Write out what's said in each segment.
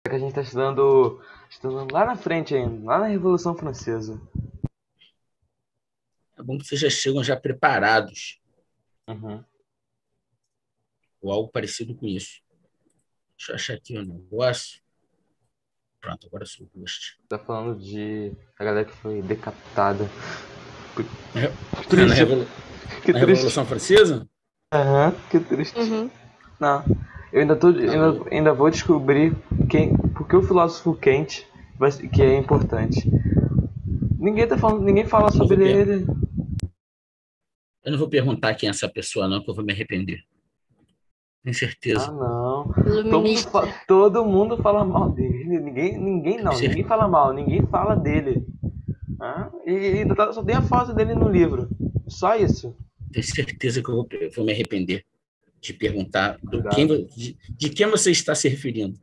que a gente está estudando lá na frente ainda, lá na Revolução Francesa. É bom que vocês já chegam já preparados, Uhum. ou algo parecido com isso. Deixa eu achar aqui o negócio. Pronto, agora sou o host. Tá falando de a galera que foi decapitada. Que Na, triste, Revolu- que na triste. Revolução Francesa? Aham, que triste. Uhum. Não, eu Não, ainda vou descobrir por que o filósofo Kant que é importante. Ninguém fala eu não vou sobre ele. eu não vou perguntar quem é essa pessoa, não, que eu vou me arrepender. Tenho Ah, certeza. não. Iluminista. Todo mundo fala mal dele. Tenho Ninguém certeza. fala mal, ninguém fala dele. Ah, e só tem a foto dele no livro. Só isso. Tenho certeza que eu vou me arrepender de perguntar Cuidado. de quem você está se referindo.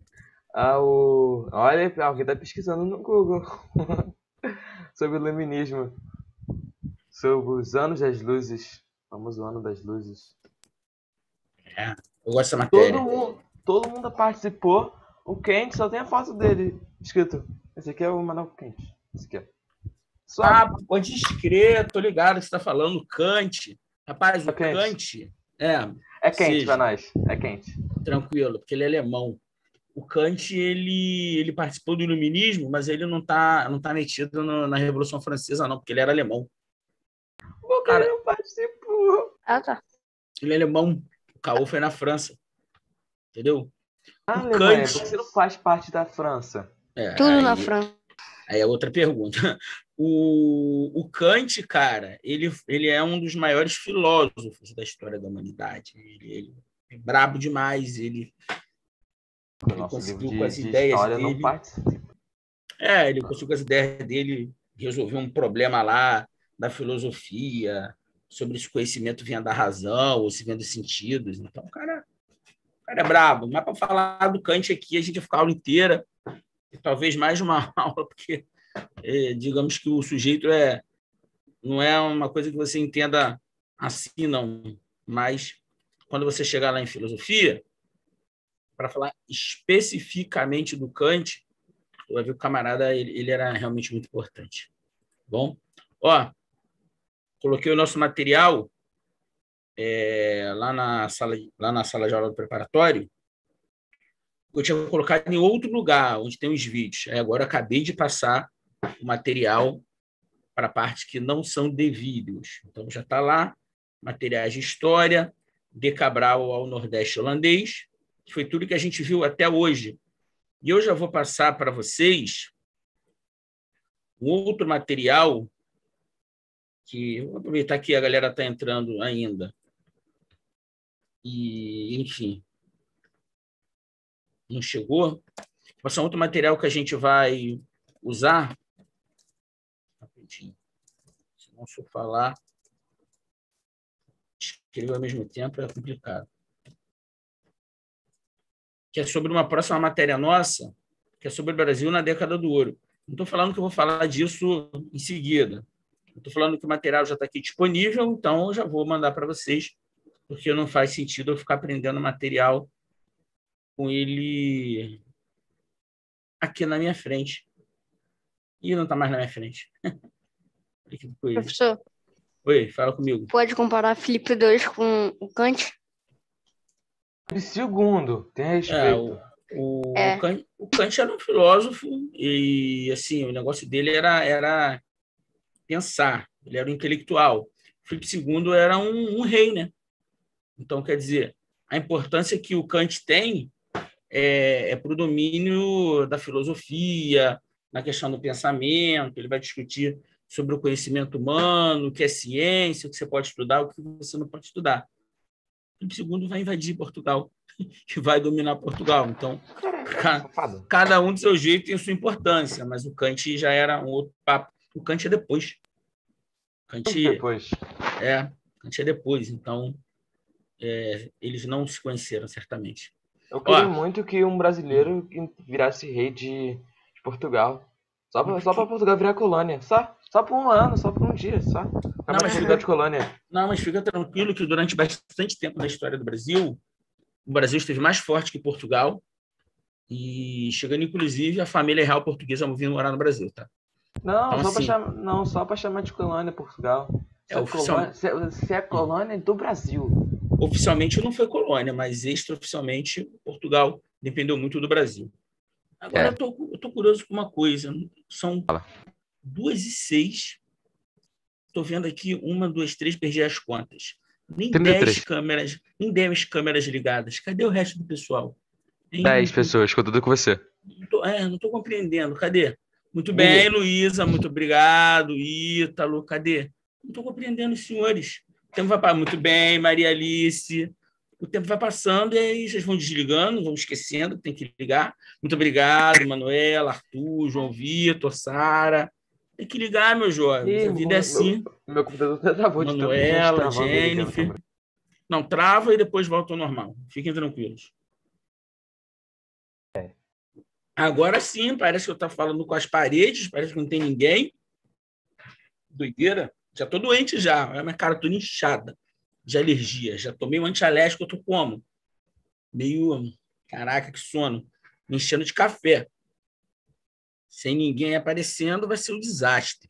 Olha, alguém tá pesquisando no Google sobre o iluminismo. Sobre os anos das luzes. O famoso ano das luzes. É, eu gosto dessa Todo matéria. mundo, todo mundo participou. O Kant só tem a foto dele escrito. Esse aqui é o Manuel Kant. Esse aqui, ó. Só. Ah, pode escrever, tô ligado que você está falando Kant. Rapaz, É o Kant. Kant, É quente pra seja, nós. É quente. tranquilo, porque ele é alemão. O Kant, ele participou do iluminismo, mas ele não tá metido na Revolução Francesa, não, porque ele era alemão. Porque ele Cara, não participou. Ah, tá. ele é alemão. O caô foi na França, entendeu? Ah, O Alemanha, Kant, porque você não faz parte da França. Tudo na aí, França. aí é outra pergunta. O Kant, cara, ele é um dos maiores filósofos da história da humanidade. Ele é brabo demais, O ele nosso livro conseguiu com as de ideias história não dele. participa. Ele conseguiu com as ideias dele resolver um problema lá da filosofia, sobre se o conhecimento vinha da razão ou se vinha dos sentidos. Então, o cara é brabo. Mas para falar do Kant aqui, a gente vai ficar a aula inteira, e talvez mais de uma aula, porque digamos que o sujeito não é uma coisa que você entenda assim, não. Mas quando você chegar lá em filosofia, para falar especificamente do Kant, você vai ver que o camarada ele era realmente muito importante. Bom, ó, coloquei o nosso material lá na sala de aula do preparatório. Eu tinha colocado em outro lugar, onde tem os vídeos. Agora eu acabei de passar o material para partes que não são de vídeos. Então já está lá, materiais de história, de Cabral ao Nordeste holandês, que foi tudo que a gente viu até hoje. E eu já vou passar para vocês um outro material que eu vou aproveitar que a galera está entrando ainda. E, enfim, não chegou. Vou passar outro material que a gente vai usar. Rapidinho. Se não for falar, escrever ao mesmo tempo é complicado. Que é sobre uma próxima matéria nossa, que é sobre o Brasil na década do ouro. Não estou falando que eu vou falar disso em seguida. Estou falando que o material já está aqui disponível, então eu já vou mandar para vocês, porque não faz sentido eu ficar aprendendo material com ele aqui na minha frente. E não está mais na minha frente. Que coisa. Professor, Oi, fala comigo. pode comparar Filipe 2 com o Kant? De segundo, tem É, respeito. o Kant era um filósofo e assim o negócio dele era pensar, ele era um intelectual. Filipe II era um rei, né? Então, quer dizer, a importância que o Kant tem para o domínio da filosofia, na questão do pensamento, ele vai discutir sobre o conhecimento humano, o que é ciência, o que você pode estudar, o que você não pode estudar. Filipe II vai invadir Portugal, que vai dominar Portugal. Então, cada um do seu jeito tem sua importância, mas o Kant já era um outro papo. O Kant é depois. Depois. Kant é depois. Então, eles não se conheceram, certamente. Eu queria muito que um brasileiro virasse rei de Portugal. Só pra Portugal virar colônia. Só por um ano, só por um dia, só. Não, mas Portugal de colônia. Não, mas fica tranquilo que durante bastante tempo na história do Brasil, o Brasil esteve mais forte que Portugal. e chegando, inclusive, a família real portuguesa vindo morar no Brasil, tá? Não, Então, assim, só pra chamar de colônia Portugal. Você é colônia do Brasil. Oficialmente não foi colônia, mas extraoficialmente Portugal dependeu muito do Brasil. Agora eu tô curioso com uma coisa. São 2h06. Estou vendo aqui 1, 2, 3, perdi as contas. Nem 10 câmeras ligadas. Cadê o resto do pessoal? 10 pessoas, contando com você. Não estou compreendendo. Cadê? Muito bem, Luísa. Muito obrigado. Ítalo, cadê? Não estou compreendendo os senhores. O tempo vai passando. Muito bem, Maria Alice. O tempo vai passando e aí vocês vão desligando, vão esquecendo que tem que ligar. Muito obrigado, Manuela, Arthur, João Vitor, Sara. Tem que ligar, meu jovem. A vida é assim. Meu computador até travou de tanto Manuela, gente travando e ligando Jennifer. também. Não, trava e depois volta ao normal. Fiquem tranquilos. Agora sim, parece que eu estou falando com as paredes, parece que não tem ninguém. Doideira. Já estou doente já. Olha a minha cara toda inchada de alergia. Já tomei um antialérgico, eu estou como? Meio... Caraca, que sono. Me enchendo de café. Sem ninguém aparecendo, vai ser um desastre.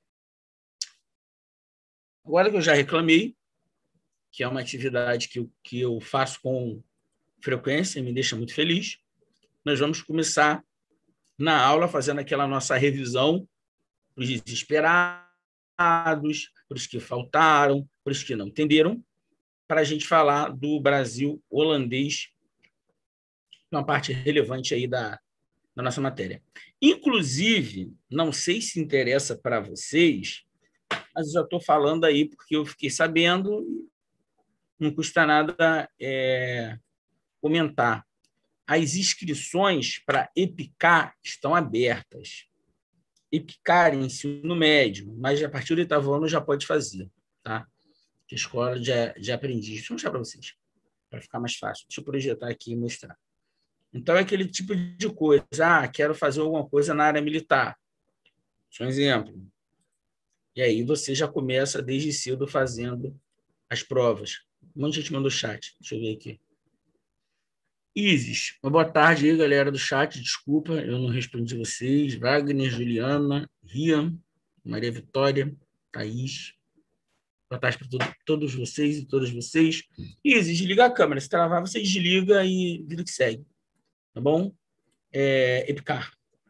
Agora que eu já reclamei, que é uma atividade que eu faço com frequência e me deixa muito feliz, nós vamos começar na aula fazendo aquela nossa revisão para os desesperados, para os que faltaram, para os que não entenderam, para a gente falar do Brasil holandês, uma parte relevante aí da nossa matéria. Inclusive, não sei se interessa para vocês, mas eu já estou falando aí porque eu fiquei sabendo, não custa nada comentar. As inscrições para EPICAR estão abertas. EPICAR é ensino médio, mas a partir do 8º ano já pode fazer, tá? Que é escola de aprendiz. Deixa eu mostrar para vocês, para ficar mais fácil. Deixa eu projetar aqui e mostrar. Então, é aquele tipo de coisa. Quero fazer alguma coisa na área militar. Só um exemplo. E aí você já começa desde cedo fazendo as provas. Um monte de gente mandou chat. Deixa eu ver aqui. Isis, uma boa tarde aí, galera do chat. Desculpa, eu não respondi vocês. Wagner, Juliana, Rian, Maria Vitória, Thaís. Boa tarde para todos vocês e todas vocês. Isis, desliga a câmera. Se travar, você desliga e vida que segue. Tá bom? EPICAR.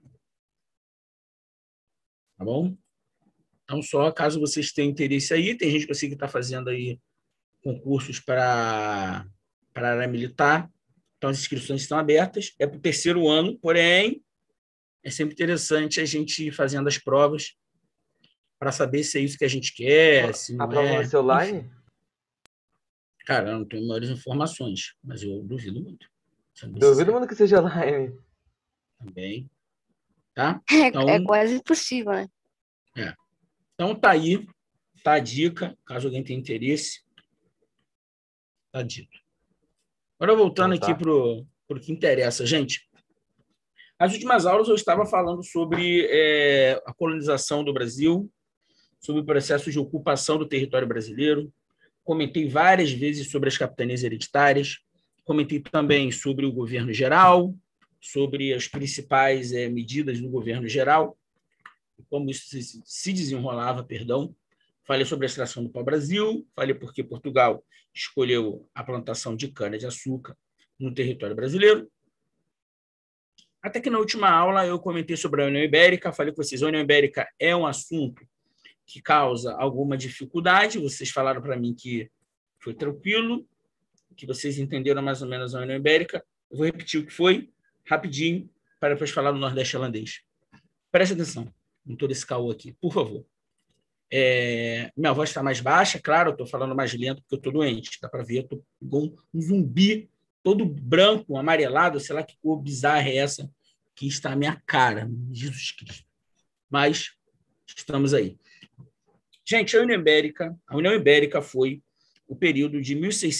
Tá bom? Então, só caso vocês tenham interesse aí, tem gente que eu sei que está fazendo aí concursos para a área militar. Então, as inscrições estão abertas. É para o 3º ano, porém, é sempre interessante a gente ir fazendo as provas para saber se é isso que a gente quer, se não a prova vai ser online? Enfim. Cara, eu não tenho maiores informações, mas eu duvido muito. Duvido muito que seja online. Também. Tá? Então, é quase impossível, né? Então, tá aí. Tá a dica, caso alguém tenha interesse. Tá dito. Agora, voltando aqui para o que interessa, gente. Nas últimas aulas, eu estava falando sobre a colonização do Brasil, sobre o processo de ocupação do território brasileiro. Comentei várias vezes sobre as capitanias hereditárias. Comentei também sobre o governo geral, sobre as principais medidas do governo geral, como isso se desenrolava, perdão. Falei sobre a extração do pau-brasil, falei porque Portugal escolheu a plantação de cana-de-açúcar no território brasileiro. Até que na última aula eu comentei sobre a União Ibérica, falei com vocês, a União Ibérica é um assunto que causa alguma dificuldade, vocês falaram para mim que foi tranquilo, que vocês entenderam mais ou menos a União Ibérica. Eu vou repetir o que foi, rapidinho, para depois falar do Nordeste holandês. Preste atenção em todo esse caô aqui, por favor. Minha voz está mais baixa, claro, eu estou falando mais lento porque eu estou doente, dá para ver, eu estou igual um zumbi, todo branco, amarelado, sei lá que cor bizarra é essa que está na minha cara, Jesus Cristo. Mas estamos aí. Gente, a União Ibérica foi o período de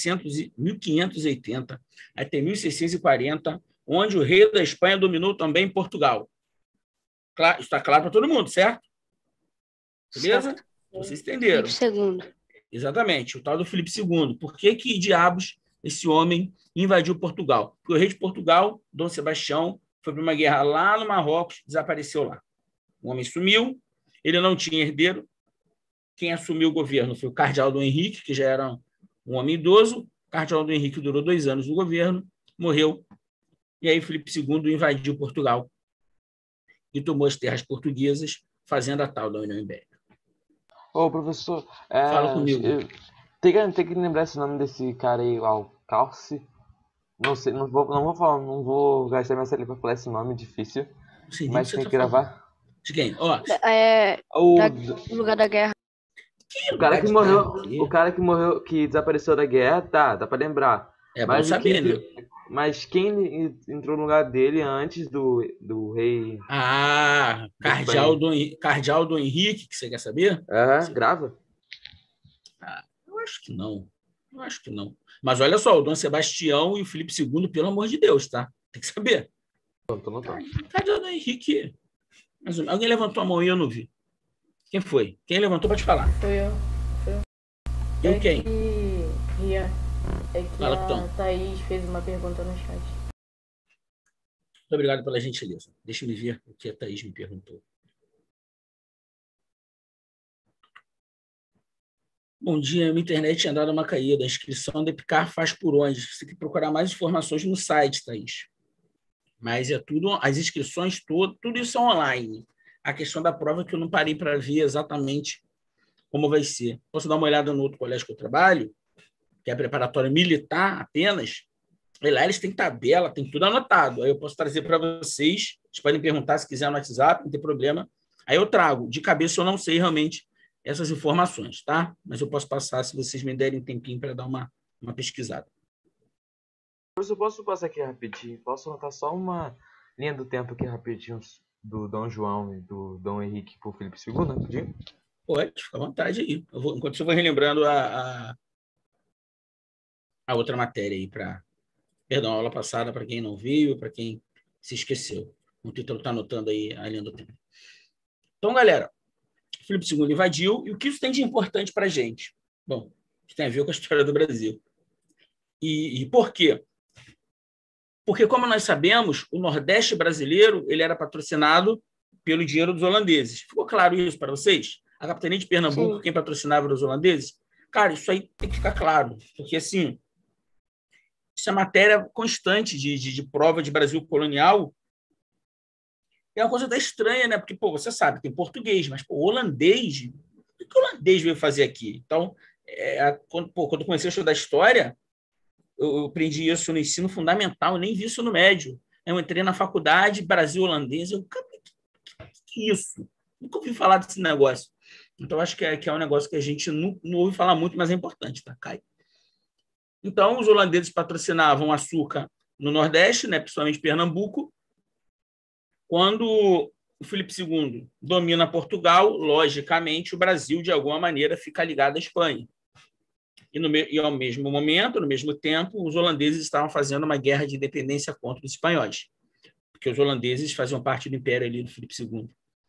1580 até 1640, onde o rei da Espanha dominou também Portugal. Claro, está claro para todo mundo, certo? Beleza? Certo. Vocês entenderam. Filipe II. Exatamente, o tal do Filipe II. Por que diabos esse homem invadiu Portugal? Porque o rei de Portugal, Dom Sebastião, foi para uma guerra lá no Marrocos, desapareceu lá. O homem sumiu, ele não tinha herdeiro. Quem assumiu o governo foi o cardeal Dom Henrique, que já era um homem idoso. O cardeal Dom Henrique durou 2 anos no governo, morreu. E aí Filipe II invadiu Portugal e tomou as terras portuguesas, fazendo a tal da União Ibérica. Ô, professor, Fala comigo. tem que lembrar esse nome desse cara aí, Alcalce. Não sei, não vou falar, não vou gastar minha saliva pra falar esse nome difícil, Não sei nem mas o que tem você que tá falando. gravar. De quem? Ó, O, No lugar da guerra. o cara que morreu, que desapareceu da guerra, dá pra lembrar. É bom Mas saber, né? Mas quem entrou no lugar dele antes do rei Ah, da Espanha? Cardeal Dom Henrique, que você quer saber? Grava. Eu acho que não. Eu acho que não. Mas olha só, o Dom Sebastião e o Filipe II, pelo amor de Deus, tá? Tem que saber. Tô notando. Cardeal Dom Henrique. Mas alguém levantou a mão e eu não vi. Quem foi? Quem levantou para te falar? Foi eu. Eu quem? Fala, A Tom. Thaís fez uma pergunta no chat. Muito obrigado pela gentileza. Deixa eu ver o que a Thaís me perguntou. Bom dia, minha internet tinha dado uma caída. A inscrição da Epicar faz por onde? Você tem que procurar mais informações no site, Thaís. Mas é tudo, as inscrições, tudo isso é online. A questão da prova é que eu não parei para ver exatamente como vai ser. Posso dar uma olhada no outro colégio que eu trabalho, que é preparatório militar apenas, e lá eles têm tabela, tem tudo anotado. Aí eu posso trazer para vocês, vocês podem perguntar se quiser no WhatsApp, não tem problema. Aí eu trago. De cabeça eu não sei realmente essas informações, tá? Mas eu posso passar se vocês me derem um tempinho para dar uma pesquisada. Eu posso passar aqui rapidinho? Posso anotar só uma linha do tempo aqui rapidinho do Dom João e do Dom Henrique pro Filipe II, rapidinho? Pode, fica à vontade aí. Enquanto eu vou relembrando a outra matéria aí para... Perdão, a aula passada para quem não viu, para quem se esqueceu. O título está anotando aí a linha do tempo. Então, galera, Filipe II invadiu, e o que isso tem de importante para a gente? Bom, isso tem a ver com a história do Brasil. E por quê? Porque, como nós sabemos, o Nordeste brasileiro ele era patrocinado pelo dinheiro dos holandeses. Ficou claro isso para vocês? A capitania de Pernambuco, Sim. quem patrocinava era os holandeses? Cara, isso aí tem que ficar claro, porque, assim, isso é matéria constante de prova de Brasil colonial. É uma coisa até estranha, né? Porque, pô, você sabe, tem português, mas, pô, holandês, o que o holandês veio fazer aqui? Então, quando eu comecei a estudar história, eu aprendi isso no ensino fundamental, eu nem vi isso no médio. Eu entrei na faculdade Brasil-holandês, que isso? Nunca ouvi falar desse negócio. Então, acho que é um negócio que a gente não ouve falar muito, mas é importante, tá, Caio? Então, os holandeses patrocinavam açúcar no Nordeste, né, principalmente Pernambuco. Quando o Filipe II domina Portugal, logicamente, o Brasil, de alguma maneira, fica ligado à Espanha. E ao mesmo momento, no mesmo tempo, os holandeses estavam fazendo uma guerra de independência contra os espanhóis, porque os holandeses faziam parte do império ali do Filipe II.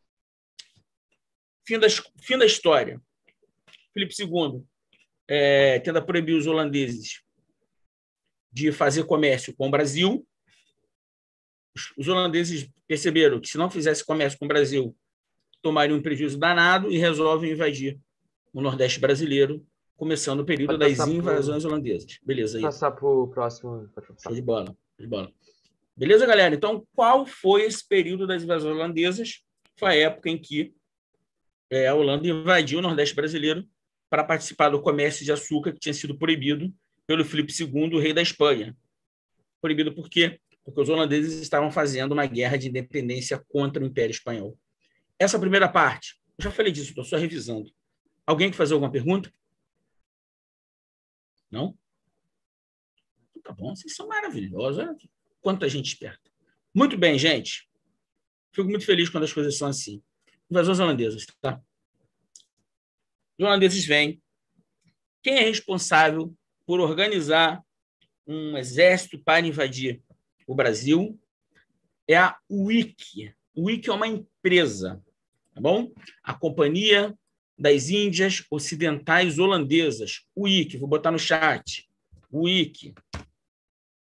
Fim da história. Filipe II tenta proibir os holandeses de fazer comércio com o Brasil. Os holandeses perceberam que, se não fizesse comércio com o Brasil, tomariam um prejuízo danado e resolvem invadir o Nordeste brasileiro, começando o período das invasões holandesas. Beleza, aí. Passar pro próximo. Show de bola. Beleza, galera? Então, qual foi esse período das invasões holandesas? Foi a época em que a Holanda invadiu o Nordeste brasileiro para participar do comércio de açúcar que tinha sido proibido pelo Filipe II, rei da Espanha. Proibido por quê? Porque os holandeses estavam fazendo uma guerra de independência contra o Império Espanhol. Essa primeira parte, eu já falei disso, estou só revisando. Alguém quer fazer alguma pergunta? Não? Tá bom, vocês são maravilhosos. Olha quanta gente esperta. Muito bem, gente. Fico muito feliz quando as coisas são assim. Invasões holandesas, tá? Os holandeses vêm. Quem é responsável por organizar um exército para invadir o Brasil é a UIC. A UIC é uma empresa, tá bom? A Companhia das Índias Ocidentais Holandesas. UIC, vou botar no chat. UIC.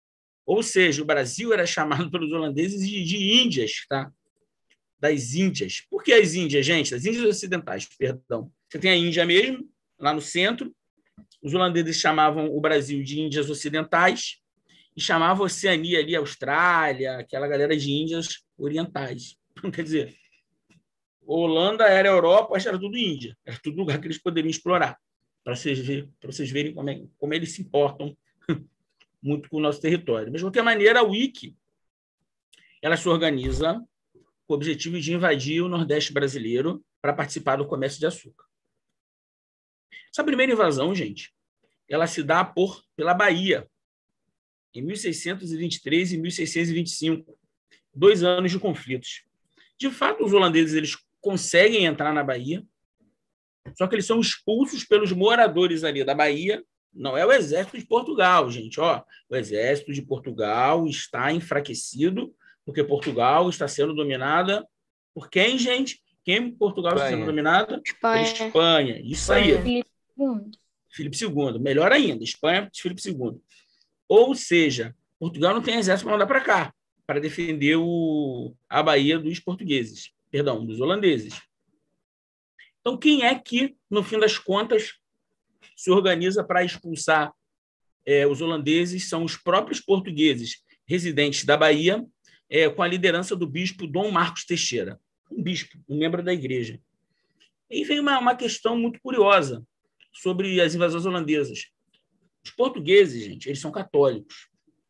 Ou seja, o Brasil era chamado pelos holandeses de Índias, tá? Das Índias. Por que as Índias, gente? Das Índias Ocidentais, perdão. Você tem a Índia mesmo, lá no centro. Os holandeses chamavam o Brasil de Índias Ocidentais e chamavam a Oceania ali, Austrália, aquela galera de Índias Orientais. Então, quer dizer, Holanda era Europa, mas era tudo Índia. Era tudo lugar que eles poderiam explorar, para vocês verem como eles se importam muito com o nosso território. Mas, de qualquer maneira, a Wiki ela se organiza com o objetivo de invadir o Nordeste brasileiro para participar do comércio de açúcar. Essa primeira invasão, gente, ela se dá pela Bahia, em 1623 e 1625, 2 anos de conflitos. De fato, os holandeses eles conseguem entrar na Bahia, só que eles são expulsos pelos moradores ali da Bahia. Não é o exército de Portugal, gente. Ó, o exército de Portugal está enfraquecido, porque Portugal está sendo dominada por quem, gente? Quem Portugal está sendo dominada? Espanha. Espanha. Isso aí. Filipe II. Filipe II. Melhor ainda, Espanha de Filipe II. Ou seja, Portugal não tem exército para mandar para cá, para defender a Bahia dos portugueses. Perdão, dos holandeses. Então, quem é que, no fim das contas, se organiza para expulsar os holandeses? São os próprios portugueses residentes da Bahia, com a liderança do bispo Dom Marcos Teixeira, um bispo, um membro da igreja. E vem uma questão muito curiosa sobre as invasões holandesas. Os portugueses, gente, eles são católicos.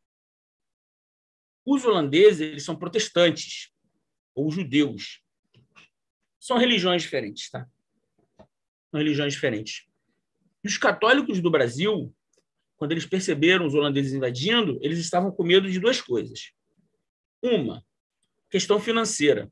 Os holandeses, eles são protestantes ou judeus. São religiões diferentes, tá? São religiões diferentes. E os católicos do Brasil, quando eles perceberam os holandeses invadindo, eles estavam com medo de 2 coisas. Uma, questão financeira.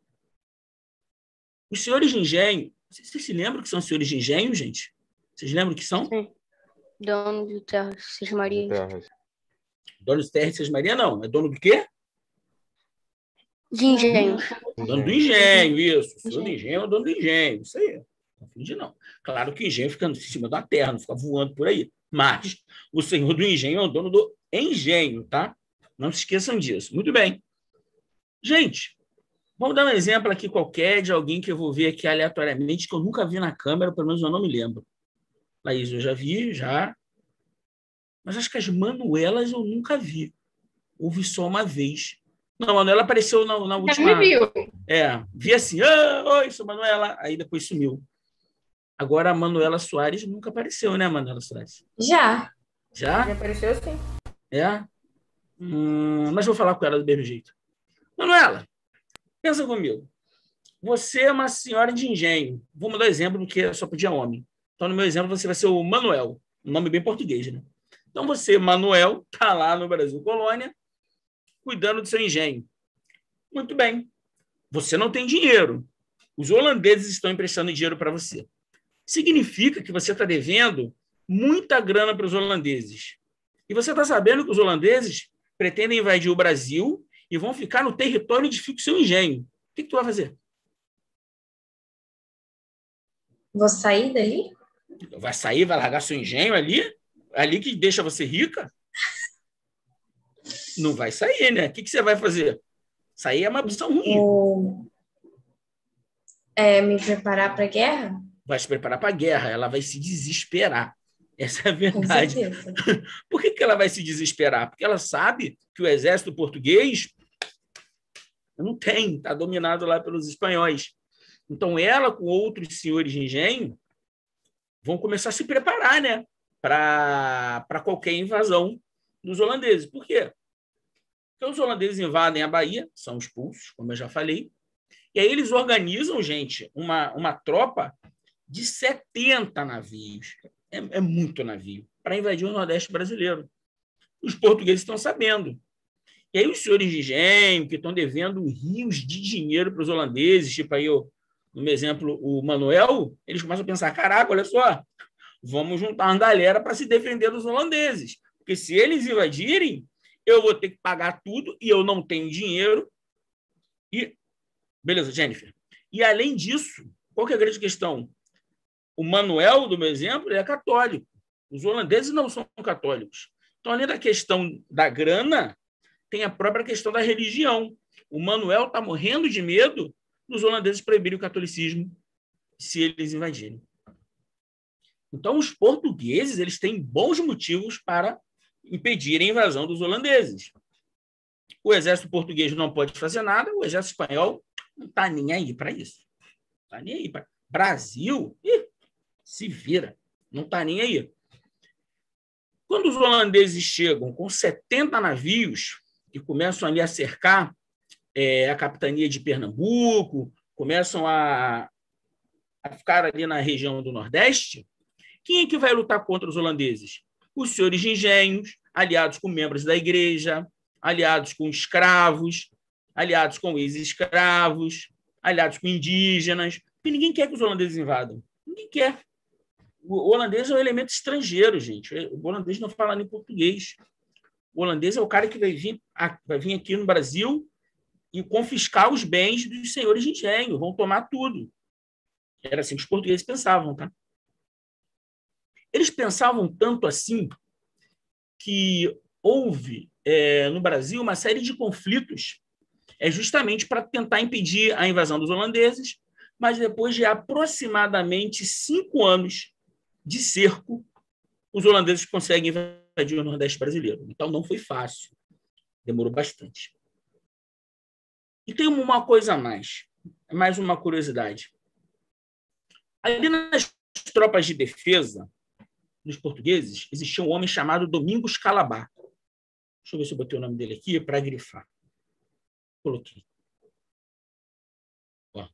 Os senhores de engenho, vocês se lembram que são senhores de engenho, gente? Vocês lembram que são? Sim. Dono de terras, Cismaria. Dono de terra de Cismaria, não. É dono do quê? De engenho. Dono do engenho, isso. O senhor do engenho é o dono do engenho. Isso aí. Não finge, não. Claro que o engenho fica em cima da terra, não fica voando por aí. Mas o senhor do engenho é o dono do engenho, tá? Não se esqueçam disso. Muito bem. Gente, vamos dar um exemplo aqui qualquer de alguém que eu vou ver aqui aleatoriamente, que eu nunca vi na câmera, pelo menos eu não me lembro. Laís, eu já vi, já. Mas acho que as Manuelas eu nunca vi. Ouvi só uma vez. Não, a Manuela apareceu na última... Já me viu. Vi assim, oi, sou Manuela. Aí depois sumiu. Agora a Manuela Soares nunca apareceu, né, Manuela Soares? Já. Já? Já apareceu sim. Mas vou falar com ela do mesmo jeito. Manuela, pensa comigo. Você é uma senhora de engenho. Vou mudar exemplo do que só podia homem. Então, no meu exemplo, você vai ser o Manuel. Um nome bem português, né? Então, você, Manuel, está lá no Brasil Colônia, cuidando do seu engenho. Muito bem. Você não tem dinheiro. Os holandeses estão emprestando dinheiro para você. Significa que você está devendo muita grana para os holandeses. E você está sabendo que os holandeses pretendem invadir o Brasil e vão ficar no território onde fica o seu engenho. O que tu vai fazer? Vou sair dali? Vai sair, vai largar seu engenho ali? Ali que deixa você rica? Não vai sair, né? O que você vai fazer? Sair é uma opção ruim. Me preparar para a guerra? Vai se preparar para a guerra. Ela vai se desesperar. Essa é a verdade. Com certeza. Por que ela vai se desesperar? Porque ela sabe que o exército português não tem, está dominado lá pelos espanhóis. Então, ela com outros senhores de engenho vão começar a se preparar, né, para qualquer invasão dos holandeses. Por quê? Porque os holandeses invadem a Bahia, são expulsos, como eu já falei, e aí eles organizam, gente, uma tropa de 70 navios. É muito navio para invadir o Nordeste brasileiro. Os portugueses estão sabendo. E aí os senhores de engenho, que estão devendo rios de dinheiro para os holandeses, tipo aí, no meu exemplo, o Manuel, eles começam a pensar, caraca, olha só, vamos juntar uma galera para se defender dos holandeses. Porque se eles invadirem, eu vou ter que pagar tudo e eu não tenho dinheiro. E beleza, Jennifer. E, além disso, qual que é a grande questão? O Manuel, do meu exemplo, ele é católico. Os holandeses não são católicos. Então, além da questão da grana, tem a própria questão da religião. O Manuel está morrendo de medo dos holandeses proibirem o catolicismo se eles invadirem. Então, os portugueses eles têm bons motivos para impedirem a invasão dos holandeses. O exército português não pode fazer nada, o exército espanhol não está nem aí para isso. Não está nem aí. Brasil, se vira, não está nem aí. Quando os holandeses chegam com 70 navios e começam ali a cercar a capitania de Pernambuco, começam a ficar ali na região do Nordeste, quem é que vai lutar contra os holandeses? Os senhores de engenhos, aliados com membros da igreja, aliados com escravos, aliados com ex-escravos, aliados com indígenas, porque ninguém quer que os holandeses invadam. Ninguém quer. O holandês é um elemento estrangeiro, gente. O holandês não fala nem português. O holandês é o cara que vai vir aqui no Brasil e confiscar os bens dos senhores de engenho, vão tomar tudo. Era assim que os portugueses pensavam, tá? Eles pensavam tanto assim que houve no Brasil uma série de conflitos justamente para tentar impedir a invasão dos holandeses, mas depois de aproximadamente 5 anos de cerco, os holandeses conseguem invadir o Nordeste brasileiro. Então, não foi fácil. Demorou bastante. E tem uma coisa a mais uma curiosidade. Ali nas tropas de defesa dos portugueses, existia um homem chamado Domingos Calabar. Deixa eu ver se eu botei o nome dele aqui para grifar. Coloquei. Ó.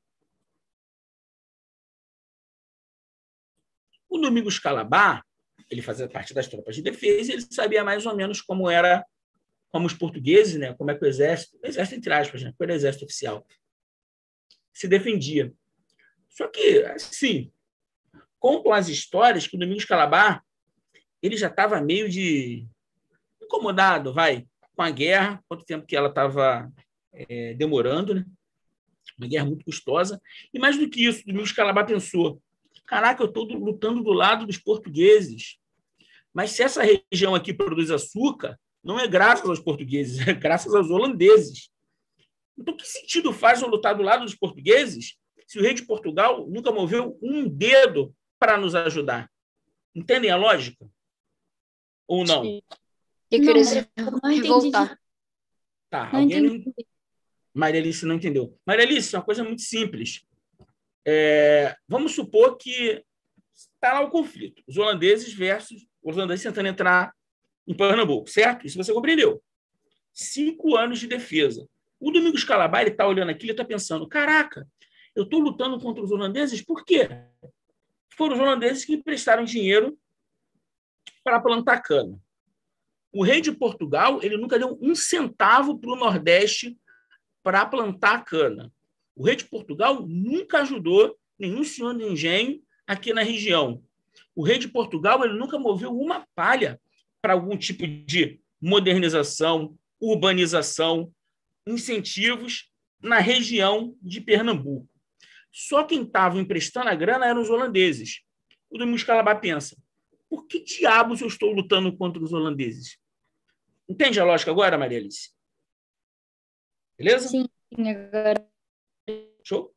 O Domingos Calabar, ele fazia parte das tropas de defesa e ele sabia mais ou menos como os portugueses, né, como é que o exército entre aspas, né, era o exército oficial, se defendia. Só que, assim, contam as histórias que o Domingos Calabar ele já estava meio incomodado, com a guerra, quanto tempo que ela estava demorando, né? Uma guerra muito custosa. E mais do que isso, o Domingos Calabar pensou, caraca, eu estou lutando do lado dos portugueses, mas se essa região aqui produz açúcar, não é graças aos portugueses, é graças aos holandeses. Então, que sentido faz eu lutar do lado dos portugueses se o rei de Portugal nunca moveu um dedo para nos ajudar? Entendem a lógica? Ou não? Sim. E querer voltar. Tá, alguém não entendeu. Maria Alice não entendeu. Maria Alice, é uma coisa muito simples. Vamos supor que está lá o conflito. Os holandeses tentando entrar em Pernambuco, certo? Isso você compreendeu. 5 anos de defesa. O Domingos Calabar está olhando aqui e está pensando, caraca, eu estou lutando contra os holandeses, por quê? Foram os holandeses que emprestaram dinheiro para plantar cana. O rei de Portugal ele nunca deu 1 centavo para o Nordeste para plantar cana. O rei de Portugal nunca ajudou nenhum senhor de engenho aqui na região. O rei de Portugal ele nunca moveu uma palha para algum tipo de modernização, urbanização, incentivos na região de Pernambuco. Só quem estava emprestando a grana eram os holandeses. O Domingos Calabar pensa, por que diabos eu estou lutando contra os holandeses? Entende a lógica agora, Maria Alice? Beleza? Sim, agora. Show?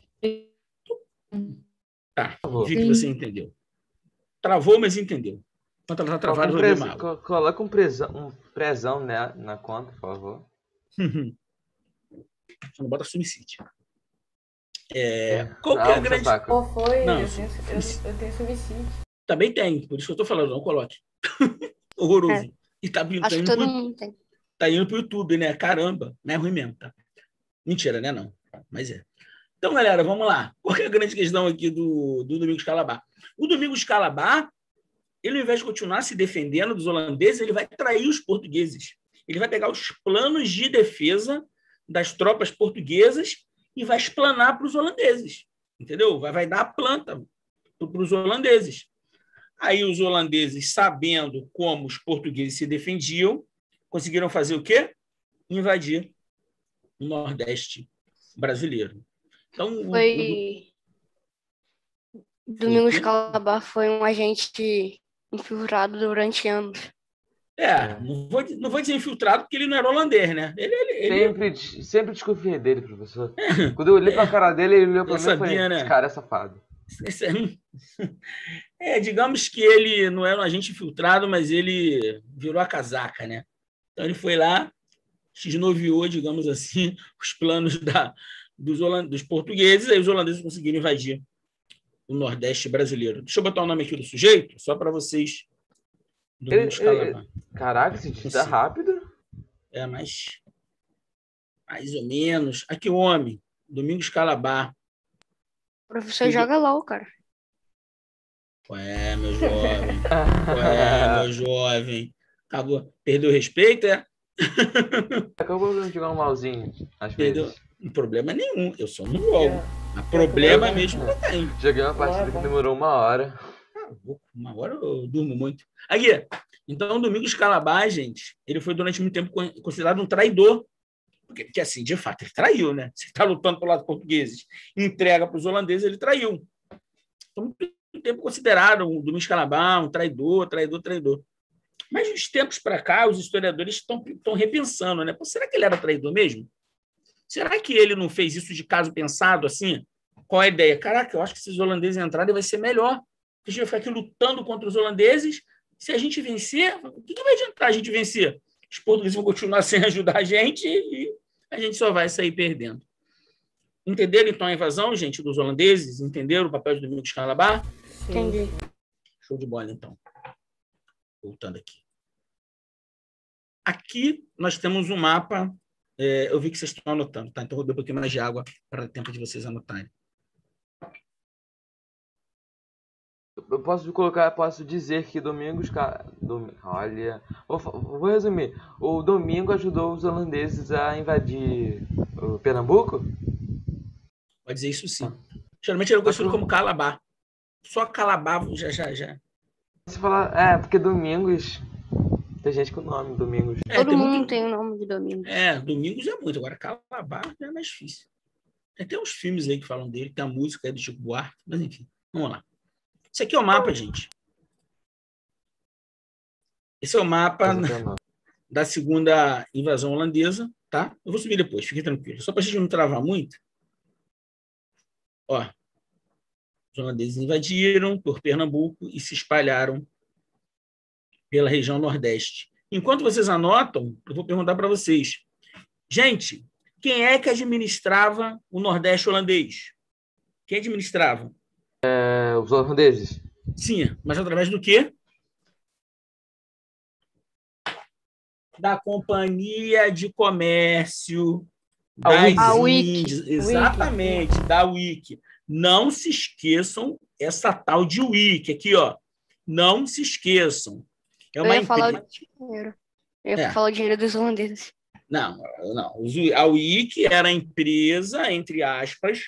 Tá, vi que você entendeu. Travou, mas entendeu. Enquanto ela está travada, eu vou beber uma água. Coloca um prezão na conta, por favor. Só não bota SumCity. Qual que é a grande... Qual foi? Não, eu tenho SumCity. Também tem, por isso que eu estou falando, não coloque. Horroroso. E tá Acho que todo mundo tem. Tá indo pro YouTube, né? Caramba, não é ruim mesmo, tá? Mentira, né? Não, mas é. Então, galera, vamos lá. Qual é a grande questão aqui do Domingos Calabar? O Domingos Calabar, ele, ao invés de continuar se defendendo dos holandeses, ele vai trair os portugueses. Ele vai pegar os planos de defesa das tropas portuguesas e vai explanar para os holandeses. Entendeu? Vai dar a planta para os holandeses. Aí os holandeses, sabendo como os portugueses se defendiam, conseguiram fazer o quê? Invadir o Nordeste brasileiro. Então, Domingos Calabar foi um agente infiltrado durante anos. Não vou dizer infiltrado, porque ele não era holandês, né? Sempre desconfiei dele, professor. Quando eu olhei pra cara dele, ele olhou pra mim e falei, né? esse cara é safado. Digamos que ele não era um agente infiltrado, mas ele virou a casaca, né? Então ele foi lá, desnoviou, digamos assim, os planos dos portugueses, aí os holandeses conseguiram invadir o Nordeste brasileiro. Deixa eu botar o nome aqui do sujeito, só para vocês. Caraca, esse dia tá rápido. Mas mais ou menos. Aqui o homem, Domingos Calabar. O professor joga LOL, cara. Meu jovem. Meu jovem. Acabou. Perdeu o respeito, é? Acabou de jogar um malzinho, às vezes. Não problema nenhum. Eu só não jogo. Mas problema mesmo não tem. Joguei uma partida que demorou 1 hora. 1 hora eu durmo muito. Aqui, então, Domingos Calabar, gente, ele foi durante muito tempo considerado um traidor. Porque assim, de fato, ele traiu, né? Você está lutando pelo lado portugueses, entrega para os holandeses, ele traiu. Então, muito tempo consideraram o Domingos Calabar um traidor. Mas de uns tempos para cá, os historiadores estão repensando, né? Pô, será que ele era traidor mesmo? Será que ele não fez isso de caso pensado, assim? Qual é a ideia? Caraca, eu acho que se os holandeses entrarem vai ser melhor. A gente vai ficar aqui lutando contra os holandeses. Se a gente vencer, o que vai adiantar a gente vencer? Os portugueses vão continuar sem ajudar a gente e a gente só vai sair perdendo. Entenderam, então, a invasão, gente, dos holandeses? Entenderam o papel de Domingos Calabar? Entendi. Show de bola, então. Voltando aqui. Aqui nós temos um mapa. Eu vi que vocês estão anotando, tá? Então, eu vou beber um pouquinho mais de água para dar tempo de vocês anotarem. Eu posso dizer que olha, vou resumir. O Domingo ajudou os holandeses a invadir o Pernambuco? Pode dizer isso sim. Geralmente era conhecido como Calabar. Só Calabar já. Você fala, porque Domingos. Tem gente com o nome Domingos. Todo mundo tem o nome de Domingos. Domingos é muito. Agora, Calabar já é mais difícil. Tem até uns filmes aí que falam dele, tem a música aí do Chico Buarque, mas enfim, vamos lá. Esse aqui é o mapa, gente. Esse é o mapa da segunda invasão holandesa, tá? Eu vou subir depois, fique tranquilo. Só para a gente não travar muito. Ó, os holandeses invadiram por Pernambuco e se espalharam pela região Nordeste. Enquanto vocês anotam, eu vou perguntar para vocês. Gente, quem é que administrava o Nordeste holandês? Quem administrava? Os holandeses. Sim, mas através do quê? Da Companhia de Comércio das Índias. Exatamente, da WIC. Não se esqueçam essa tal de WIC aqui, ó. Não se esqueçam. Eu ia falar o dinheiro. Eu ia falar o dinheiro dos holandeses. Não. A WIC era a empresa, entre aspas,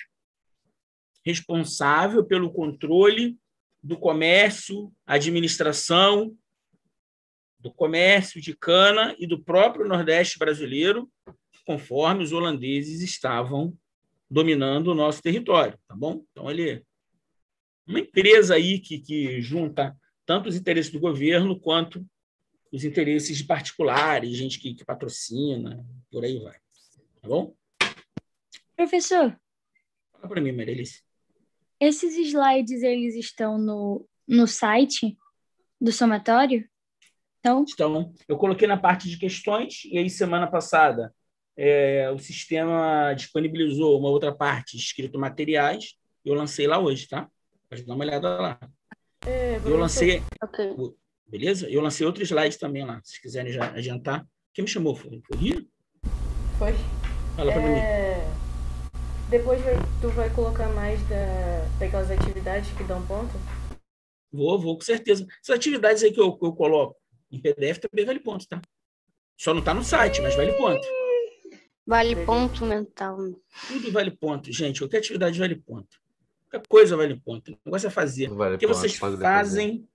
responsável pelo controle do comércio, administração do comércio de cana e do próprio Nordeste brasileiro, conforme os holandeses estavam dominando o nosso território, tá bom? Então, ele é uma empresa aí que junta tanto os interesses do governo quanto os interesses de particulares, gente que patrocina, por aí vai. Tá bom? Professor. Fala para mim, Marilice. Esses slides, eles estão no site do somatório? Então, eu coloquei na parte de questões e aí, semana passada, o sistema disponibilizou uma outra parte escrito materiais e eu lancei lá hoje, tá? Pode dar uma olhada lá. Eu lancei... Okay. Beleza? Eu lancei outro slide também lá, se vocês quiserem já adiantar. Quem me chamou? Foi Ria? Foi. Fala para mim. Depois tu vai colocar mais daquelas atividades que dão ponto? Vou, com certeza. Essas atividades aí que eu coloco em PDF também vale ponto, tá? Só não tá no site, mas vale ponto. Vale ponto mental. Tudo vale ponto, gente. Qualquer atividade vale ponto. Qualquer coisa vale ponto. O negócio é fazer. Porque vocês fazem...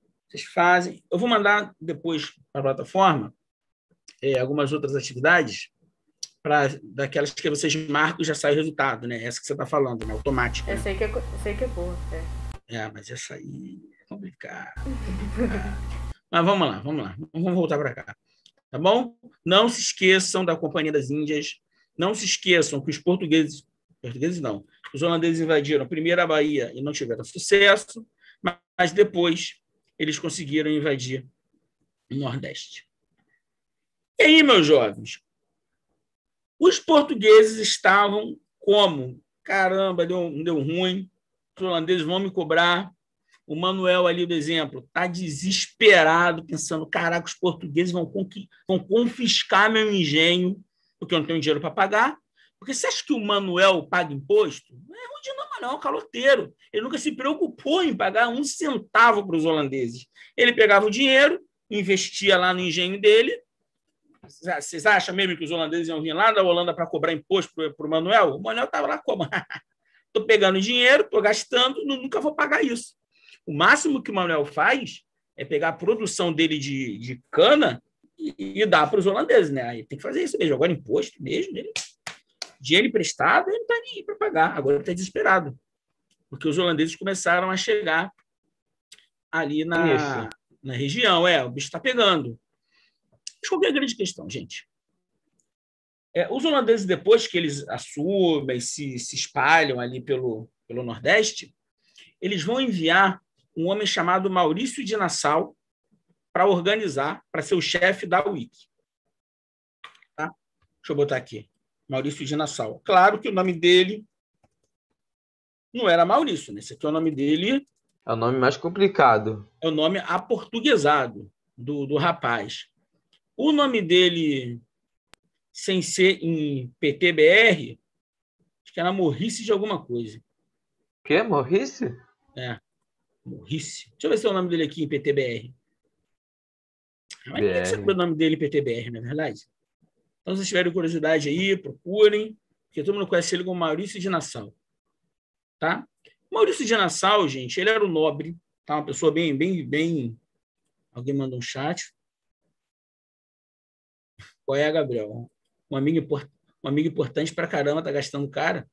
Eu vou mandar depois para a plataforma algumas outras atividades daquelas que vocês marcam e já sai o resultado, né? Essa que você está falando, né? Automática. Eu sei que é boa. Mas essa aí é complicada. Mas vamos lá. Vamos voltar para cá. Tá bom? Não se esqueçam da Companhia das Índias. Não se esqueçam que os portugueses não, os holandeses invadiram primeiro a Bahia e não tiveram sucesso, mas depois eles conseguiram invadir o Nordeste. E aí, meus jovens, os portugueses estavam como? Caramba, deu ruim, os holandeses vão me cobrar. O Manuel ali do exemplo está desesperado, pensando, caraca, os portugueses vão confiscar meu engenho, porque eu não tenho dinheiro para pagar. Porque você acha que o Manuel paga imposto? Não é ruim, não, Manuel é um caloteiro. Ele nunca se preocupou em pagar um centavo para os holandeses. Ele pegava o dinheiro, investia lá no engenho dele. Vocês acham mesmo que os holandeses iam vir lá da Holanda para cobrar imposto para o Manuel? O Manuel estava lá como? Estou pegando dinheiro, estou gastando, nunca vou pagar isso. O máximo que o Manuel faz é pegar a produção dele de cana e dar para os holandeses, né? Aí tem que fazer isso mesmo. Agora, imposto mesmo, dinheiro emprestado, ele não está nem para pagar. Agora ele está desesperado. Porque os holandeses começaram a chegar ali na região. O bicho está pegando. Mas qual que é a grande questão, gente? Os holandeses, depois que eles assumem, se espalham ali pelo Nordeste, eles vão enviar um homem chamado Maurício de Nassau para organizar, para ser o chefe da UIC. Tá? Deixa eu botar aqui. Maurício de Nassau. Claro que o nome dele não era Maurício, né? Esse aqui é o nome dele. É o nome mais complicado. É o nome aportuguesado do rapaz. O nome dele, sem ser em PTBR, acho que era Morrice de alguma coisa. O quê? Morrice? Morrice. Deixa eu ver se é o nome dele aqui em PTBR. Mas ninguém sabe o nome dele em PTBR, não é verdade? Então, se vocês tiverem curiosidade aí, procurem, porque todo mundo conhece ele como Maurício de Nassau. Tá? Maurício de Nassau, gente, ele era um nobre, tá? Uma pessoa bem... Alguém mandou um chat. Qual é, Gabriel? Um amigo importante pra caramba, tá gastando cara.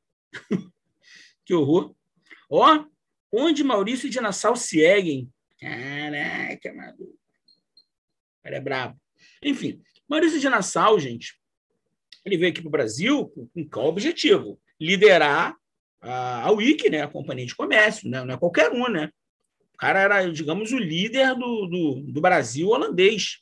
Que horror. Ó, onde Maurício de Nassau seguem. Caraca, maluco. O cara é brabo. Enfim, Maurício de Nassau, gente, ele veio aqui para o Brasil com qual objetivo? Liderar a UIC, né? A Companhia de Comércio, né? Não é qualquer um, né? O cara era, digamos, o líder do Brasil holandês.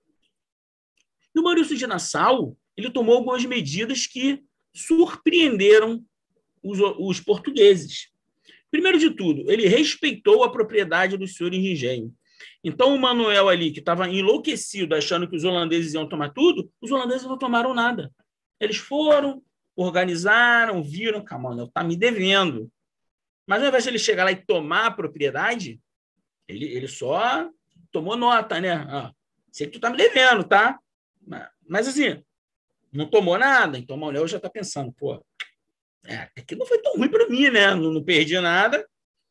E o Maurício de Nassau, ele tomou algumas medidas que surpreenderam os portugueses. Primeiro de tudo, ele respeitou a propriedade dos senhores de engenho. Então, o Manuel ali, que estava enlouquecido, achando que os holandeses iam tomar tudo, os holandeses não tomaram nada. Eles foram, organizaram, viram, Manuel está me devendo. Mas ao invés de ele chegar lá e tomar a propriedade, ele só tomou nota, né? Sei que tu está me devendo, tá? Mas assim, não tomou nada. Então, o Manuel já está pensando, pô, aqui não foi tão ruim para mim, né? Não perdi nada.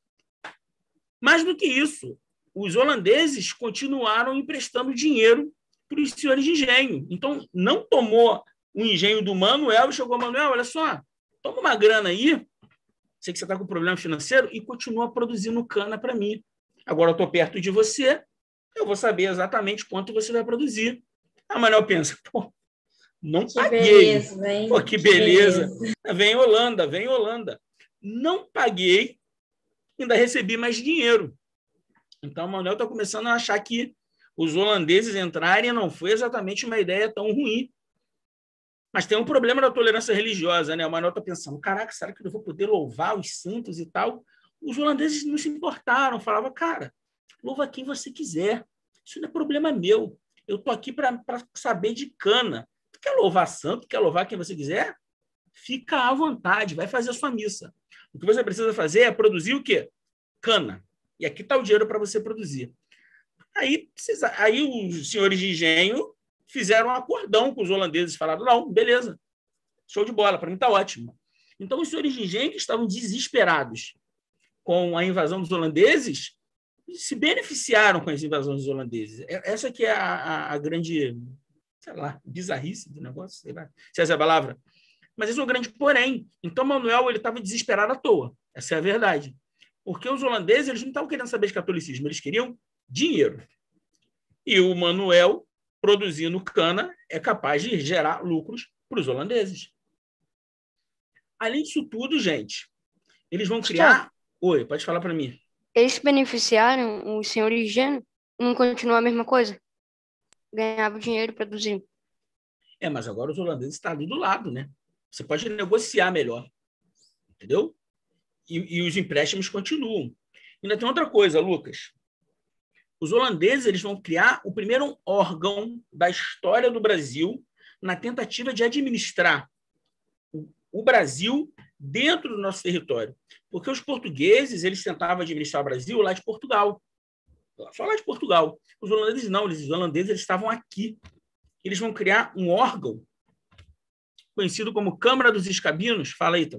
Mais do que isso, os holandeses continuaram emprestando dinheiro para os senhores de engenho. Então, não tomou o engenho do Manuel e chegou, Manuel, olha só, toma uma grana aí, sei que você está com problema financeiro, e continua produzindo cana para mim. Agora eu estou perto de você, eu vou saber exatamente quanto você vai produzir. A Manuel pensa, pô, não paguei. Beleza, hein? Pô, que beleza. Vem Holanda. Não paguei, ainda recebi mais dinheiro. Então, o Manuel está começando a achar que os holandeses entrarem não foi exatamente uma ideia tão ruim. Mas tem um problema da tolerância religiosa, né? O Manuel está pensando, caraca, será que eu vou poder louvar os santos e tal? Os holandeses não se importaram, falavam, cara, louva quem você quiser. Isso não é problema meu. Eu estou aqui para saber de cana. Tu quer louvar santo, quer louvar quem você quiser? Fica à vontade, vai fazer a sua missa. O que você precisa fazer é produzir o quê? Cana. E aqui está o dinheiro para você produzir. Aí os senhores de engenho fizeram um acordão com os holandeses, falaram, não, beleza, show de bola, para mim está ótimo. Então, os senhores de engenho que estavam desesperados com a invasão dos holandeses se beneficiaram com as invasões dos holandeses. Essa que é a grande, sei lá, bizarrice do negócio, sei lá, se essa é a palavra. Mas esse é o grande porém. Então, Manuel estava desesperado à toa. Essa é a verdade. Porque os holandeses eles não estavam querendo saber de catolicismo, eles queriam dinheiro. E o Manuel, produzindo cana, é capaz de gerar lucros para os holandeses. Além disso tudo, gente, eles vão criar... Oi, pode falar para mim. Eles se beneficiaram, os senhores de engenho, não continua a mesma coisa? Ganhava dinheiro produzindo. Mas agora os holandeses estão ali do lado, né? Você pode negociar melhor, entendeu? E os empréstimos continuam. Ainda tem outra coisa, Lucas. Os holandeses eles vão criar o primeiro órgão da história do Brasil na tentativa de administrar o Brasil dentro do nosso território. Porque os portugueses eles tentavam administrar o Brasil lá de Portugal. Só lá de Portugal. Os holandeses não. Os holandeses eles estavam aqui. Eles vão criar um órgão conhecido como Câmara dos Escabinos. Fala aí, então.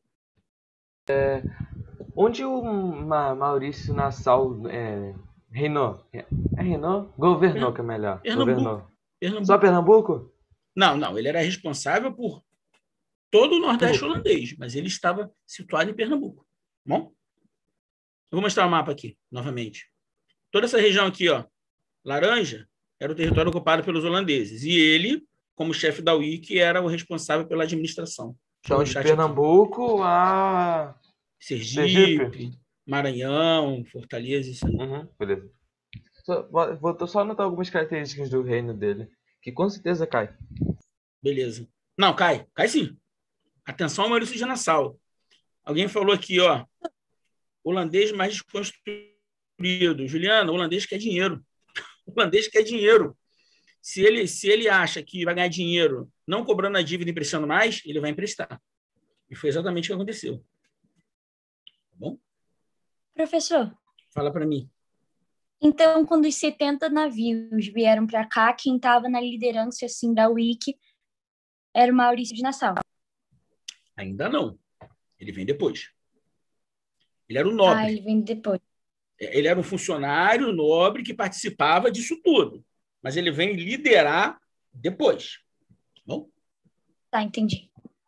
Onde o Maurício Nassau reinou? Reinou? Governou, que é melhor. Governou. Pernambuco. Só Pernambuco? Não. Ele era responsável por todo o Nordeste holandês, mas ele estava situado em Pernambuco. Bom? Eu vou mostrar o mapa aqui, novamente. Toda essa região aqui, ó, laranja, era o território ocupado pelos holandeses. E ele, como chefe da UIC, era o responsável pela administração. Então, de Pernambuco a Sergipe, Maranhão, Fortaleza, isso aí. Beleza. Vou só anotar algumas características do reino dele, que com certeza cai. Beleza. Não, cai sim. Atenção ao Maurício de Nassau. Alguém falou aqui, ó, holandês mais desconstruído. Juliana, o holandês quer dinheiro. O holandês quer dinheiro. Se ele acha que vai ganhar dinheiro não cobrando a dívida e emprestando mais, ele vai emprestar. E foi exatamente o que aconteceu. Tá bom? Professor, fala para mim. Então, quando os 70 navios vieram para cá, quem estava na liderança assim, da UIC era o Maurício de Nassau. Ainda não. Ele vem depois. Ele era um nobre. Ele vem depois. Ele era um funcionário nobre que participava disso tudo. Mas ele vem liderar depois. Tá bom? Tá, entendi.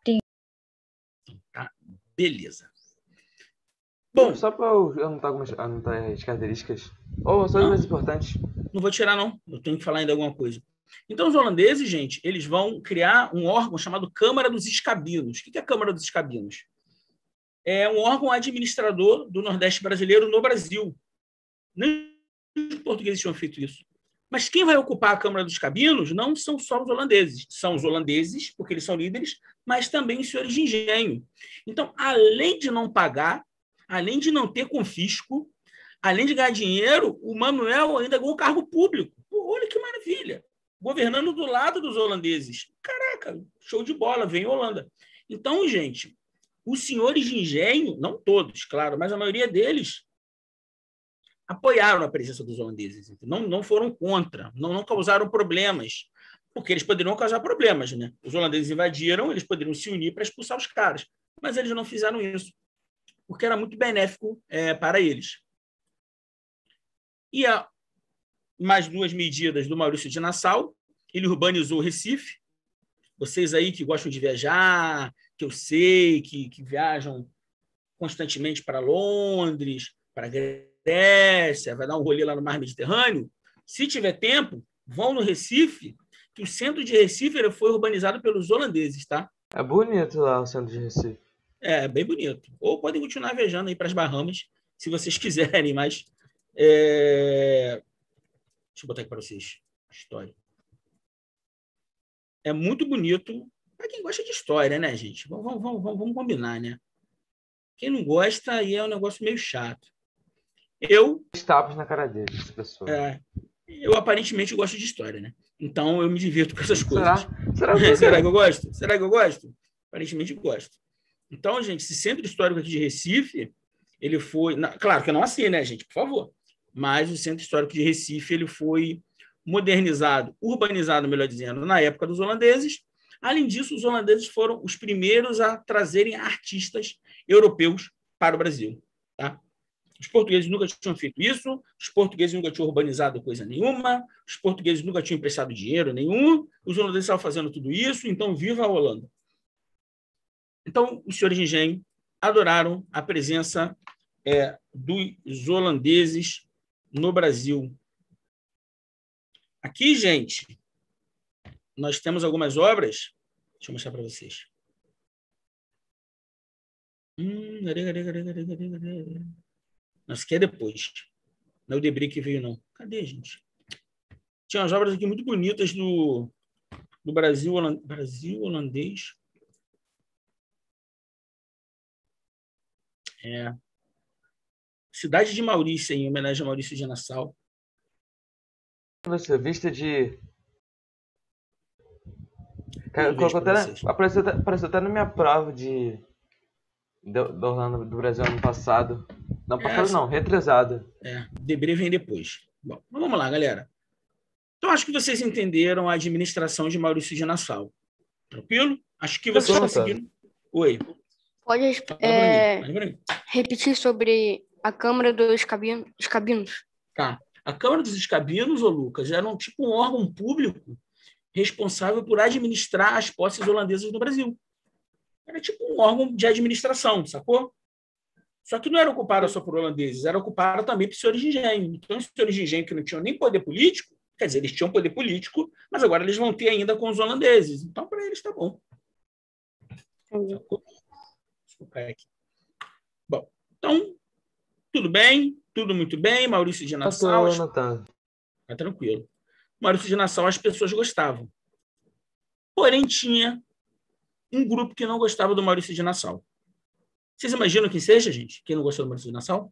Tá, beleza. Bom, só para eu anotar as características. Ou só as mais importantes. Não vou tirar, não. Eu tenho que falar ainda alguma coisa. Então, os holandeses, gente, eles vão criar um órgão chamado Câmara dos Escabinos. O que é a Câmara dos Escabinos? É um órgão administrador do Nordeste brasileiro no Brasil. Nem os portugueses tinham feito isso. Mas quem vai ocupar a Câmara dos Escabinos não são só os holandeses. São os holandeses, porque eles são líderes, mas também os senhores de engenho. Então, além de não pagar, além de não ter confisco, além de ganhar dinheiro, o Manuel ainda ganhou um cargo público. Pô, olha que maravilha! Governando do lado dos holandeses. Caraca, show de bola, vem Holanda. Então, gente, os senhores de engenho, não todos, claro, mas a maioria deles apoiaram a presença dos holandeses. Não foram contra, não causaram problemas, porque eles poderiam causar problemas, né? Os holandeses invadiram, eles poderiam se unir para expulsar os caras, mas eles não fizeram isso, porque era muito benéfico para eles. E mais duas medidas do Maurício de Nassau, ele urbanizou o Recife. Vocês aí que gostam de viajar, que eu sei, que viajam constantemente para Londres, para Grécia, vai dar um rolê lá no Mar Mediterrâneo, se tiver tempo, vão no Recife, que o centro de Recife foi urbanizado pelos holandeses, tá? É bonito lá o centro de Recife. É bem bonito. Ou podem continuar viajando aí para as Bahamas, se vocês quiserem, mas... Deixa eu botar aqui para vocês a história. É muito bonito para quem gosta de história, né, gente? Vamos combinar, né? Quem não gosta, aí é um negócio meio chato. Tapas na cara dele, essa pessoa. Eu aparentemente gosto de história, né? Então eu me divirto com essas coisas. Será que eu gosto? Será que eu gosto? Aparentemente eu gosto. Então, gente, esse centro histórico aqui de Recife, ele foi... Claro que não assim, né, gente? Por favor. Mas o centro histórico de Recife, ele foi modernizado, urbanizado, melhor dizendo, na época dos holandeses. Além disso, os holandeses foram os primeiros a trazerem artistas europeus para o Brasil, tá? Os portugueses nunca tinham feito isso, os portugueses nunca tinham urbanizado coisa nenhuma, os portugueses nunca tinham emprestado dinheiro nenhum, os holandeses estavam fazendo tudo isso, então viva a Holanda. Então, os senhores de engenho adoraram a presença dos holandeses no Brasil. Aqui, gente, nós temos algumas obras. Deixa eu mostrar para vocês. Nossa, aqui é depois. Não é o Debris que veio, não. Cadê, gente? Tinha umas obras aqui muito bonitas do Brasil holandês. Cidade de Maurício, em homenagem a Maurício de Nassau. Você, vista de... Eu vejo pra vocês. Apareceu até na minha prova da Orlando do Brasil ano passado. Não, passado não, retrasado. Debris vem depois. Bom, mas vamos lá, galera. Então, acho que vocês entenderam a administração de Maurício de Nassau. Tranquilo? Acho que vocês conseguiram. Oi. Pode repetir sobre a Câmara dos Cabinos? Tá. A Câmara dos Escabinos, ô Lucas, era um órgão público responsável por administrar as posses holandesas no Brasil. Era tipo um órgão de administração, sacou? Só que não era ocupado só por holandeses, era ocupado também por senhores de engenho. Então, os senhores de engenho que não tinham nem poder político, quer dizer, eles tinham poder político, mas agora eles vão ter ainda com os holandeses. Então, para eles está bom. Aqui. Bom, então, tudo bem, tudo muito bem. Maurício de Nassau. Tá tranquilo. Maurício de Nassau, as pessoas gostavam. Porém, tinha um grupo que não gostava do Maurício de Nassau. Vocês imaginam quem seja, gente? Quem não gostou do Maurício de Nassau?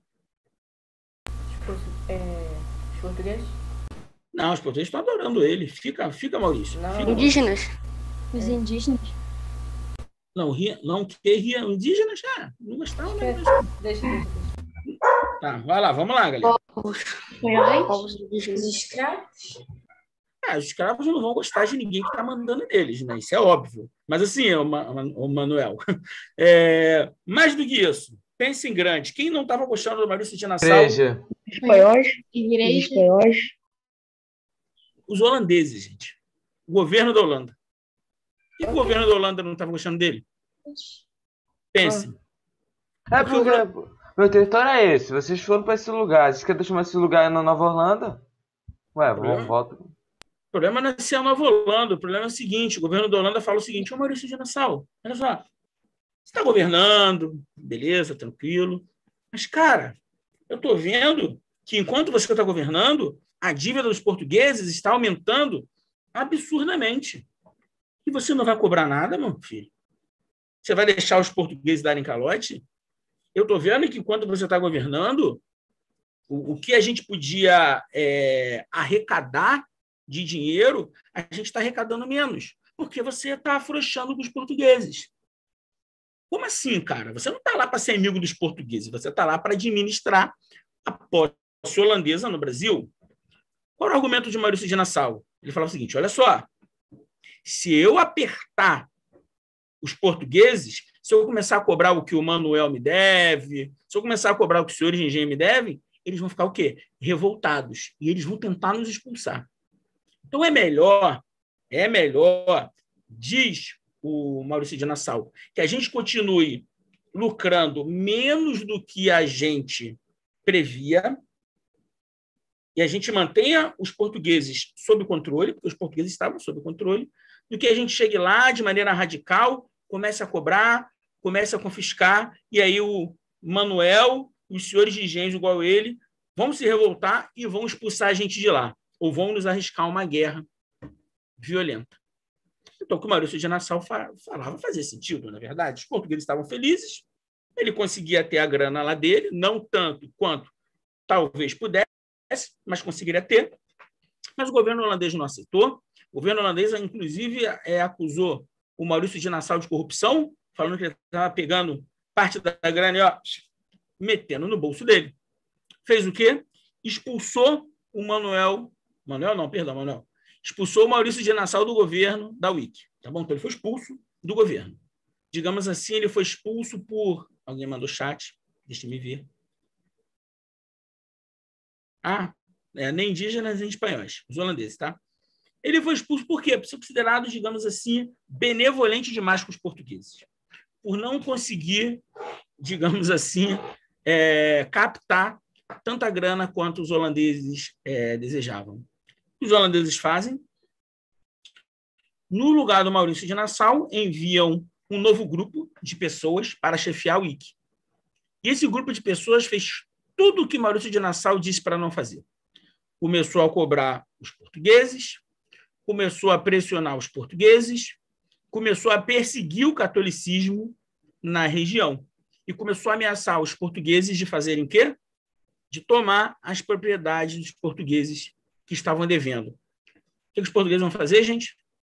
Os portugueses? Não, os portugueses estão adorando ele. Fica Maurício. Não. Fica indígenas. Os indígenas. Não, indígenas já. Não gostavam, né? Deixa. Tá, vai lá, vamos lá, galera. Povos indígenas. Os escravos? Os escravos não vão gostar de ninguém que está mandando neles, né? Isso é óbvio. Mas assim, o Manuel, mais do que isso, pense em grande. Quem não estava gostando do Maurício de Nassau? Espanhóis. Os holandeses, gente. O governo da Holanda. Por que o governo da Holanda não estava gostando dele? Pense. Porque meu território é esse. Vocês foram para esse lugar. Vocês querem deixar esse lugar na Nova Holanda? Ué, volta. O problema não é ser a Nova Holanda. O problema é o seguinte: o governo da Holanda fala o seguinte: ô Maurício de Nassau, olha só, você está governando, beleza, tranquilo. Mas, cara, eu estou vendo que enquanto você está governando, a dívida dos portugueses está aumentando absurdamente. E você não vai cobrar nada, meu filho? Você vai deixar os portugueses darem calote? Eu estou vendo que enquanto você está governando, o que a gente podia arrecadar de dinheiro, a gente está arrecadando menos, porque você está afrouxando com os portugueses. Como assim, cara? Você não está lá para ser amigo dos portugueses, você está lá para administrar a posse holandesa no Brasil. Qual era o argumento de Maurício de Nassau? Ele falava o seguinte: olha só, se eu apertar os portugueses, se eu começar a cobrar o que o Manuel me deve, se eu começar a cobrar o que os senhores de engenho me devem, eles vão ficar o quê? Revoltados. E eles vão tentar nos expulsar. Então, é melhor, diz o Maurício de Nassau, que a gente continue lucrando menos do que a gente previa e a gente mantenha os portugueses sob controle, porque os portugueses estavam sob controle, do que a gente chegue lá de maneira radical, comece a cobrar, comece a confiscar, e aí o Manuel, os senhores de engenhos igual ele, vão se revoltar e vão expulsar a gente de lá, ou vão nos arriscar uma guerra violenta. Então, o que o Maurício de Nassau falava fazia sentido, na verdade. Os portugueses estavam felizes, ele conseguia ter a grana lá dele, não tanto quanto talvez pudesse, mas conseguiria ter. Mas o governo holandês não aceitou. O governo holandês, inclusive, acusou o Maurício de Nassau de corrupção, falando que ele estava pegando parte da grana e metendo no bolso dele. Fez o quê? Expulsou o Manuel. Expulsou o Maurício de Nassau do governo da UIC. Tá bom? Então, ele foi expulso do governo. Digamos assim, ele foi expulso por... Alguém mandou chat. Deixa eu me ver. Nem indígenas nem espanhóis. Os holandeses, tá? Ele foi expulso por quê? Por ser considerado, digamos assim, benevolente demais com os portugueses. Por não conseguir, digamos assim, captar tanta grana quanto os holandeses desejavam. que os holandeses fazem? No lugar do Maurício de Nassau, enviam um novo grupo de pessoas para chefiar o IC. E esse grupo de pessoas fez tudo o que Maurício de Nassau disse para não fazer. Começou a cobrar os portugueses, começou a pressionar os portugueses, começou a perseguir o catolicismo na região e começou a ameaçar os portugueses de fazerem o quê? De tomar as propriedades dos portugueses que estavam devendo. O que os portugueses vão fazer, gente?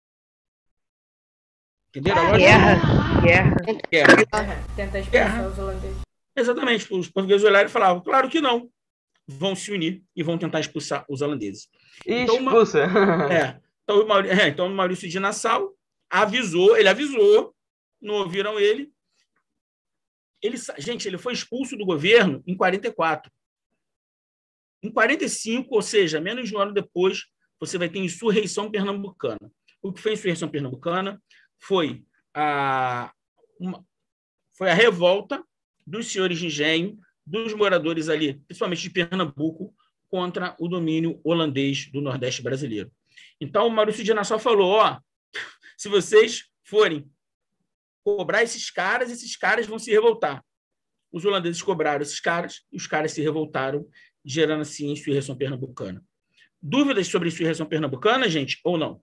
Entenderam? Guerra. Tenta expulsar os holandeses. Exatamente. Os portugueses olharam e falavam, claro que não. Vão se unir e vão tentar expulsar os holandeses. Então, Expulsa. Então, o Maurício de Nassau ele avisou, não ouviram ele. Gente, ele foi expulso do governo em 44. Em 45, ou seja, menos de um ano depois, você vai ter insurreição pernambucana. O que foi a insurreição pernambucana? Foi a revolta dos senhores de engenho, dos moradores ali, principalmente de Pernambuco, contra o domínio holandês do Nordeste brasileiro. Então, o Maurício de Nassau falou, se vocês forem cobrar esses caras vão se revoltar. Os holandeses cobraram esses caras e os caras se revoltaram, gerando assim a insurreição pernambucana. Dúvidas sobre a insurreição pernambucana, gente, ou não?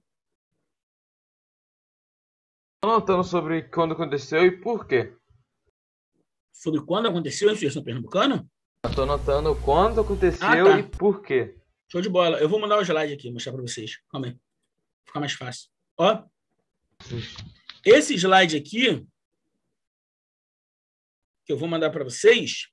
Anotando sobre quando aconteceu e por quê. Sobre quando aconteceu a insurreição pernambucana? Estou anotando quando aconteceu e por quê. Show de bola. Eu vou mandar o slide aqui, mostrar para vocês. Calma aí. Fica mais fácil. Ó. Esse slide aqui, que eu vou mandar para vocês,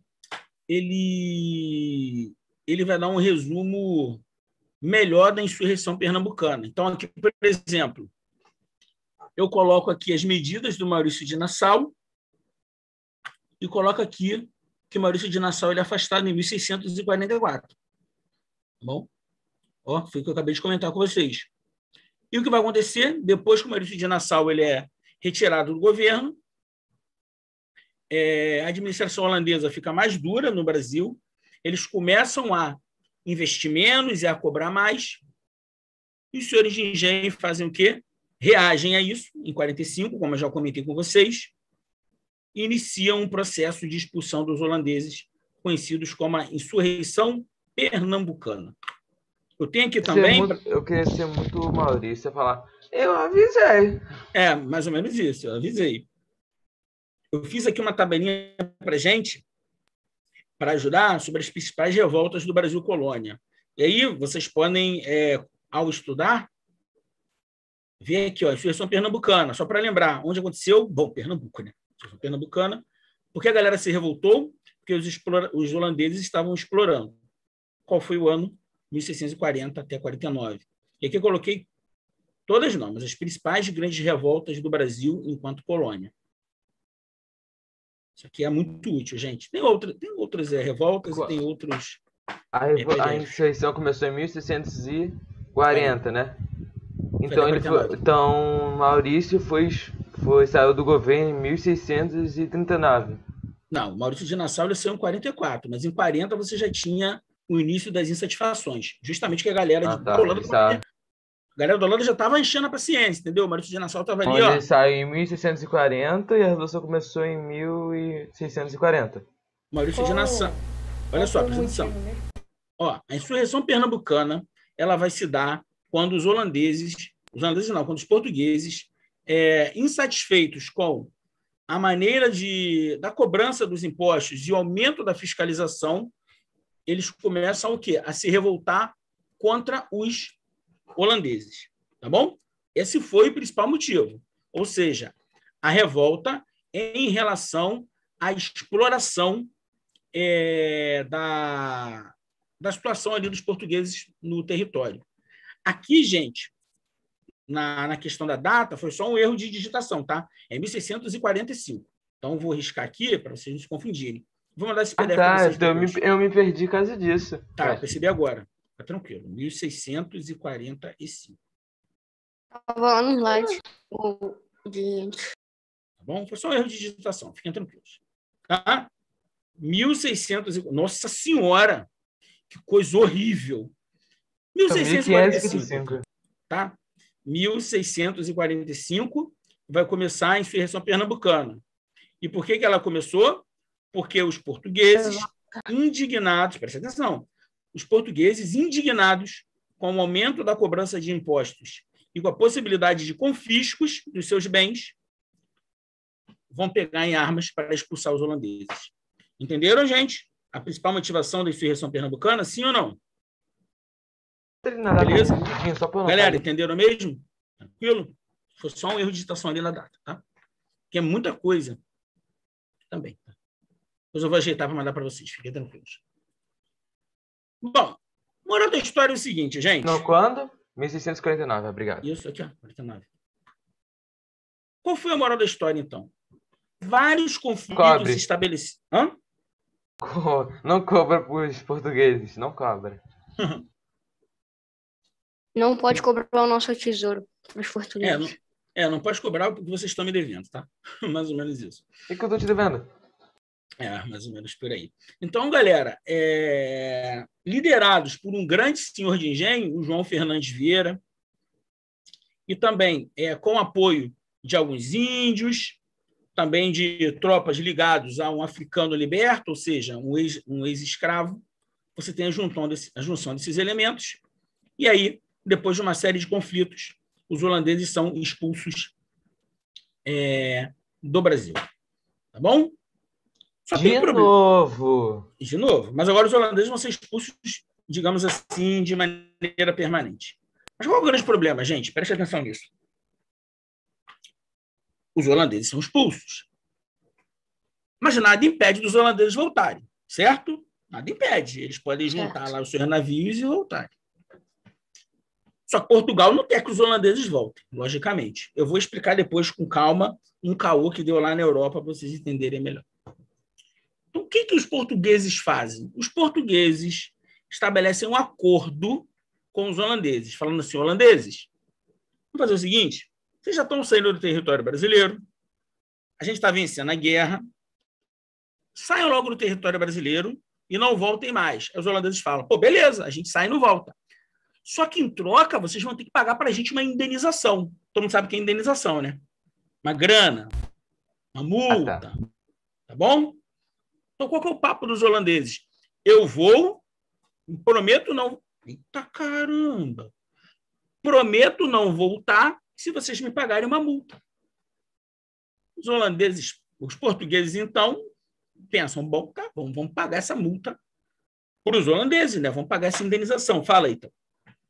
ele vai dar um resumo melhor da insurreição pernambucana. Então, aqui, por exemplo, eu coloco aqui as medidas do Maurício de Nassau e coloco aqui que Maurício de Nassau ele é afastado em 1644. Tá bom? Ó, foi o que eu acabei de comentar com vocês. E o que vai acontecer depois que o Maurício de Nassau ele é retirado do governo? A administração holandesa fica mais dura no Brasil, eles começam a investir menos e a cobrar mais, e os senhores de engenho fazem o quê? Reagem a isso, em 45, como eu já comentei com vocês, e iniciam um processo de expulsão dos holandeses, conhecidos como a insurreição pernambucana. Eu tenho aqui também... Eu queria ser muito Maurício e falar, eu avisei. Mais ou menos isso, eu avisei. Eu fiz aqui uma tabelinha para a gente, para ajudar sobre as principais revoltas do Brasil colônia. E aí vocês podem, ao estudar, ver aqui, a insurreição pernambucana, só para lembrar onde aconteceu. Bom, Pernambuco, né? Insurreição pernambucana. Por que a galera se revoltou? Porque os holandeses estavam explorando. Qual foi o ano? 1640 até 49. E aqui eu coloquei todas não, mas as principais grandes revoltas do Brasil enquanto colônia. Isso aqui é muito útil, gente. Tem outras revoltas e tem outros... A insurreição começou em 1640, né? Então, Maurício saiu do governo em 1639. Não, Maurício de Nassau ele saiu em 44, mas em 40 você já tinha o início das insatisfações. Justamente que a galera da Holanda... A galera da Holanda já estava enchendo a paciência, entendeu? O Maurício de Nassau estava ali, Ele saiu em 1640 e a Revolução começou em 1640. Maurício de Nassau. Olha só, presta atenção. A insurreição pernambucana ela vai se dar quando quando os portugueses, insatisfeitos com a maneira da cobrança dos impostos e o aumento da fiscalização, eles começam o quê? A se revoltar contra os holandeses, tá bom? Esse foi o principal motivo, ou seja, a revolta em relação à exploração da situação ali dos portugueses no território. Aqui, gente, na questão da data, foi só um erro de digitação, tá? É 1645. Então, vou riscar aqui para vocês não se confundirem. Vou mandar esse PDF para vocês depois. Eu me perdi por causa disso. Tá, eu percebi agora. Tá tranquilo. 1645. Tava lá no slide. Tá bom? Foi só um erro de digitação. Fiquem tranquilos. Tá? 1600... Nossa Senhora! Que coisa horrível! 1645, 1555. tá? 1645 vai começar a insurreição pernambucana. E por que ela começou? Porque os portugueses indignados, presta atenção, os portugueses indignados com o aumento da cobrança de impostos e com a possibilidade de confiscos dos seus bens, vão pegar em armas para expulsar os holandeses. Entenderam, gente? A principal motivação da insurreição pernambucana, sim ou não? Beleza? Galera, entenderam mesmo? Tranquilo? Foi só um erro de digitação ali na data, tá? Que é muita coisa também. Tá? Depois eu vou ajeitar para mandar para vocês. Fiquem tranquilos. Bom, moral da história é o seguinte, gente. Não, quando? 1649, obrigado. Isso aqui, ó, 49. Qual foi a moral da história, então? Vários conflitos estabelecidos. Hã? Não cobra para os portugueses, não cobra. Não pode cobrar o nosso tesouro os portugueses. Não pode cobrar porque vocês estão me devendo, tá? Mais ou menos isso. O que eu estou te devendo? Mais ou menos por aí. Então, galera, liderados por um grande senhor de engenho, o João Fernandes Vieira, e também com apoio de alguns índios, também de tropas ligados a um africano liberto, ou seja, um ex-escravo, você tem a junção desses elementos, e aí, depois de uma série de conflitos, os holandeses são expulsos do Brasil. Tá bom? De novo! De novo. Mas agora os holandeses vão ser expulsos, digamos assim, de maneira permanente. Mas qual é o grande problema, gente? Preste atenção nisso. Os holandeses são expulsos. Mas nada impede dos holandeses voltarem, certo? Nada impede. Eles podem juntar lá os seus navios e voltarem. Só que Portugal não quer que os holandeses voltem, logicamente. Eu vou explicar depois com calma um caô que deu lá na Europa para vocês entenderem melhor. Então, o que os portugueses fazem? Os portugueses estabelecem um acordo com os holandeses, falando assim, holandeses, vamos fazer o seguinte, vocês já estão saindo do território brasileiro, a gente está vencendo a guerra, saiam logo do território brasileiro e não voltem mais. Aí os holandeses falam, pô, beleza, a gente sai e não volta. Só que, em troca, vocês vão ter que pagar para a gente uma indenização. Todo mundo sabe o que é indenização, né? Uma grana, uma multa, tá bom? Então, qual que é o papo dos holandeses? Eu vou, prometo não... Eita caramba! Prometo não voltar se vocês me pagarem uma multa. Os holandeses, os portugueses, então, pensam, bom, tá bom, vamos pagar essa multa para os holandeses, né? Vamos pagar essa indenização. Fala aí, então.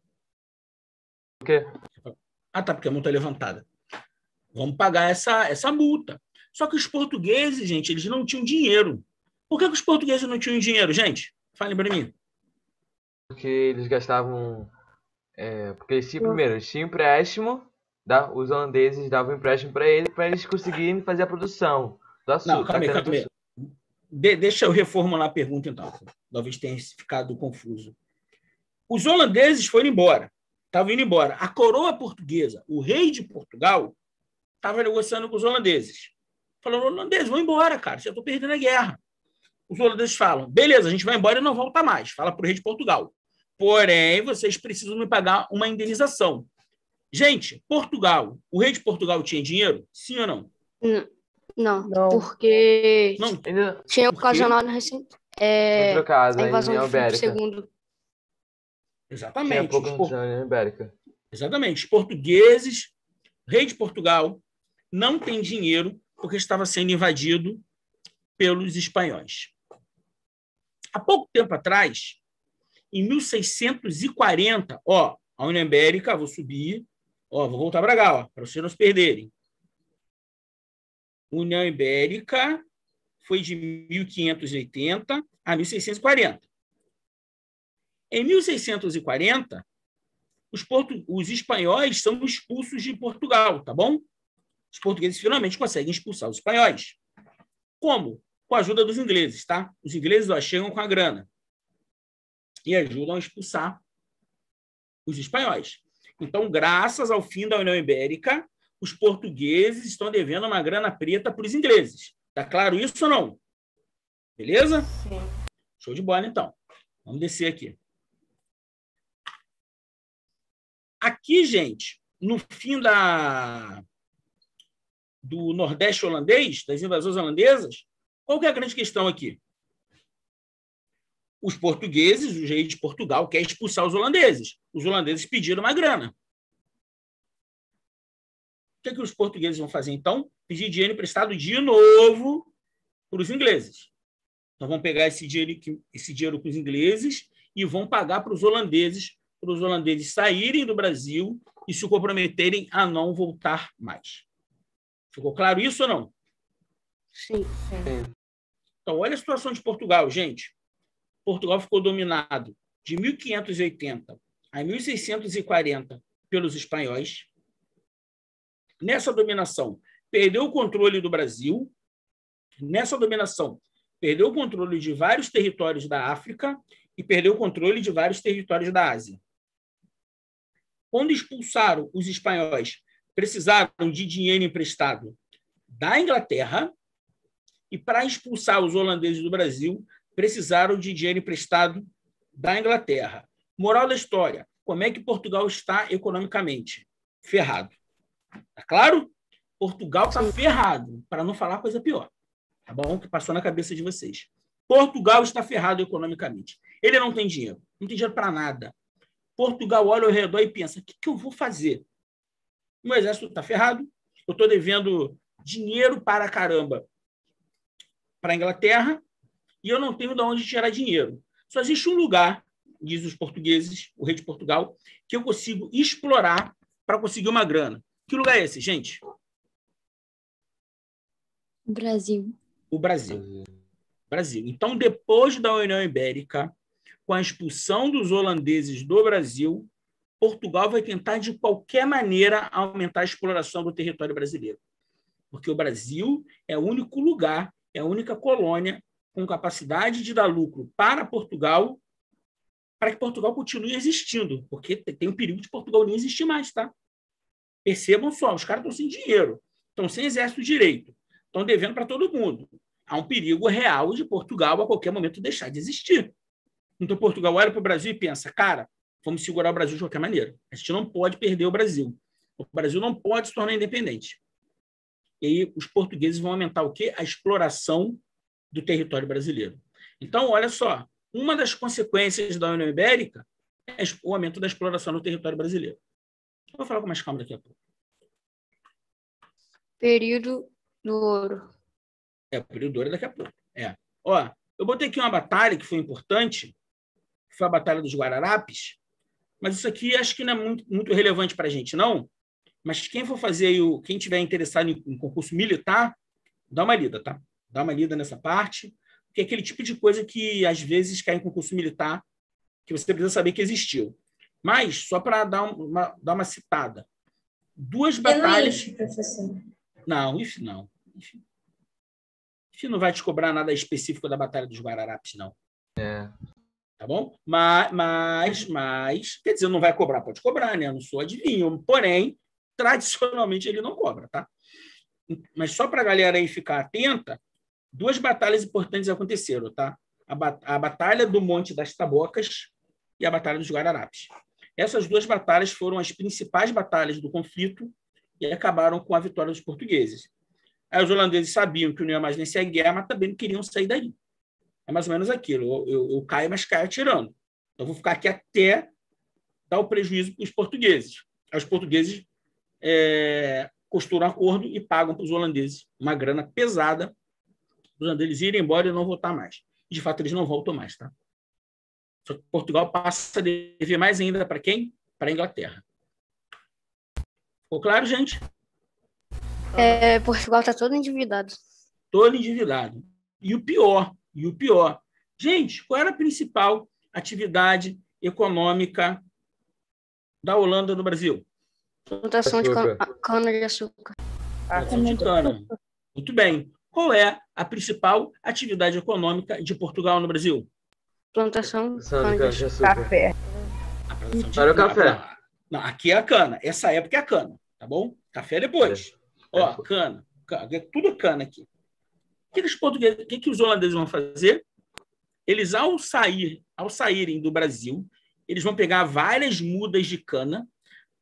O quê? Ah, tá, porque a multa é levantada. Vamos pagar essa multa. Só que os portugueses, gente, eles não tinham dinheiro. Por que os portugueses não tinham dinheiro, gente? Falem para mim. Porque eles gastavam... porque eles tinham empréstimo, os holandeses davam empréstimo para eles conseguirem fazer a produção do açúcar. Não, calma aí. Deixa eu reformular a pergunta, então. Talvez tenha ficado confuso. Os holandeses foram embora. Estavam indo embora. A coroa portuguesa, o rei de Portugal, estava negociando com os holandeses. Falando, holandeses, vão embora, cara. Já estou perdendo a guerra. Os holandeses falam, beleza, a gente vai embora e não volta mais. Fala para o rei de Portugal. Porém, vocês precisam me pagar uma indenização. Gente, Portugal, o rei de Portugal tinha dinheiro? Sim ou não? Não. Porque Não. tinha ocasionado recente a invasão União de Filipe Ibérica. II. Exatamente. União Ibérica. Exatamente. Os portugueses, rei de Portugal, não tem dinheiro porque estava sendo invadido pelos espanhóis. Há pouco tempo atrás, em 1640, a União Ibérica, vou subir, vou voltar para cá, para vocês não se perderem. União Ibérica foi de 1580 a 1640. Em 1640, os espanhóis são expulsos de Portugal, tá bom? Os portugueses finalmente conseguem expulsar os espanhóis. Como? Com a ajuda dos ingleses, tá? Os ingleses chegam com a grana e ajudam a expulsar os espanhóis. Então, graças ao fim da União Ibérica, os portugueses estão devendo uma grana preta para os ingleses. Tá claro isso ou não? Beleza? Sim. Show de bola, então. Vamos descer aqui. Aqui, gente, no fim do Nordeste holandês, das invasões holandesas, qual que é a grande questão aqui? Os portugueses, o rei de Portugal, quer expulsar os holandeses. Os holandeses pediram uma grana. O que os portugueses vão fazer, então? Pedir dinheiro emprestado de novo para os ingleses. Então, vão pegar esse dinheiro com os ingleses e vão pagar para os holandeses saírem do Brasil e se comprometerem a não voltar mais. Ficou claro isso ou não? Sim. Então, olha a situação de Portugal, gente. Portugal ficou dominado de 1580 a 1640 pelos espanhóis. Nessa dominação, perdeu o controle do Brasil. Nessa dominação, perdeu o controle de vários territórios da África e perdeu o controle de vários territórios da Ásia. Quando expulsaram os espanhóis, precisaram de dinheiro emprestado da Inglaterra e, para expulsar os holandeses do Brasil, precisaram de dinheiro emprestado da Inglaterra. Moral da história, como é que Portugal está economicamente? Ferrado. Tá claro? Portugal está ferrado, para não falar coisa pior. Tá bom? Que passou na cabeça de vocês. Portugal está ferrado economicamente. Ele não tem dinheiro. Não tem dinheiro para nada. Portugal olha ao redor e pensa, o que eu vou fazer? O meu exército está ferrado. Eu estou devendo dinheiro para caramba para a Inglaterra e eu não tenho de onde tirar dinheiro. Só existe um lugar, diz os portugueses, o rei de Portugal, que eu consigo explorar para conseguir uma grana. Que lugar é esse, gente? Brasil. O Brasil. Então, depois da União Ibérica, com a expulsão dos holandeses do Brasil, Portugal vai tentar, de qualquer maneira, aumentar a exploração do território brasileiro. Porque o Brasil é o único lugar, é a única colônia com capacidade de dar lucro para Portugal, para que Portugal continue existindo. Porque tem um perigo de Portugal nem existir mais, tá? Percebam só, os caras estão sem dinheiro, estão sem exército direito, estão devendo para todo mundo. Há um perigo real de Portugal, a qualquer momento, deixar de existir. Então, Portugal olha para o Brasil e pensa, cara, vamos segurar o Brasil de qualquer maneira. A gente não pode perder o Brasil. O Brasil não pode se tornar independente. E aí, os portugueses vão aumentar o quê? A exploração do território brasileiro. Então, olha só, uma das consequências da União Ibérica é o aumento da exploração do território brasileiro. Vou falar com mais calma daqui a pouco. Período do ouro. O período do ouro é daqui a pouco. Ó, eu botei aqui uma batalha que foi importante, que foi a Batalha dos Guararapes, mas isso aqui acho que não é muito relevante para a gente, não. Mas quem for fazer, quem tiver interessado em concurso militar, dá uma lida, tá? Dá uma lida nessa parte, que é aquele tipo de coisa que, às vezes, cai em concurso militar, que você precisa saber que existiu. Mas, só para dar uma citada, duas batalhas... IFE, professor? Não, IFE não. IFE não vai te cobrar nada específico da Batalha dos Guararapes, não. Tá bom? Mas, quer dizer, não vai cobrar, pode cobrar, né? Eu não sou adivinho, porém, tradicionalmente ele não cobra, tá? Mas só para a galera aí ficar atenta, duas batalhas importantes aconteceram, tá? A Batalha do Monte das Tabocas e a Batalha dos Guararapes. Essas duas batalhas foram as principais batalhas do conflito e acabaram com a vitória dos portugueses. Aí os holandeses sabiam que não ia mais vencer a guerra, mas também não queriam sair daí. É mais ou menos aquilo. Eu caio, mas caio atirando. Então, eu vou ficar aqui até dar o prejuízo para os portugueses. Aí os portugueses costuram um acordo e pagam para os holandeses uma grana pesada para os holandeses irem embora e não voltar mais. De fato, eles não voltam mais, tá? Só que Portugal passa a dever mais ainda para quem? Para a Inglaterra. Ficou claro, gente? Portugal está todo endividado. Todo endividado. E o pior, gente, qual era a principal atividade econômica da Holanda no Brasil? Plantação de cana-de-açúcar. Plantação de cana. Muito bem. Qual é a principal atividade econômica de Portugal no Brasil? Plantação de cana-de-açúcar. Café. Para o café. Não, aqui é a cana. Essa época é a cana, tá bom? Café é depois. Ó, cana. Tudo cana aqui. O que os holandeses vão fazer? Eles, ao saírem do Brasil, eles vão pegar várias mudas de cana,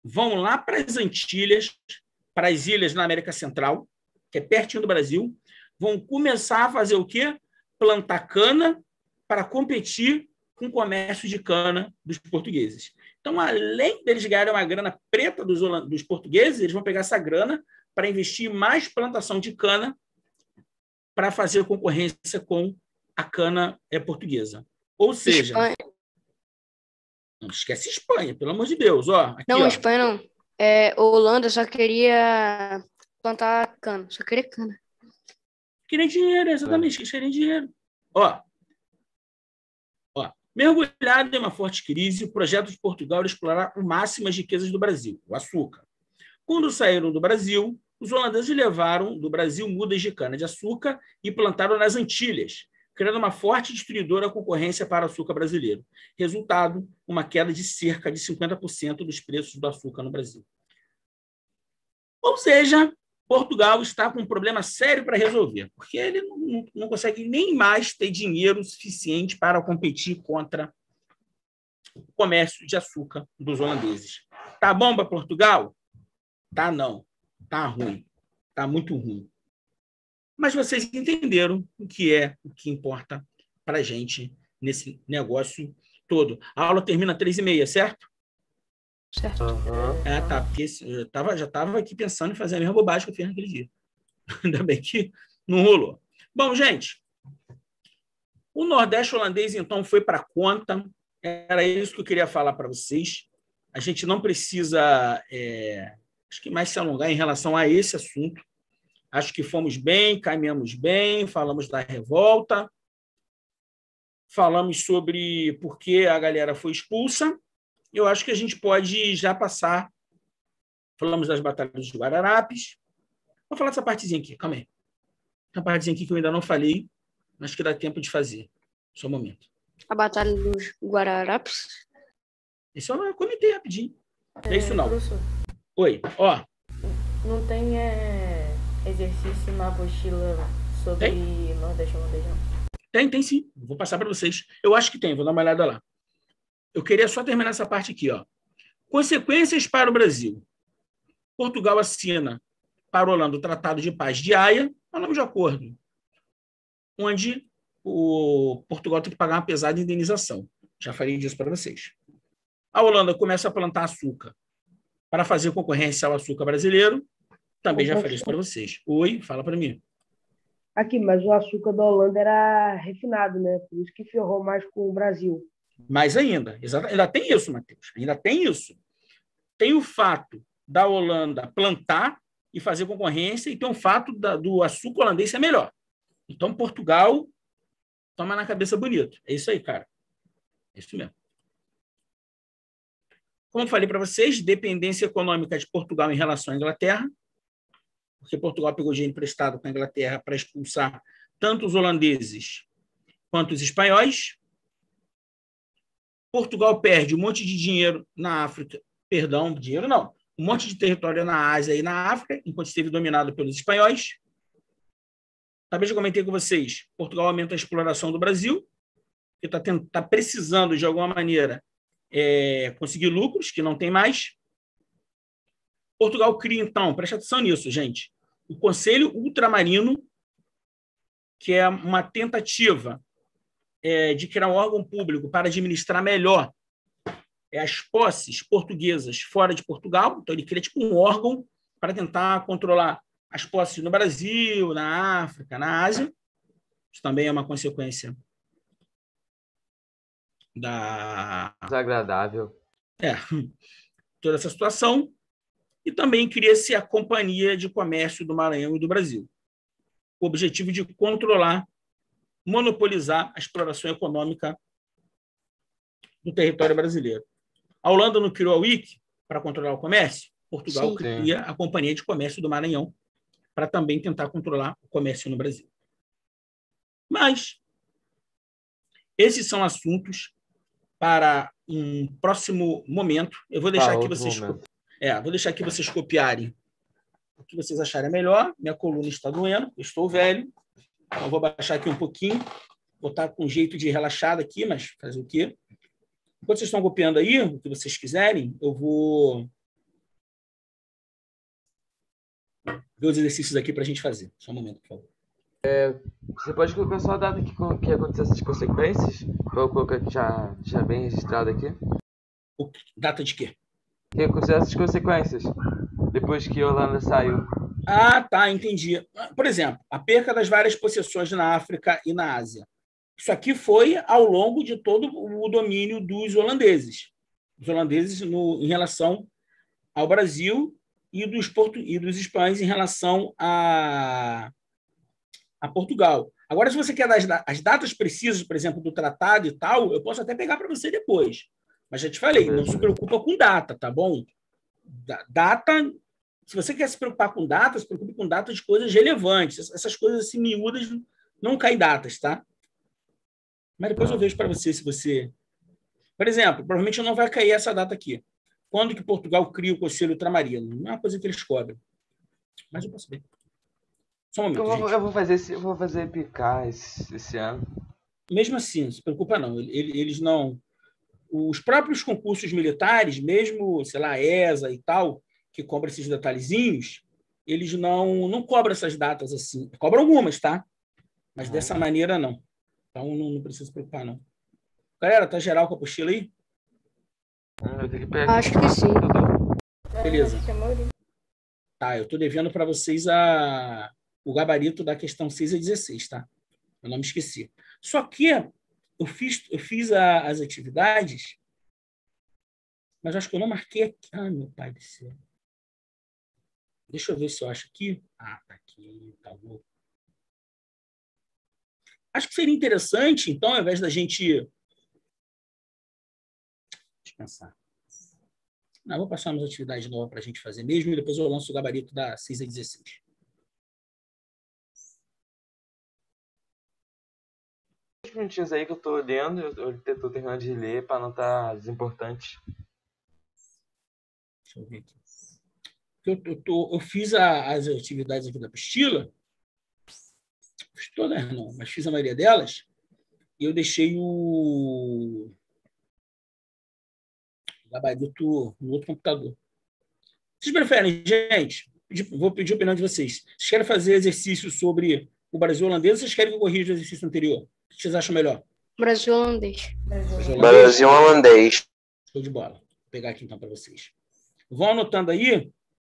vão lá para as Antilhas, para as ilhas na América Central, que é pertinho do Brasil, vão começar a fazer o quê? Plantar cana para competir com o comércio de cana dos portugueses. Então, além deles ganharem uma grana preta dos portugueses, eles vão pegar essa grana para investir em mais plantação de cana para fazer concorrência com a cana portuguesa. Ou seja, Espanha. não esquece Espanha, pelo amor de Deus. Ó, aqui, Não, ó. Espanha não. Holanda só queria plantar cana. Só queria cana. Querem dinheiro, exatamente, querem dinheiro. Ó, mergulhado em uma forte crise, o projeto de Portugal era explorar o máximo as riquezas do Brasil, o açúcar. Quando saíram do Brasil, os holandeses levaram do Brasil mudas de cana-de-açúcar e plantaram nas Antilhas, criando uma forte e destruidora concorrência para o açúcar brasileiro. Resultado, uma queda de cerca de 50% dos preços do açúcar no Brasil. Ou seja, Portugal está com um problema sério para resolver, porque ele não consegue nem mais ter dinheiro suficiente para competir contra o comércio de açúcar dos holandeses. Tá bom para Portugal? Tá não. Tá ruim. Tá muito ruim. Mas vocês entenderam o que importa para a gente nesse negócio todo. A aula termina 3h30, certo? Certo. Tá, porque eu já estava aqui pensando em fazer a mesma bobagem que eu fiz naquele dia. Ainda bem que não rolou. Bom, gente, o Nordeste holandês, então, foi para a conta. Era isso que eu queria falar para vocês. A gente não precisa, acho que mais se alongar em relação a esse assunto. Acho que fomos bem, caminhamos bem, falamos da revolta, falamos sobre por que a galera foi expulsa. Eu acho que a gente pode já passar. Falamos das batalhas dos Guararapes. Vou falar dessa partezinha aqui, calma aí. Essa partezinha aqui que eu ainda não falei, mas que dá tempo de fazer. Só um momento. A Batalha dos Guararapes? Esse eu comentei rapidinho. É isso não. Professor, Oi, ó. não tem exercício na apostila sobre Nordeste holandês, não? Tem sim. Vou passar para vocês. Eu acho que tem, vou dar uma olhada lá. Eu queria só terminar essa parte aqui, ó. Consequências para o Brasil. Portugal assina para a Holanda o Tratado de Paz de Haia, é o nome de acordo, onde o Portugal tem que pagar uma pesada indenização. Já falei disso para vocês. A Holanda começa a plantar açúcar para fazer concorrência ao açúcar brasileiro. Também já falei isso para vocês. Oi, fala para mim. Aqui, mas o açúcar da Holanda era refinado, né? Por isso que ferrou mais com o Brasil. Mais ainda. Ainda tem isso, Matheus. Ainda tem isso. Tem o fato da Holanda plantar e fazer concorrência, e tem o fato do açúcar holandês ser melhor. Então, Portugal toma na cabeça bonito. É isso aí, cara. É isso mesmo. Como eu falei para vocês, dependência econômica de Portugal em relação à Inglaterra, porque Portugal pegou dinheiro emprestado com a Inglaterra para expulsar tanto os holandeses quanto os espanhóis. Portugal perde um monte de dinheiro na África, dinheiro não, um monte de território na Ásia e na África, enquanto esteve dominado pelos espanhóis. Também já comentei com vocês, Portugal aumenta a exploração do Brasil, que está precisando, de alguma maneira, conseguir lucros, que não tem mais. Portugal cria, então, preste atenção nisso, gente, o Conselho Ultramarino, que é uma tentativa de criar um órgão público para administrar melhor as posses portuguesas fora de Portugal. Então, ele cria tipo um órgão para tentar controlar as posses no Brasil, na África, na Ásia. Isso também é uma consequência desagradável. Toda essa situação. E também cria-se a Companhia de Comércio do Maranhão e do Brasil, com o objetivo de controlar, monopolizar a exploração econômica do território brasileiro. A Holanda não criou a WIC para controlar o comércio? Portugal cria a Companhia de Comércio do Maranhão para também tentar controlar o comércio no Brasil. Mas esses são assuntos para um próximo momento. Eu vou deixar aqui vocês... vou deixar aqui vocês copiarem o que vocês acharem melhor. Minha coluna está doendo, eu estou velho. Então, vou baixar aqui um pouquinho. Vou estar com um jeito de relaxado aqui, mas fazer o quê? Enquanto vocês estão copiando aí, o que vocês quiserem, eu vou ver os exercícios aqui para a gente fazer. Só um momento, por favor. Você pode colocar só a data que aconteceu essas consequências? Pra eu colocar já bem registrado aqui. Data de quê? Que aconteceu essas consequências depois que Holanda saiu. Ah, tá, entendi. Por exemplo, a perca das várias possessões na África e na Ásia. Isso aqui foi ao longo de todo o domínio dos holandeses. Os holandeses em relação ao Brasil e dos espanhóis em relação a Portugal. Agora, se você quer as datas precisas, por exemplo, do tratado e tal, eu posso até pegar para você depois. Mas já te falei, não se preocupa com data, tá bom? Data, se você quer se preocupar com data, se preocupe com datas de coisas relevantes. Essas coisas assim, miúdas, não caem datas, tá? Mas depois eu vejo para você se você... Por exemplo, provavelmente não vai cair essa data aqui. Quando que Portugal cria o Conselho Ultramarino? Não é uma coisa que eles cobram. Mas eu posso ver. Só um momento, Eu vou fazer picar esse ano. Mesmo assim, não se preocupa não. Eles não... Os próprios concursos militares, mesmo, sei lá, ESA e tal, que cobram esses detalhezinhos, eles não cobram essas datas assim. Cobram algumas, tá? Mas dessa maneira, não. Então, não precisa se preocupar, não. Galera, tá geral com a apostila aí? Eu tenho que pegar. Acho que sim. Beleza. Tá, eu tô devendo para vocês o gabarito da questão 6 a 16, tá? Eu não me esqueci. Só que eu fiz as atividades, mas acho que eu não marquei aqui. Ah, meu pai do céu. Deixa eu ver se eu acho aqui. Ah, tá aqui, tá bom. Acho que seria interessante, então, ao invés da gente... Deixa eu pensar. Não, vou passar umas atividades novas para a gente fazer mesmo e depois eu lanço o gabarito da 6 a 16. Uns minutinhos aí que eu tô lendo, eu tô terminando de ler para não estar desimportante. Deixa eu ver aqui. Eu fiz as atividades aqui da apostila, fiz todas não, mas fiz a maioria delas, e eu deixei o gabarito no outro computador. Vocês preferem, gente? Vou pedir a opinião de vocês. Vocês querem fazer exercício sobre o Brasil holandês ou vocês querem que eu corrija o exercício anterior? O que vocês acham melhor? Brasil holandês. Brasil holandês. Show de bola. Vou pegar aqui então para vocês. Vão anotando aí.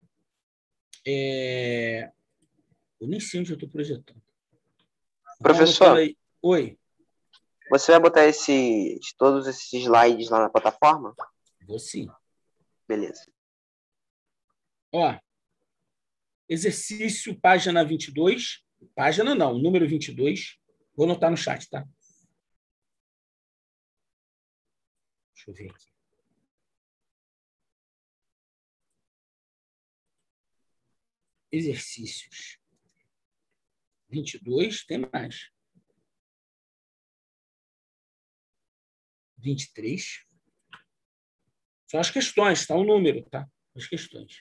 Eu nem sei onde eu estou projetando. Professor, aí. Oi. Você vai botar todos esses slides lá na plataforma? Vou sim. Beleza. Ó, exercício, página 22. Página não, número 22. Vou anotar no chat, tá? Deixa eu ver aqui. Exercícios. 22, tem mais. 23. Só as questões, tá? O número, tá? As questões.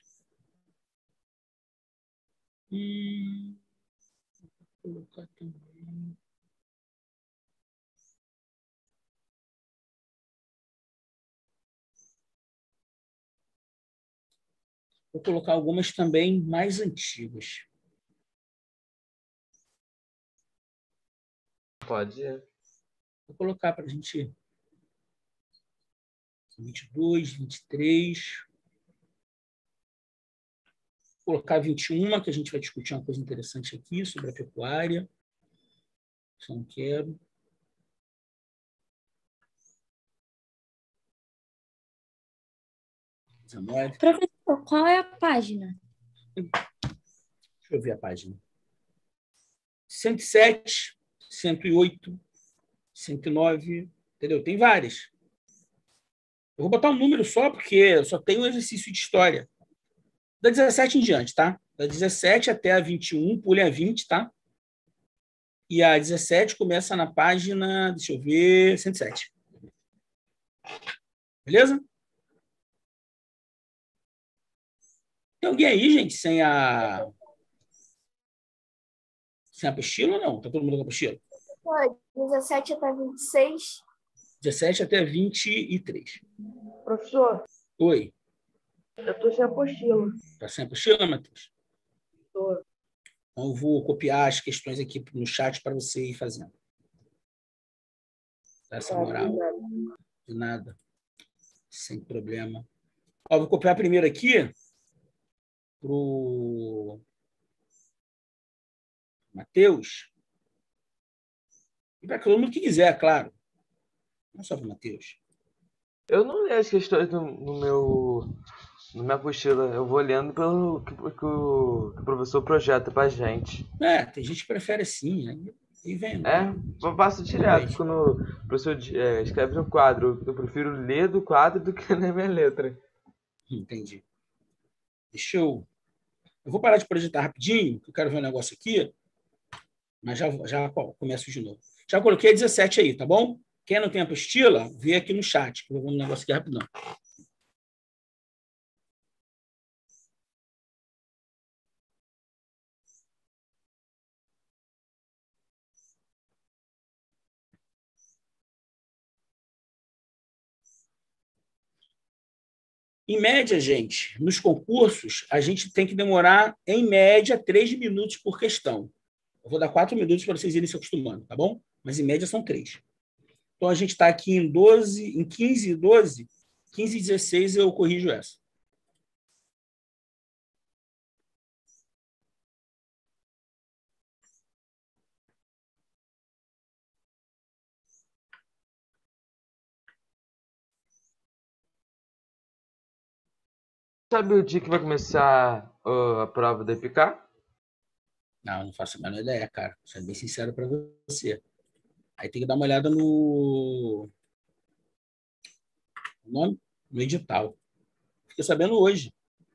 Vou colocar também. Vou colocar algumas também mais antigas. Pode ir. Vou colocar para a gente... 22, 23... Vou colocar 21, que a gente vai discutir uma coisa interessante aqui sobre a pecuária. Só não quero. Professor, qual é a página? Deixa eu ver a página. 107, 108, 109, entendeu? Tem várias. Eu vou botar um número só, porque só tem um exercício de história. Da 17 em diante, tá? Da 17 até a 21, pule a 20, tá? E a 17 começa na página, deixa eu ver, 107. Beleza? Tem alguém aí, gente, sem a apostila ou não? Tá todo mundo com a apostila? Pode. 17 até 26. 17 até 23. Professor, Oi. eu tô sem apostila. Tá sem apostila, Matheus? Tô. Então, eu vou copiar as questões aqui no chat para você ir fazendo. Dá essa moral. De nada. Sem problema. Ó, vou copiar primeiro aqui para o Matheus. E para todo mundo que quiser, claro. Não só para o Matheus. Eu não leio as questões no meu. Na minha apostila. Eu vou lendo pelo que o professor projeta pra gente. Tem gente que prefere assim. Aí vem. Eu passo direto. Quando o professor escreve no quadro, eu prefiro ler do quadro do que ler minha letra. Entendi. Deixa eu. Eu vou parar de projetar rapidinho, que eu quero ver um negócio aqui. Mas já começo de novo. Já coloquei 17 aí, tá bom? Quem não tem apostila, vê aqui no chat, que eu vou ver um negócio aqui rapidão. Em média, gente, nos concursos, a gente tem que demorar, em média, 3 minutos por questão. Eu vou dar 4 minutos para vocês irem se acostumando, tá bom? Mas, em média, são 3. Então, a gente está aqui em 15 e 12, 15 e 16 eu corrijo essa. Sabe o dia que vai começar a prova da EPICAR? Não faço a menor ideia, cara. Vou ser bem sincero para você. Aí tem que dar uma olhada no edital. Fiquei sabendo hoje.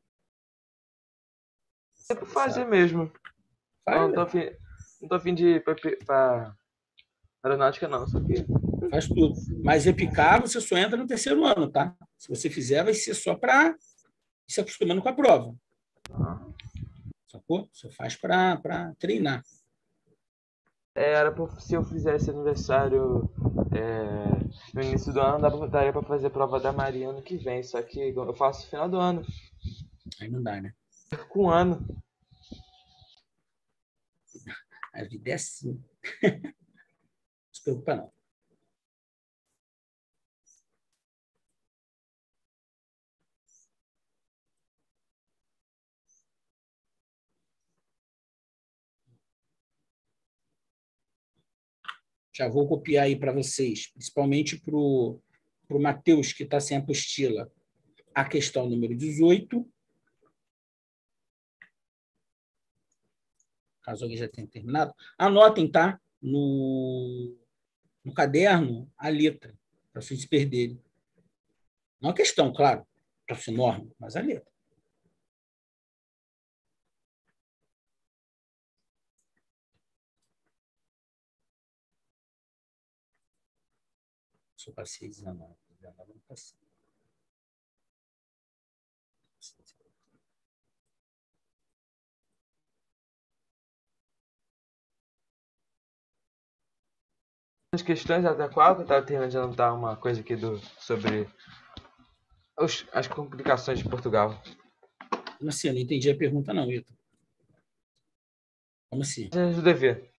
É pra fazer mesmo. Não tô a fim de ir pra aeronáutica, não. Só que... Faz tudo. Mas EPICAR você só entra no 3º ano, tá? Se você fizer, vai ser só para ir se acostumando com a prova. Sacou? Você faz para treinar. Era se eu fizesse aniversário no início do ano, daria pra fazer a prova da Maria ano que vem. Só que eu faço no final do ano. Aí não dá, né? Com um ano. A vida é assim. Não se preocupa, não. Já vou copiar aí para vocês, principalmente para o Matheus, que está sem apostila, a questão número 18. Caso alguém já tenha terminado. Anotem, tá? No caderno, a letra, para vocês se perderem. Não a questão, claro, para ser norma, mas a letra. Se eu passei 19, não passei. As questões até qual que eu tava terminando de anotar uma coisa aqui sobre as complicações de Portugal. Como assim? Eu não entendi a pergunta, não, Ito. Como assim? Do dever.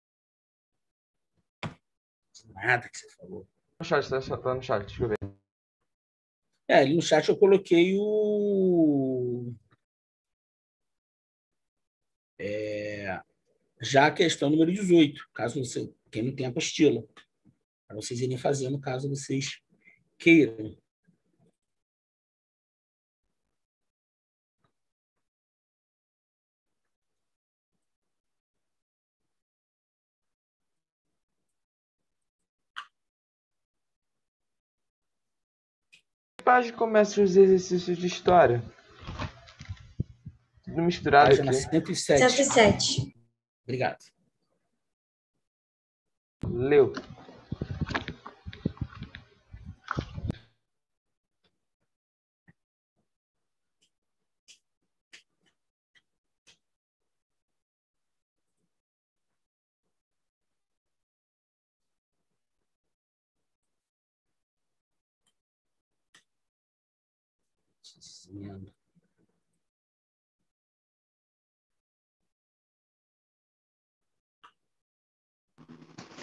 Nada que você falou. No chat, tá no chat, deixa eu ver. Ali no chat eu coloquei já a questão número 18, caso você, quem não tem apostila, para vocês irem fazendo, caso vocês queiram. Que página começa os exercícios de história? Tudo misturado Página aqui. 107. 107. Obrigado. Leu. Desviando.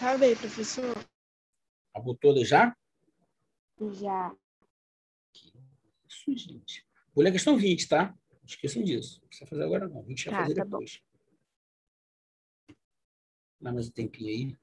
Acabei, professor. Acabou todas já? Já. Isso, gente. Vou ler a questão 20, tá? Não esqueçam disso. Não precisa fazer agora, não. 20 vai fazer tá bom. depois. Dá mais um tempinho aí.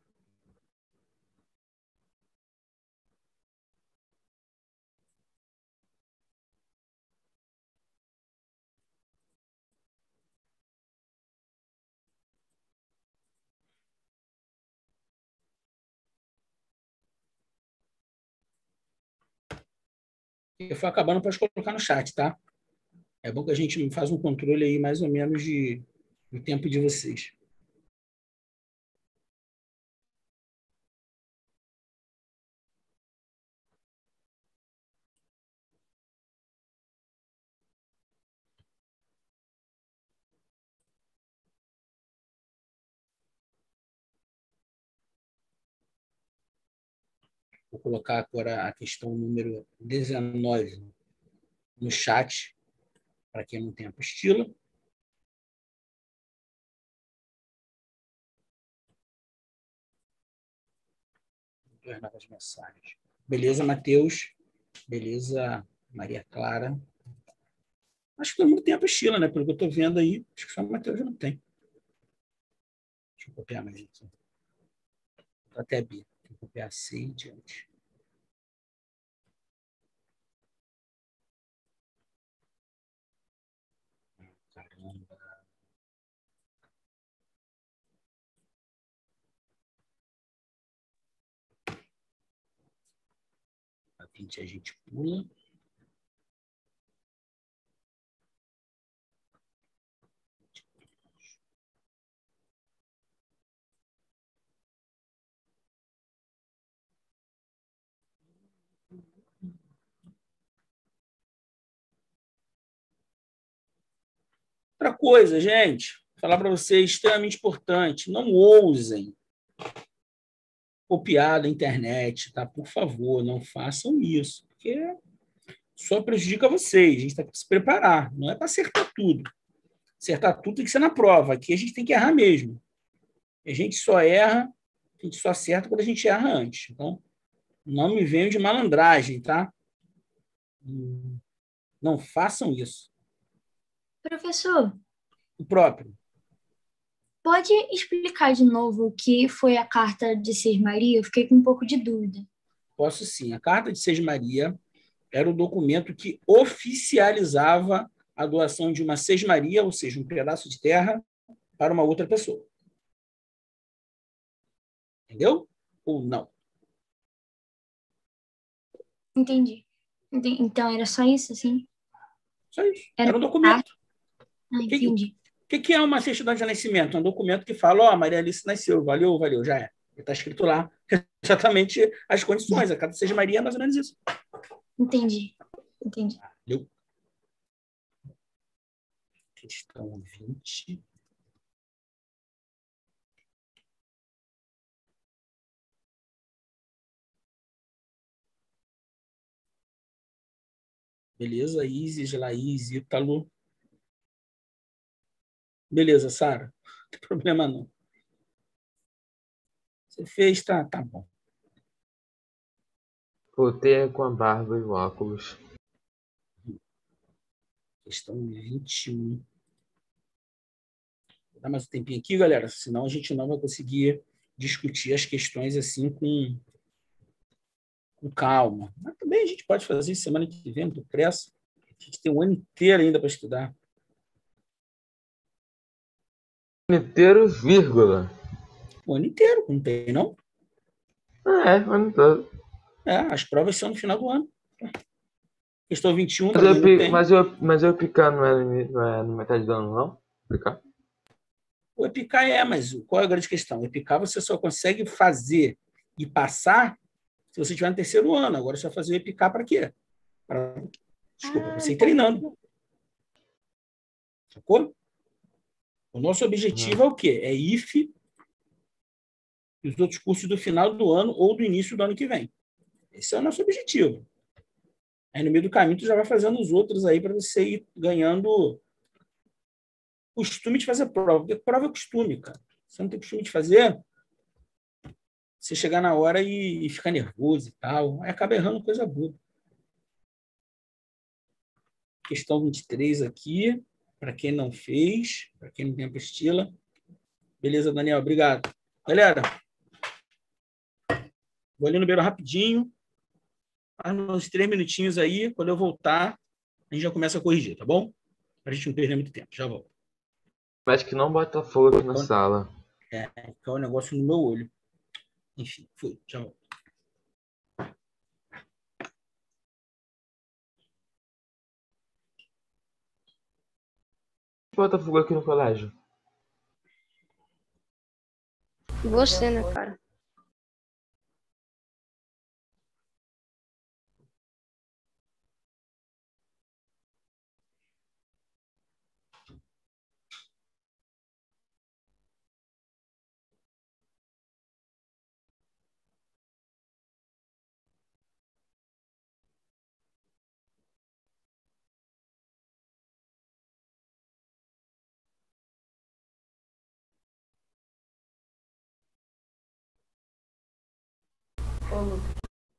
Eu for acabando, pode colocar no chat, tá? É bom que a gente faz um controle aí mais ou menos do tempo de vocês. Vou colocar agora a questão número 19 no chat, para quem não tem apostila. Duas novas mensagens. Beleza, Matheus? Beleza, Maria Clara? Acho que todo mundo tem apostila, né? Pelo que eu estou vendo aí, acho que só o Matheus já não tem. Deixa eu copiar mais aqui. Até B. Vou copiar C e diante. Caramba. A 20 a gente pula. Outra coisa, gente, vou falar para vocês, extremamente importante, não ousem copiar da internet, tá? Por favor, não façam isso, porque só prejudica vocês. A gente tem que se preparar, não é para acertar tudo. Acertar tudo tem que ser na prova. Aqui a gente tem que errar mesmo. A gente só erra, a gente só acerta quando a gente erra antes. Então, não me venham de malandragem, tá? Não façam isso. Professor, O próprio. pode explicar de novo o que foi a carta de Sesmaria? Eu fiquei com um pouco de dúvida. Posso sim. A Carta de Sesmaria era o documento que oficializava a doação de uma sesmaria, ou seja, um pedaço de terra, para uma outra pessoa. Entendeu? Ou não? Entendi. Então era só isso, assim? Só isso. Era um documento. Ah, entendi. O que é uma certidão de nascimento? É um documento que fala, ó, Maria Alice nasceu, valeu, valeu, já é. Está escrito lá exatamente as condições. A Carta de Sesmaria é mais ou menos isso. Entendi. Valeu. Questão 20. Beleza, Isis, Laís, Ítalo. Beleza, Sara. Não tem problema não. Você fez, tá bom. Voltei com a barba e o óculos. Questão 21. Vou dar mais um tempinho aqui, galera, senão a gente não vai conseguir discutir as questões assim com calma. Mas também a gente pode fazer isso semana que vem, não tô pressa. A gente tem um ano inteiro ainda para estudar. Inteiro, vírgula. O ano inteiro, não tem, não? O ano todo. As provas são no final do ano. Questão 21, mas o EPICAR não é na metade do ano, não? EPICAR? O EPICAR mas qual é a grande questão? O EPICAR você só consegue fazer e passar se você estiver no terceiro ano. Agora você vai fazer o EPICAR para quê? Desculpa, você ir treinando. Sacou? O nosso objetivo é o quê? É IFE e os outros cursos do final do ano ou do início do ano que vem. Esse é o nosso objetivo. Aí no meio do caminho tu já vai fazendo os outros aí para você ir ganhando costume de fazer prova. Porque prova é costume, cara. Você não tem costume de fazer, você chegar na hora e ficar nervoso e tal. Aí acaba errando coisa boa. Questão 23 aqui, para quem não fez, para quem não tem apostila. Beleza, Daniel? Obrigado. Galera, vou ali no beiro rapidinho. Uns 3 minutinhos aí. Quando eu voltar, a gente já começa a corrigir, tá bom? Para a gente não perder muito tempo. Já volto. Mas que não bota fogo aqui na sala. Fica um negócio no meu olho. Enfim, fui. Já volto. Bota fogo aqui no colégio. Você, né, cara? Ô, Lucas.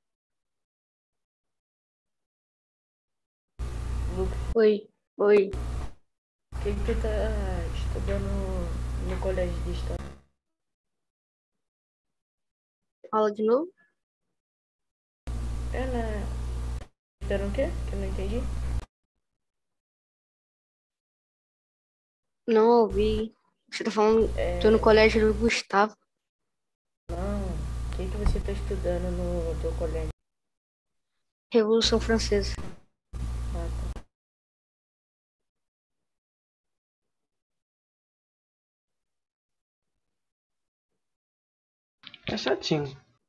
Lucas, Oi. o que que tu tá estudando no colégio de história? Fala de novo? Estudando o quê? Que eu não entendi. Não ouvi. Você tá falando. Tô no colégio do Gustavo. Não. O que que você tá estudando no teu colégio? Revolução Francesa. Ah, tá. É chatinho.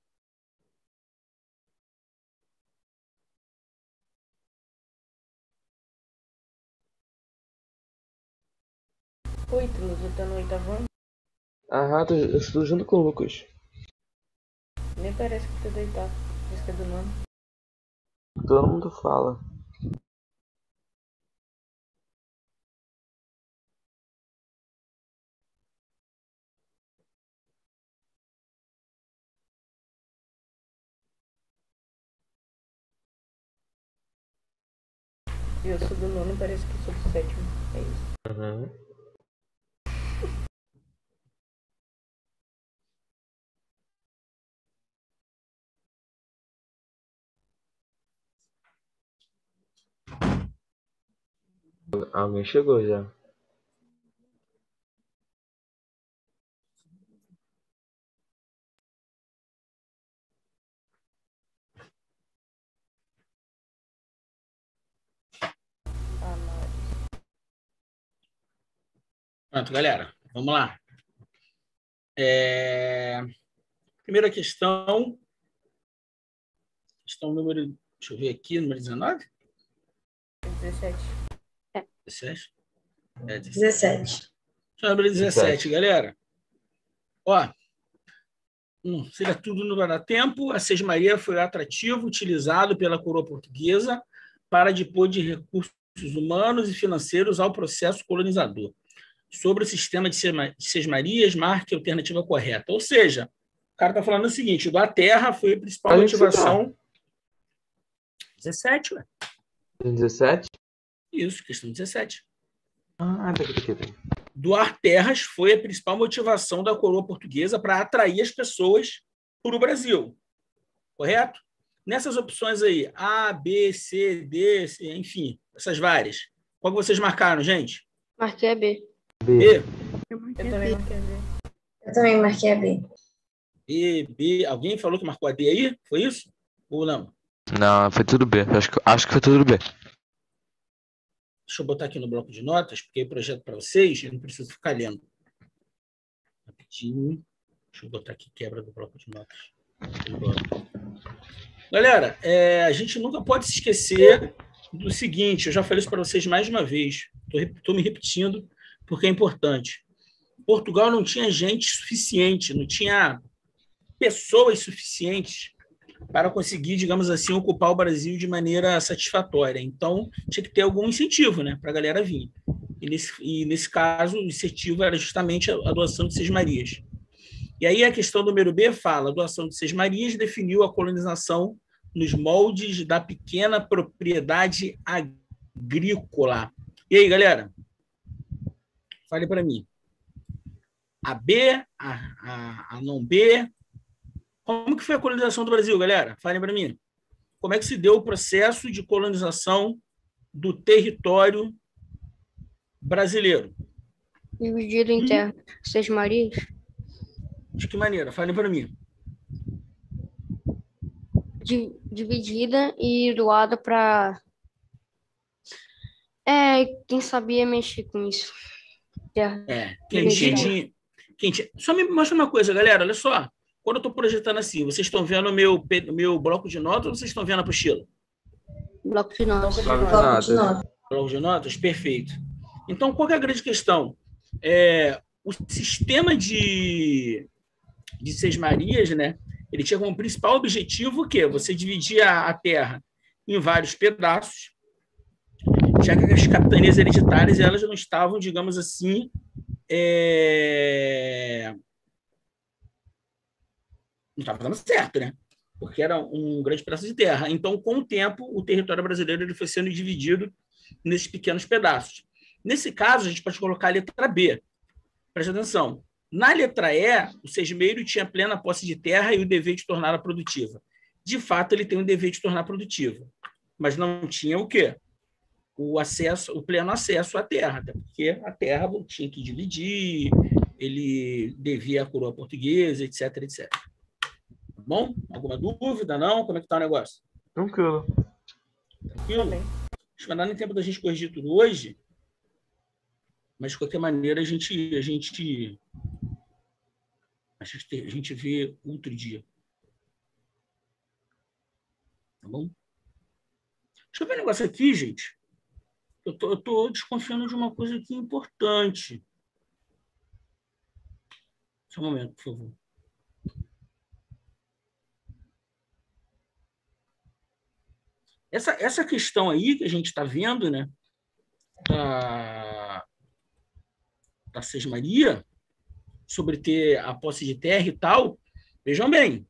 Oi, Truz, você tá no 8º ano? Aham, eu estou junto com o Lucas. Nem parece que tu é do 8º. Parece que é do 9º. Todo mundo fala. Eu sou do 9º, parece que sou do 7º. É isso. Uhum. Alguém chegou já. Ah, mas... Pronto, galera. Vamos lá. Primeira questão. Questão número... Deixa eu ver aqui, número 19? 17. 17? 17. Número 17, galera. Ó, seja tudo não vai dar tempo. A Sesmaria foi o atrativo utilizado pela coroa portuguesa para dispor de recursos humanos e financeiros ao processo colonizador. Sobre o sistema de sesmarias, marque a alternativa correta. Ou seja, o cara está falando o seguinte: a terra foi a principal motivação. 17, ué. 17? Isso, questão 17. Ah, tá aqui. Doar terras foi a principal motivação da coroa portuguesa para atrair as pessoas para o Brasil. Correto? Nessas opções aí, A, B, C, D, C, enfim, essas várias. Qual que vocês marcaram, gente? Marquei a B. B. Eu também marquei a B. Eu também marquei a B. B, B. Alguém falou que marcou a D aí? Foi isso? Ou não? Não, foi tudo B. Acho que foi tudo B. Deixa eu botar aqui no bloco de notas, porque eu projeto para vocês, eu não preciso ficar lendo. Rapidinho. Deixa eu botar aqui quebra do bloco de notas. Galera, a gente nunca pode se esquecer do seguinte, eu já falei isso para vocês mais de uma vez, estou me repetindo, porque é importante. Portugal não tinha gente suficiente, não tinha pessoas suficientes para conseguir, digamos assim, ocupar o Brasil de maneira satisfatória. Então, tinha que ter algum incentivo, né, para a galera vir. E nesse caso, o incentivo era justamente a doação de sesmarias. E aí a questão número B fala: a doação de Sesmarias definiu a colonização nos moldes da pequena propriedade agrícola. E aí, galera? Fale para mim. A B, a não B. Como que foi a colonização do Brasil, galera? Falem para mim. Como é que se deu o processo de colonização do território brasileiro? Dividido em terra. Sesmarias. De que maneira? Falem para mim. Dividida e doada para quem sabia mexer com isso. Terra. Quem tinha. Só me mostra uma coisa, galera. Olha só. Quando eu estou projetando assim, vocês estão vendo o meu bloco de notas ou vocês estão vendo a apostila? Bloco de notas. Bloco de notas? Perfeito. Então, qual que é a grande questão? O sistema de Sesmarias, né? Ele tinha como principal objetivo o quê? Você dividia a terra em vários pedaços, já que as capitanias hereditárias elas não estavam, digamos assim, não estava dando certo, né? Porque era um grande pedaço de terra. Então, com o tempo, o território brasileiro ele foi sendo dividido nesses pequenos pedaços. Nesse caso, a gente pode colocar a letra B. Presta atenção. Na letra E, o sesmeiro tinha plena posse de terra e o dever de torná-la produtiva. De fato, ele tem o dever de tornar produtiva, mas não tinha o quê? O pleno acesso à terra, até porque a terra tinha que dividir, ele devia à coroa portuguesa, etc, etc. Tá bom? Alguma dúvida? Não? Como é que está o negócio? Tranquilo. Tranquilo? Acho que vai dar nem tempo da gente corrigir tudo hoje, mas de qualquer maneira a gente vê outro dia. Tá bom? Deixa eu ver um negócio aqui, gente. Eu tô desconfiando de uma coisa aqui importante. Só um momento, por favor. Essa questão aí que a gente está vendo, né, da Sesmaria, sobre ter a posse de terra e tal, vejam bem.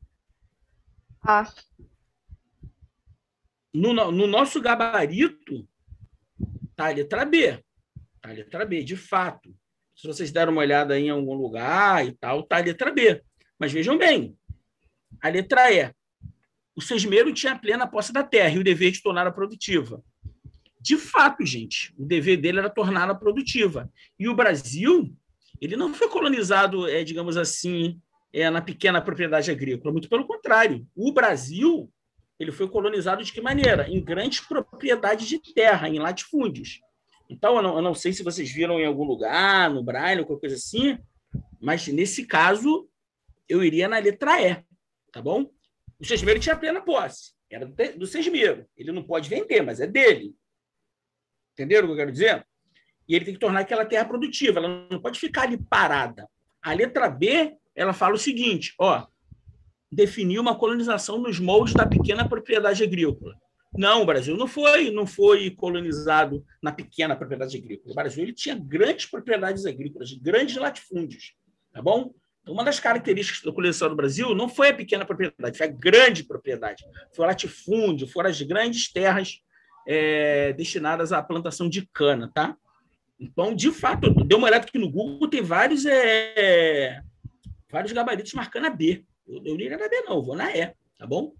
No nosso gabarito, tá a letra B. Tá a letra B, de fato. Se vocês deram uma olhada aí em algum lugar e tal, tá a letra B. Mas vejam bem, a letra E. O sesmeiro tinha plena posse da terra e o dever de torná-la produtiva. De fato, gente, o dever dele era torná-la produtiva. E o Brasil, ele não foi colonizado, digamos assim, na pequena propriedade agrícola. Muito pelo contrário. O Brasil, ele foi colonizado de que maneira? Em grandes propriedades de terra, em latifúndios. Então, eu não sei se vocês viram em algum lugar, no Braille, ou qualquer coisa assim, mas nesse caso, eu iria na letra E, tá bom? O sesmeiro tinha plena posse, era do sesmeiro. Ele não pode vender, mas é dele. Entenderam o que eu quero dizer? E ele tem que tornar aquela terra produtiva, ela não pode ficar ali parada. A letra B, ela fala o seguinte, definiu uma colonização nos moldes da pequena propriedade agrícola. Não, o Brasil não foi colonizado na pequena propriedade agrícola. O Brasil ele tinha grandes propriedades agrícolas, grandes latifúndios, tá bom? Então, uma das características da colonização do Brasil não foi a pequena propriedade, foi a grande propriedade. Foi o latifúndio, foram as grandes terras destinadas à plantação de cana, tá? Então, de fato, deu uma olhada aqui no Google, tem vários gabaritos marcando a B. Eu não iria na B, não, eu vou na E, tá bom?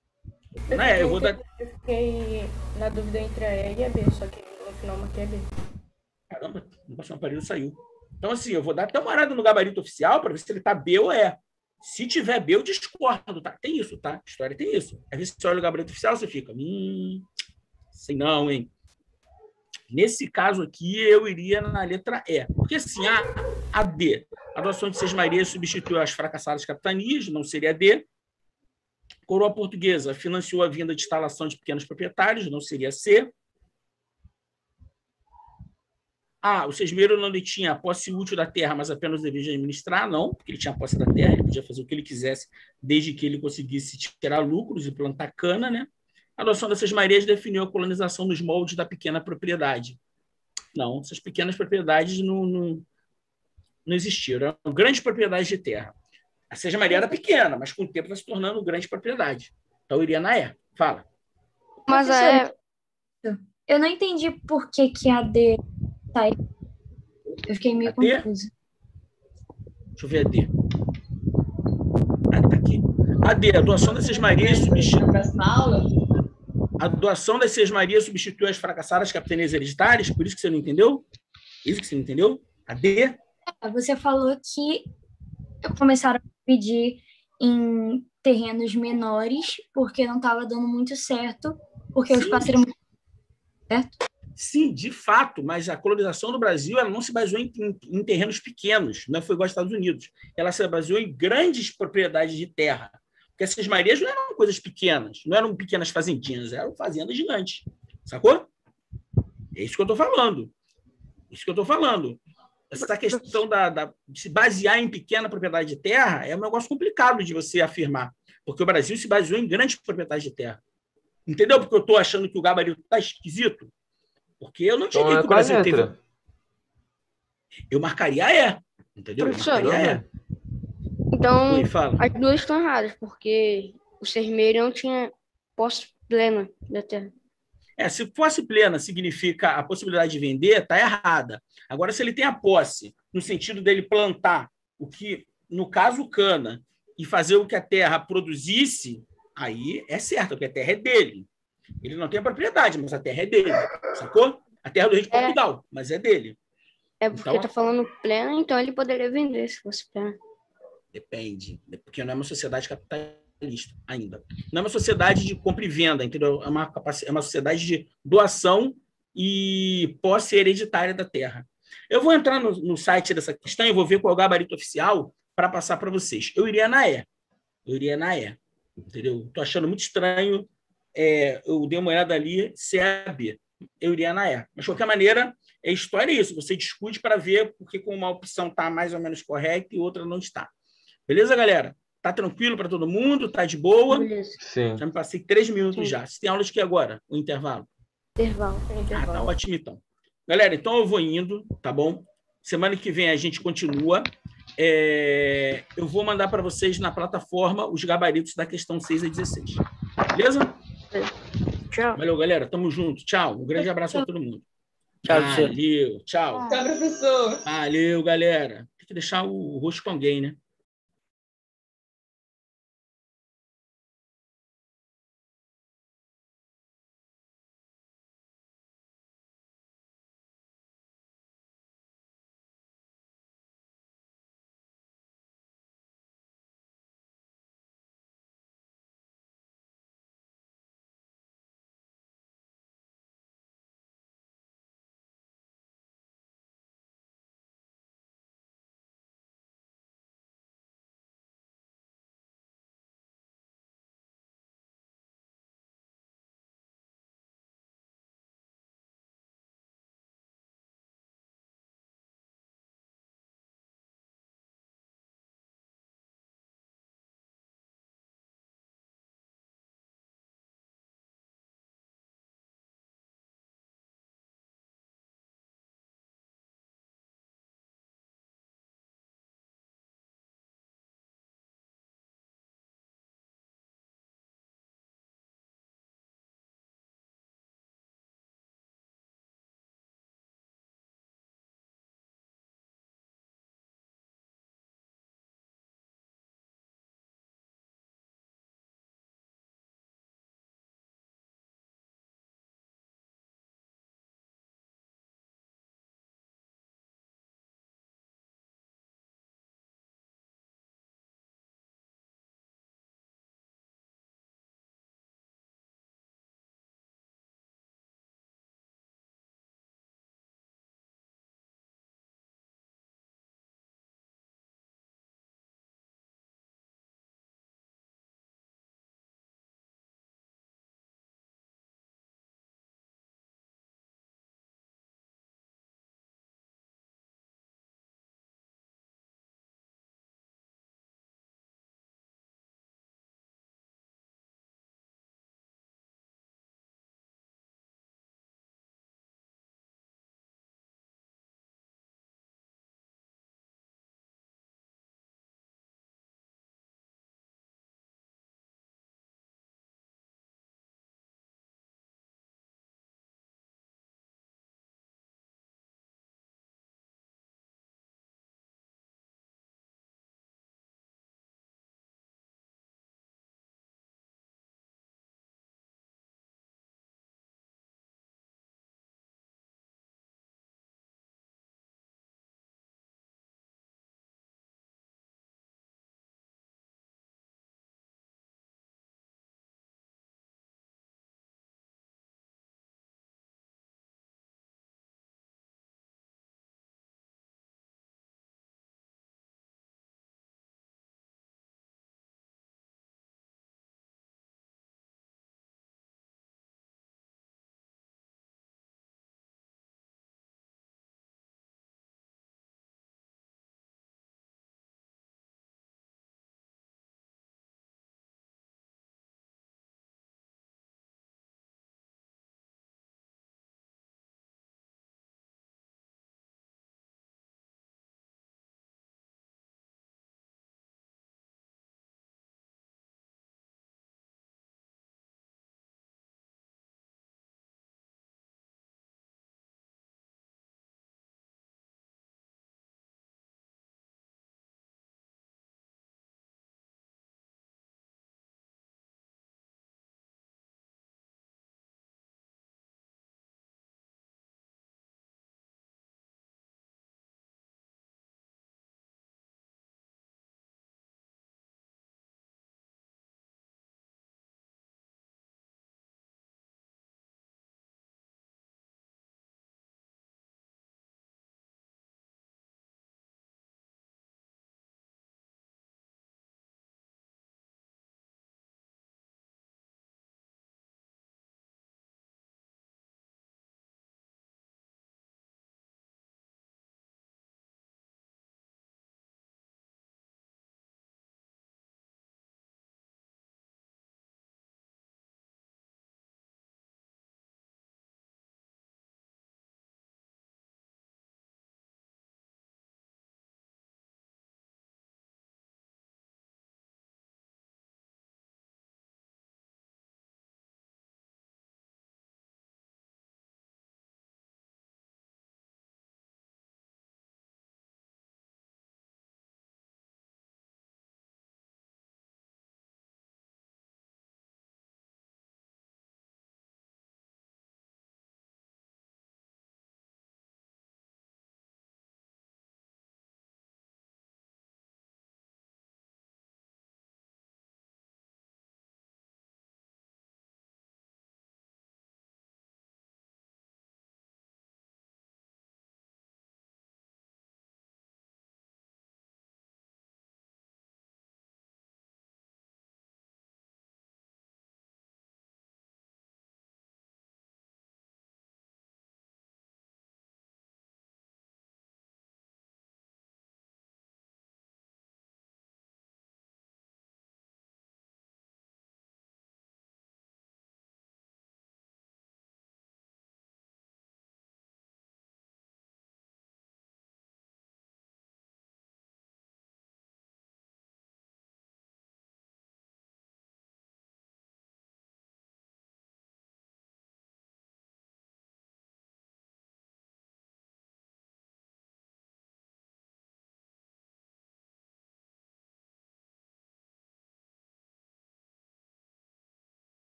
Eu fiquei na dúvida entre a E e a B, só que no final marquei a B. Caramba, o próximo aparelho saiu. Então, assim, eu vou dar até uma olhada no gabarito oficial para ver se ele tá B ou E. Se tiver B, eu discordo, tá? Tem isso, tá? A história tem isso. Às vezes você olha o gabarito oficial, você fica, sei não, hein? Nesse caso aqui, eu iria na letra E. Porque, assim, a D, a doação de Sesmarias substituiu as fracassadas capitanias, não seria D. Coroa portuguesa financiou a vinda de instalação de pequenos proprietários, não seria C. O sesmeiro não tinha a posse útil da terra, mas apenas o dever de administrar, não, porque ele tinha a posse da terra, ele podia fazer o que ele quisesse, desde que ele conseguisse tirar lucros e plantar cana, né? A adoção dessas Sesmarias definiu a colonização nos moldes da pequena propriedade. Não, essas pequenas propriedades não existiram, eram grandes propriedades de terra. A Sesma Maria era pequena, mas com o tempo vai se tornando grande propriedade. Então eu iria na E. Fala. Mas a Eu não entendi por que a D tá aí. Eu fiquei meio confusa. Deixa eu ver a D. Ah, tá aqui. A D, a doação das Sesmarias substitui. A doação das Sesmarias substitui as fracassadas capitanias hereditárias? Por isso que você não entendeu? Isso que você não entendeu? A D? Você falou que começaram a pedir em terrenos menores porque não estava dando muito certo, porque o espaço era muito certo. Sim, de fato, mas a colonização do Brasil ela não se baseou em terrenos pequenos, não foi igual aos Estados Unidos. Ela se baseou em grandes propriedades de terra. Porque essas Marias não eram coisas pequenas, não eram pequenas fazendinhas, eram fazendas gigantes. Sacou? É isso que eu estou falando. Isso que eu estou falando. Essa questão de se basear em pequena propriedade de terra é um negócio complicado de você afirmar, porque o Brasil se baseou em grandes propriedades de terra. Entendeu? Porque eu estou achando que o gabarito está esquisito? Porque eu não diria que o Brasil teve... Eu marcaria E. Entendeu? Professor, eu marcaria E. Então, Oi, fala. as duas estão erradas, porque o Sermeiro não tinha posse plena da terra. Se posse plena significa a possibilidade de vender, está errada. Agora, se ele tem a posse, no sentido dele plantar o que, no caso, cana, e fazer o que a terra produzisse, aí é certo, porque a terra é dele. Ele não tem a propriedade, mas a terra é dele. Sacou? A terra do rei de Portugal, mas é dele. É porque Então, tá falando plena, então ele poderia vender se fosse plena. Depende, porque não é uma sociedade capitalista ainda. Não é uma sociedade de compra e venda, entendeu? É uma sociedade de doação e posse hereditária da terra. Eu vou entrar no site dessa questão e vou ver qual é o gabarito oficial para passar para vocês. Eu iria na E. Entendeu? Estou achando muito estranho. Eu dei uma olhada ali, se é a B. Eu iria na E. Mas, de qualquer maneira, a história é isso. Você discute para ver porque com uma opção está mais ou menos correta e outra não está. Beleza, galera? Tá tranquilo para todo mundo? Tá de boa? Beleza. Sim. Já me passei 3 minutos já. Você tem aula de que agora? O intervalo? Intervalo. Tá ótimo então. Galera, então eu vou indo, tá bom? Semana que vem a gente continua. Eu vou mandar para vocês na plataforma os gabaritos da questão 6 a 16. Beleza? Tchau. Valeu, galera. Tamo junto. Tchau. Um grande abraço para todo mundo. Tchau, Valeu. Tchau. Tchau, professor. Valeu, galera. Tem que deixar o rosto com alguém, né?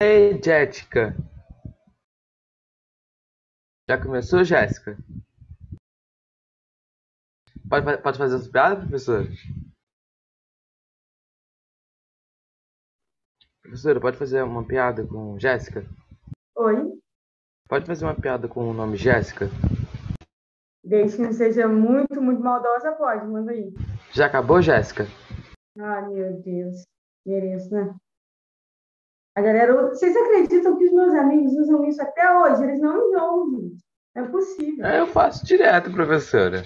Ei, Jéssica. Já começou, Jéssica? Pode fazer as piadas, professor? Professora, pode fazer uma piada com Jéssica? Oi? Pode fazer uma piada com o nome Jéssica? Desde que não seja muito, muito maldosa, pode, manda aí. Já acabou, Jéssica? Ah, meu Deus. Mereço, né? A galera, vocês acreditam que os meus amigos usam isso até hoje? Eles não enjoam, gente. Não é possível. Eu faço direto, professora.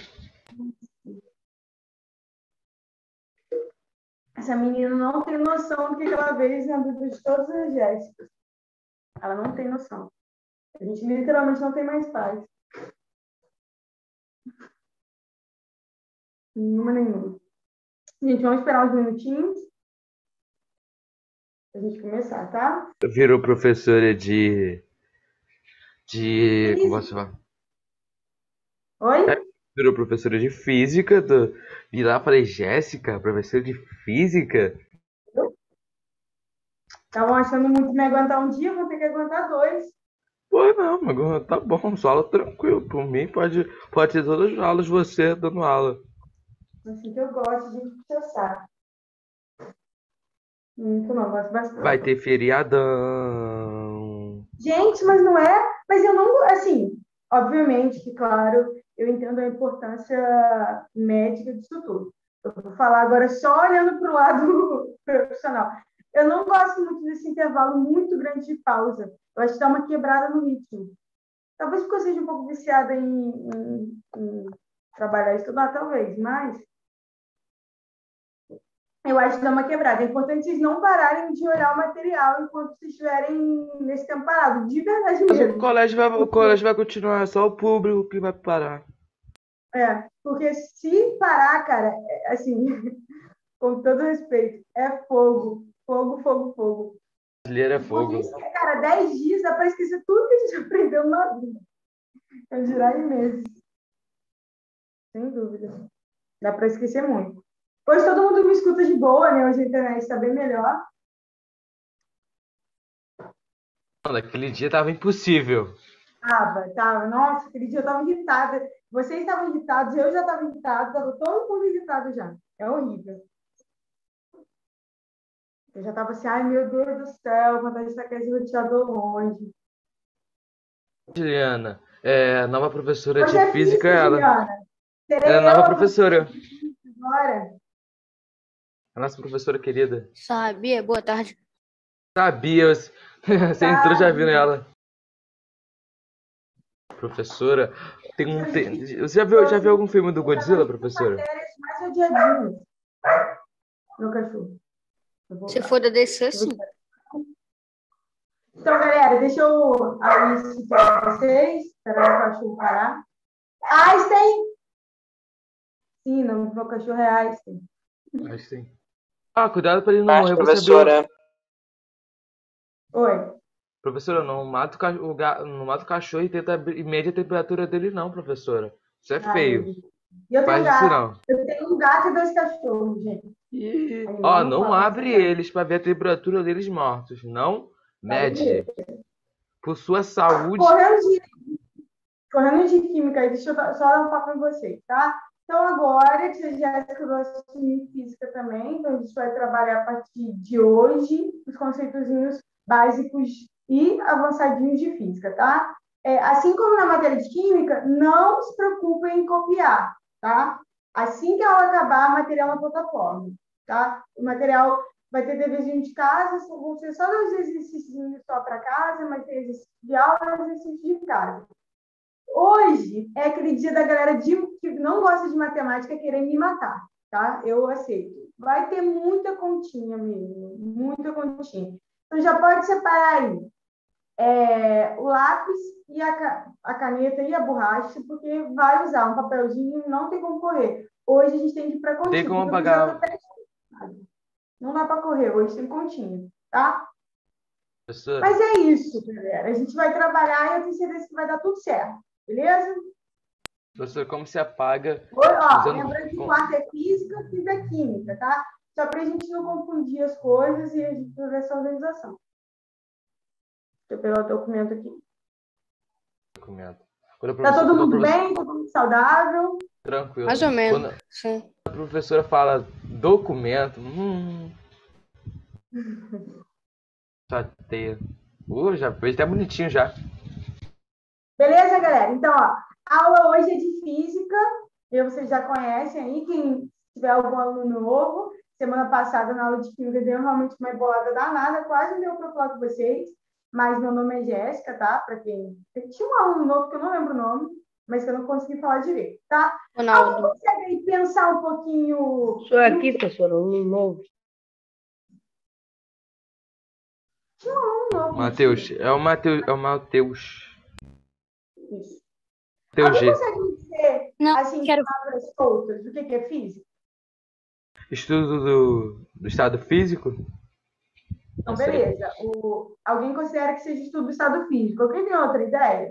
Essa menina não tem noção do que ela fez na vida de todas as Jéssicas. Ela não tem noção. A gente literalmente não tem mais paz. Nenhuma. Gente, vamos esperar uns minutinhos pra gente começar, tá? Virou professora de... Como posso falar? Oi? Virou professora de física. E lá falei, Jéssica, professora de física? Estavam achando muito que me aguentar um dia, vou ter que aguentar 2. Pô, não, mas tá bom, só aula tranquilo. Por mim, pode ter todas as aulas você dando aula. Assim que eu gosto de puxar saco. Muito não, gosto bastante. Vai ter feriadão. Gente, mas não é... Mas eu não... Assim, obviamente que, claro, eu entendo a importância médica disso tudo. Eu vou falar agora só olhando para o lado profissional. Eu não gosto muito desse intervalo muito grande de pausa. Eu acho que dá uma quebrada no ritmo. Talvez porque eu seja um pouco viciada em trabalhar e estudar, talvez, mas eu acho que dá uma quebrada. É importante vocês não pararem de olhar o material enquanto vocês estiverem nesse tempo parado. De verdade mesmo. O colégio vai continuar, é só o público que vai parar. Porque se parar, cara, assim, com todo respeito, é fogo. Fogo. Brasileiro é fogo. Porque, cara, 10 dias dá para esquecer tudo que a gente aprendeu na vida. É girar em meses. Sem dúvida. Dá para esquecer muito. Hoje todo mundo me escuta de boa, né? Hoje a internet está bem melhor. Naquele dia tava impossível. Tava. Nossa, aquele dia eu tava irritada. Vocês estavam irritados, eu já estava irritada, tava todo mundo irritado já. É horrível. Eu já tava assim, ai meu Deus do céu, quando a gente tá com esse roteador longe. Juliana, nova professora Você de física, ela. Juliana. Ela é nova professora. Agora. A nossa professora querida. Sabia? Boa tarde. Sabia, você entrou já viu ela. Professora, você já viu algum filme do Godzilla, professora? Matérias mais odiadinhas. Meu cachorro. Se for da DC, sim. Então, galera, deixa eu abrir isso para vocês. Esperar o cachorro parar. Einstein! Sim, não, meu cachorro é Einstein. Einstein. Cuidado para ele não morrer. Professora. Oi. Professora, não mata o cachorro e mede a temperatura dele, não, professora. Isso é feio. Eu faz isso não. Eu tenho um gato e 2 cachorros, gente. Não abre eles para ver a temperatura deles mortos. Não mede. Por sua saúde. Correndo de química, deixa eu só dar um papo em vocês, tá? Então, agora, a tia Jéssica vai assumir física também. Então, a gente vai trabalhar a partir de hoje os conceitozinhos básicos e avançadinhos de física, tá? Assim como na matéria de química, não se preocupem em copiar, tá? Assim que a aula acabar, material na plataforma, tá? O material vai ter deverzinho de casa, vão ser só 2 exercícios só para casa, mas tem exercício de aula e exercício de casa. Hoje é aquele dia da galera que não gosta de matemática querer me matar, tá? Eu aceito. Vai ter muita continha mesmo, muita continha. Então, já pode separar aí o lápis e a caneta e a borracha, porque vai usar um papelzinho, não tem como correr. Hoje a gente tem que ir para continha. Tem como apagar. Não dá para correr, hoje tem continha, tá? Professora. Mas é isso, galera. A gente vai trabalhar e eu tenho certeza que vai dar tudo certo. Beleza? Professor, como se apaga? Lembrando que quarto é física, quinto é química, tá? Só para a gente não confundir as coisas e a gente fazer essa organização. eu pegar o documento aqui. Documento. Tá todo mundo bem? Todo mundo saudável? Tranquilo. Mais ou menos. Quando Sim. a professora fala documento, chateia. Já fez até bonitinho já. Beleza, galera? Então, ó, a aula hoje é de física. Vocês já conhecem aí. Quem tiver algum aluno novo, semana passada na aula de química deu realmente uma embolada danada, quase não deu para falar com vocês. Mas meu nome é Jéssica, tá? Para quem... Tinha um aluno novo que eu não lembro o nome, mas que eu não consegui falar direito, tá? Ronaldo. Alguém consegue aí pensar um pouquinho... Sou aqui, professor, aluno novo. Tinha um aluno novo. Matheus, é o Matheus. Isso. Matheus Alguém G. consegue me dizer, Não, assim, quero- palavras soltas, do que é física? Estudo do estado físico? Então, Não sei. beleza. Alguém considera que seja estudo do estado físico. Alguém tem outra ideia?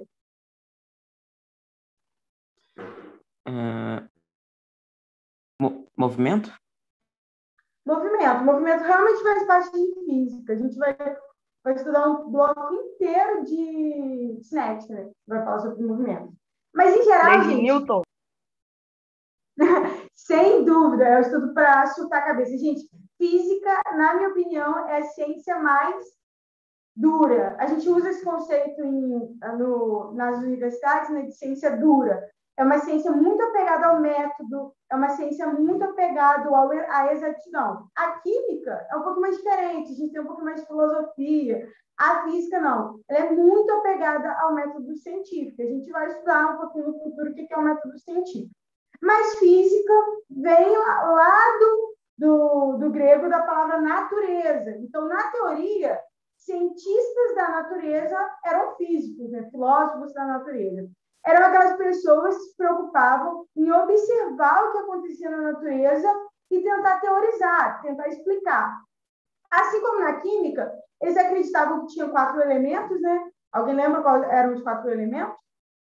Movimento? Movimento. Movimento realmente faz parte de física. A gente vai estudar um bloco inteiro de cinética, né? Vai falar sobre movimento. Mas, em geral, Lei de gente, Newton. sem dúvida, é o estudo para chutar a cabeça. Gente, física, na minha opinião, é a ciência mais dura. A gente usa esse conceito nas universidades, né, de ciência dura. É uma ciência muito apegada ao método, é uma ciência muito apegada à exatidão. A química é um pouco mais diferente, a gente tem um pouco mais de filosofia. A física, não. Ela é muito apegada ao método científico. A gente vai estudar um pouquinho no futuro o que é o método científico. Mas física vem lá do grego da palavra natureza. Então, na teoria, cientistas da natureza eram físicos, né? Filósofos da natureza. Eram aquelas pessoas que se preocupavam em observar o que acontecia na natureza e tentar teorizar, tentar explicar. Assim como na química, eles acreditavam que tinha 4 elementos, né? Alguém lembra quais eram os 4 elementos?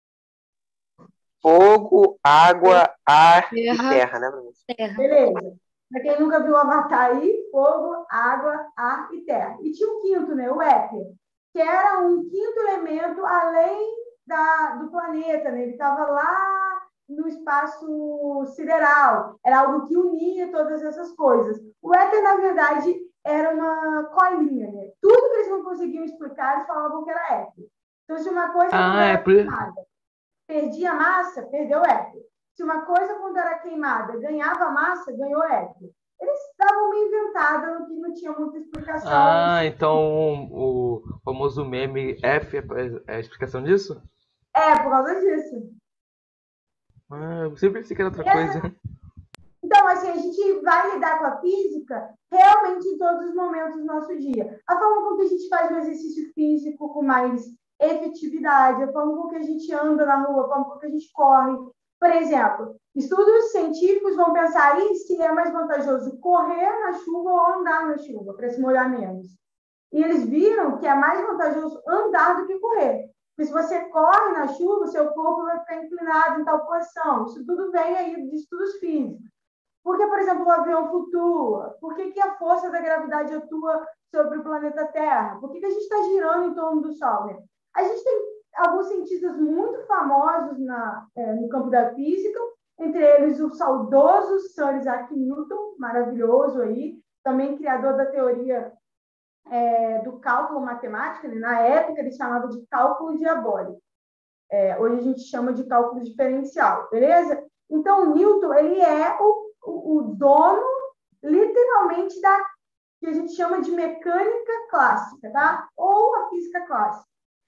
Fogo, água, ar e Terra. terra, né, professor? Beleza. Para quem nunca viu o Avatar aí, fogo, água, ar e terra. E tinha um quinto, né? O éter, que era um quinto elemento além do planeta, né? Ele estava lá no espaço sideral. Era algo que unia todas essas coisas. O éter, na verdade, era uma colinha, né? Tudo que eles não conseguiam explicar, eles falavam que era éter. Então, se uma coisa quando era queimada perdia massa, perdeu éter. Se uma coisa, quando era queimada, ganhava massa, ganhou éter. Eles davam uma inventada no que não tinha muita explicação. Então o famoso meme F é a explicação disso? Por causa disso. Eu sempre pensei que era outra coisa. Então, assim, a gente vai lidar com a física realmente em todos os momentos do nosso dia. A forma como que a gente faz o exercício físico com mais efetividade, a forma como que a gente anda na rua, a forma como que a gente corre. Por exemplo, estudos científicos vão pensar aí se é mais vantajoso correr na chuva ou andar na chuva, para se molhar menos. E eles viram que é mais vantajoso andar do que correr. Porque se você corre na chuva, o seu corpo vai ficar inclinado em tal posição. Isso tudo vem aí de estudos físicos. Por que, por exemplo, o avião flutua? Por que a força da gravidade atua sobre o planeta Terra? Por que a gente está girando em torno do Sol, né? A gente tem alguns cientistas muito famosos no campo da física, entre eles o saudoso Sir Isaac Newton, maravilhoso aí, também criador da teoria do cálculo matemático, né? Na época eles chamavam de cálculo diabólico. Hoje a gente chama de cálculo diferencial, beleza? Então, o Newton, ele é o dono, literalmente, da que a gente chama de mecânica clássica, tá? Ou a física clássica.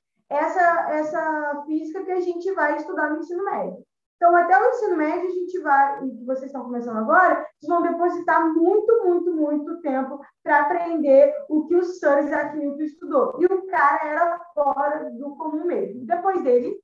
Essa física que a gente vai estudar no ensino médio. Então, até o ensino médio, a gente vai, e vocês estão começando agora, vocês vão depositar muito, muito, muito tempo para aprender o que o Sir Isaac Newton estudou. E o cara era fora do comum mesmo. Depois dele,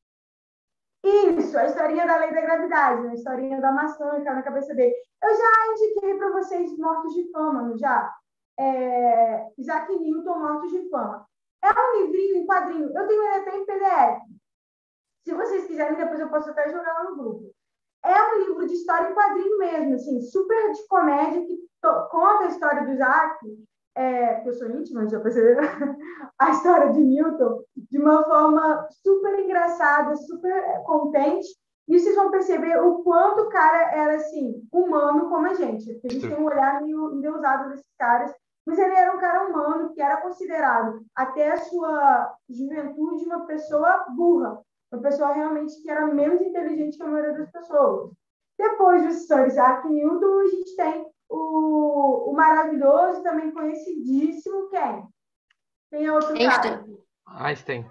a historinha da lei da gravidade, a historinha da maçã que caiu na cabeça dele. Eu já indiquei para vocês Mortos de Fama, não já? Isaac Newton, Mortos de Fama. É um livrinho em quadrinho. Eu tenho ele até em PDF. Se vocês quiserem, depois eu posso até jogar lá no grupo. É um livro de história em quadrinho mesmo, assim, super de comédia, que conta a história do Isaac porque eu sou íntima, já perceberam, a história de Newton de uma forma super engraçada, super contente, e vocês vão perceber o quanto o cara era, assim, humano como a gente. Porque a gente tem um olhar meio endeusado desses caras, mas ele era um cara humano que era considerado, até a sua juventude, uma pessoa burra, uma pessoa realmente que era menos inteligente que a maioria das pessoas. Depois do Sir Isaac Newton, a gente tem o maravilhoso, também conhecidíssimo, quem? Quem é outro cara? Einstein.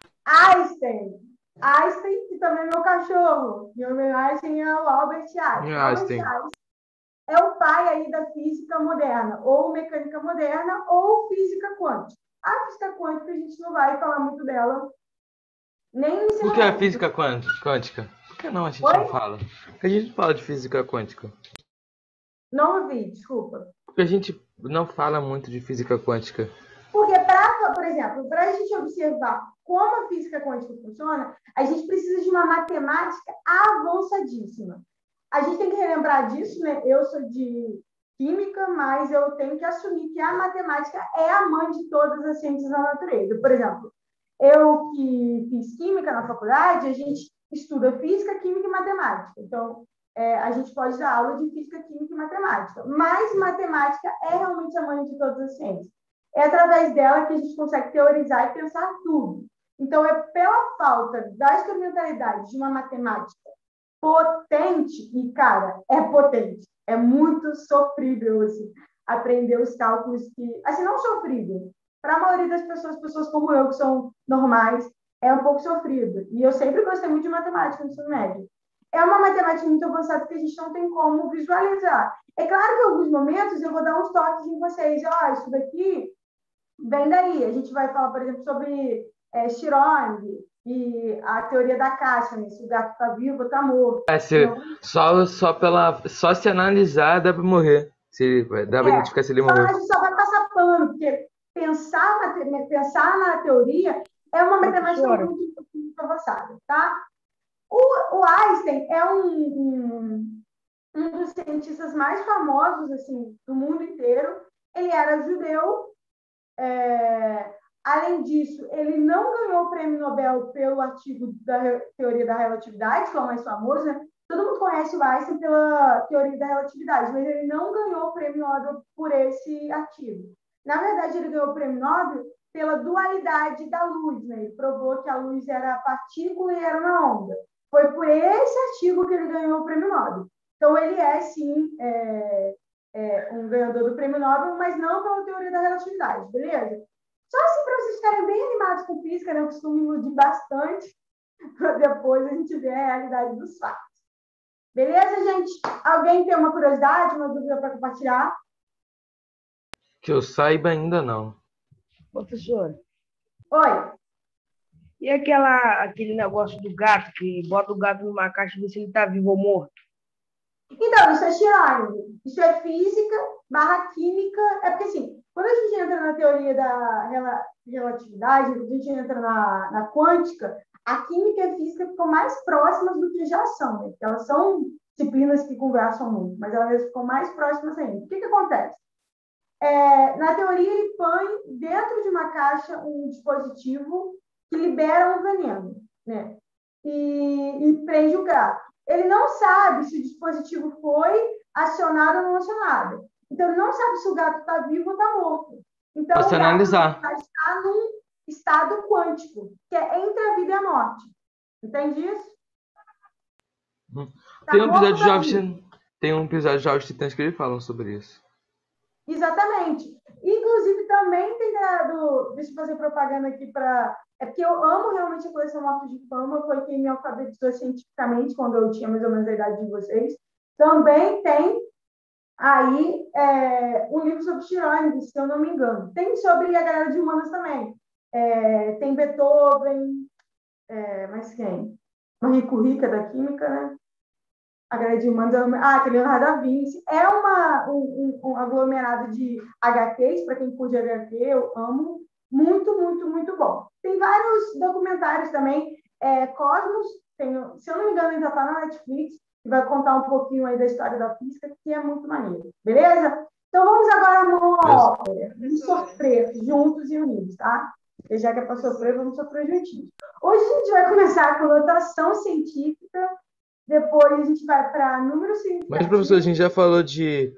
Einstein, que também é meu cachorro. Em homenagem ao Albert Einstein. Einstein. Albert Einstein é o pai aí da física moderna, ou mecânica moderna, ou física quântica. A física quântica, a gente não vai falar muito dela, nem no ensino Por que a médio. física quântica? Por que não a gente não fala? Por que a gente não fala de física quântica? Não ouvi, desculpa. Porque a gente não fala muito de física quântica. Porque, por exemplo, para a gente observar como a física quântica funciona, a gente precisa de uma matemática avançadíssima. A gente tem que relembrar disso, né? Eu sou de química, mas eu tenho que assumir que a matemática é a mãe de todas as ciências da natureza. Por exemplo, eu que fiz química na faculdade, a gente estuda física, química e matemática. Então, a gente pode dar aula de física, química e matemática. Mas matemática é realmente a mãe de todas as ciências. É através dela que a gente consegue teorizar e pensar tudo. Então, é pela falta da instrumentalidade de uma matemática potente, e, cara, é potente, é muito sofrível, assim, aprender os cálculos que... Assim, não sofrível. Para a maioria das pessoas como eu, que são normais, é um pouco sofrido. E eu sempre gostei muito de matemática no ensino médio. É uma matemática muito avançada que a gente não tem como visualizar. É claro que em alguns momentos eu vou dar uns toques em vocês. Isso daqui vem daí. A gente vai falar, por exemplo, sobre Schrödinger e a teoria da caixa, né? Se o gato está vivo ou está morto. Só se analisar dá para morrer. Dá para identificar se ele morreu. A gente só vai passar pano, porque pensar na teoria é uma matemática muito avançada, tá? O Einstein é um dos cientistas mais famosos, assim, do mundo inteiro. Ele era judeu. Além disso, ele não ganhou o prêmio Nobel pelo artigo da teoria da relatividade, que é o mais famoso, né? Todo mundo conhece o Einstein pela teoria da relatividade, mas ele não ganhou o prêmio Nobel por esse artigo. Na verdade, ele ganhou o prêmio Nobel pela dualidade da luz, né? Ele provou que a luz era partícula e era uma onda. Foi por esse artigo que ele ganhou o prêmio Nobel. Então, ele é, sim, um ganhador do prêmio Nobel, mas não pela teoria da relatividade, beleza? Só assim para vocês ficarem bem animados com física, né? Eu costumo iludir bastante, para depois a gente ver a realidade dos fatos. Beleza, gente? Alguém tem uma curiosidade, uma dúvida para compartilhar? Que eu saiba, ainda não. Professora. Oi. E aquele negócio do gato, que bota o gato numa caixa e vê se ele está vivo ou morto? Então, isso é Schrödinger. Isso é física / química. É porque, assim, quando a gente entra na teoria da relatividade, a gente entra na quântica, a química e a física ficam mais próximas do que já são, né? Porque elas são disciplinas que conversam muito, mas elas ficam mais próximas ainda. O que acontece? Na teoria, ele põe dentro de uma caixa um dispositivo que libera um veneno, né? E prende o gato. Ele não sabe se o dispositivo foi acionado ou não acionado. Então, ele não sabe se o gato está vivo ou está morto. Então, Posso analisar. Está num estado quântico, que é entre a vida e a morte. Entende isso? Tem um episódio de Jovens Titãs que eles falam sobre isso. Exatamente. Inclusive, também tem deixa eu fazer propaganda aqui para... É porque eu amo realmente a coleção Mortos de Fama, foi quem me alfabetizou cientificamente quando eu tinha mais ou menos a idade de vocês. Também tem aí um livro sobre Schrödinger, se eu não me engano. Tem sobre a galera de humanas também. Tem Beethoven, mas quem? Marie Curie, que é da química, né? A galera de humanas, que Leonardo da Vinci. É um aglomerado de HQs, para quem curte HQ, eu amo. Muito, muito, muito bom. Tem vários documentários também. Cosmos, se eu não me engano, ainda está na Netflix. que vai contar um pouquinho aí da história da física, que é muito maneiro. Beleza? Então, vamos agora numa ópera. Vamos sofrer juntos e unidos, tá? E já que é para sofrer, vamos sofrer juntinhos. Hoje a gente vai começar com notação científica, depois a gente vai para número significativo. Mas, professor, a gente já falou de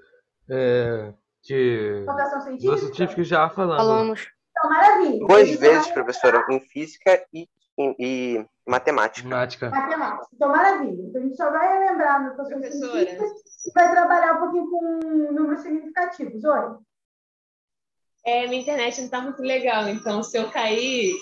Notação do científica? científico já falando. Falamos. Então, maravilha. Duas vezes, professora, em física e matemática. Matemática. Então, maravilha. Então, a gente só vai relembrar a notação científica e vai trabalhar um pouquinho com números significativos. Oi? Minha internet não está muito legal, então se eu cair,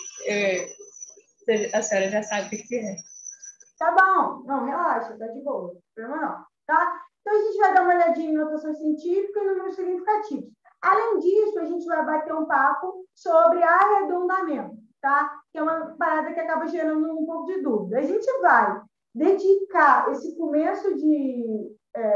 a senhora já sabe o que é. Tá bom. Não, relaxa, tá de boa. Não tem problema não. Tá? Então, a gente vai dar uma olhadinha em notação científica e números significativos. Além disso, a gente vai bater um papo sobre arredondamento, tá? Que é uma parada que acaba gerando um pouco de dúvida. A gente vai dedicar esse começo de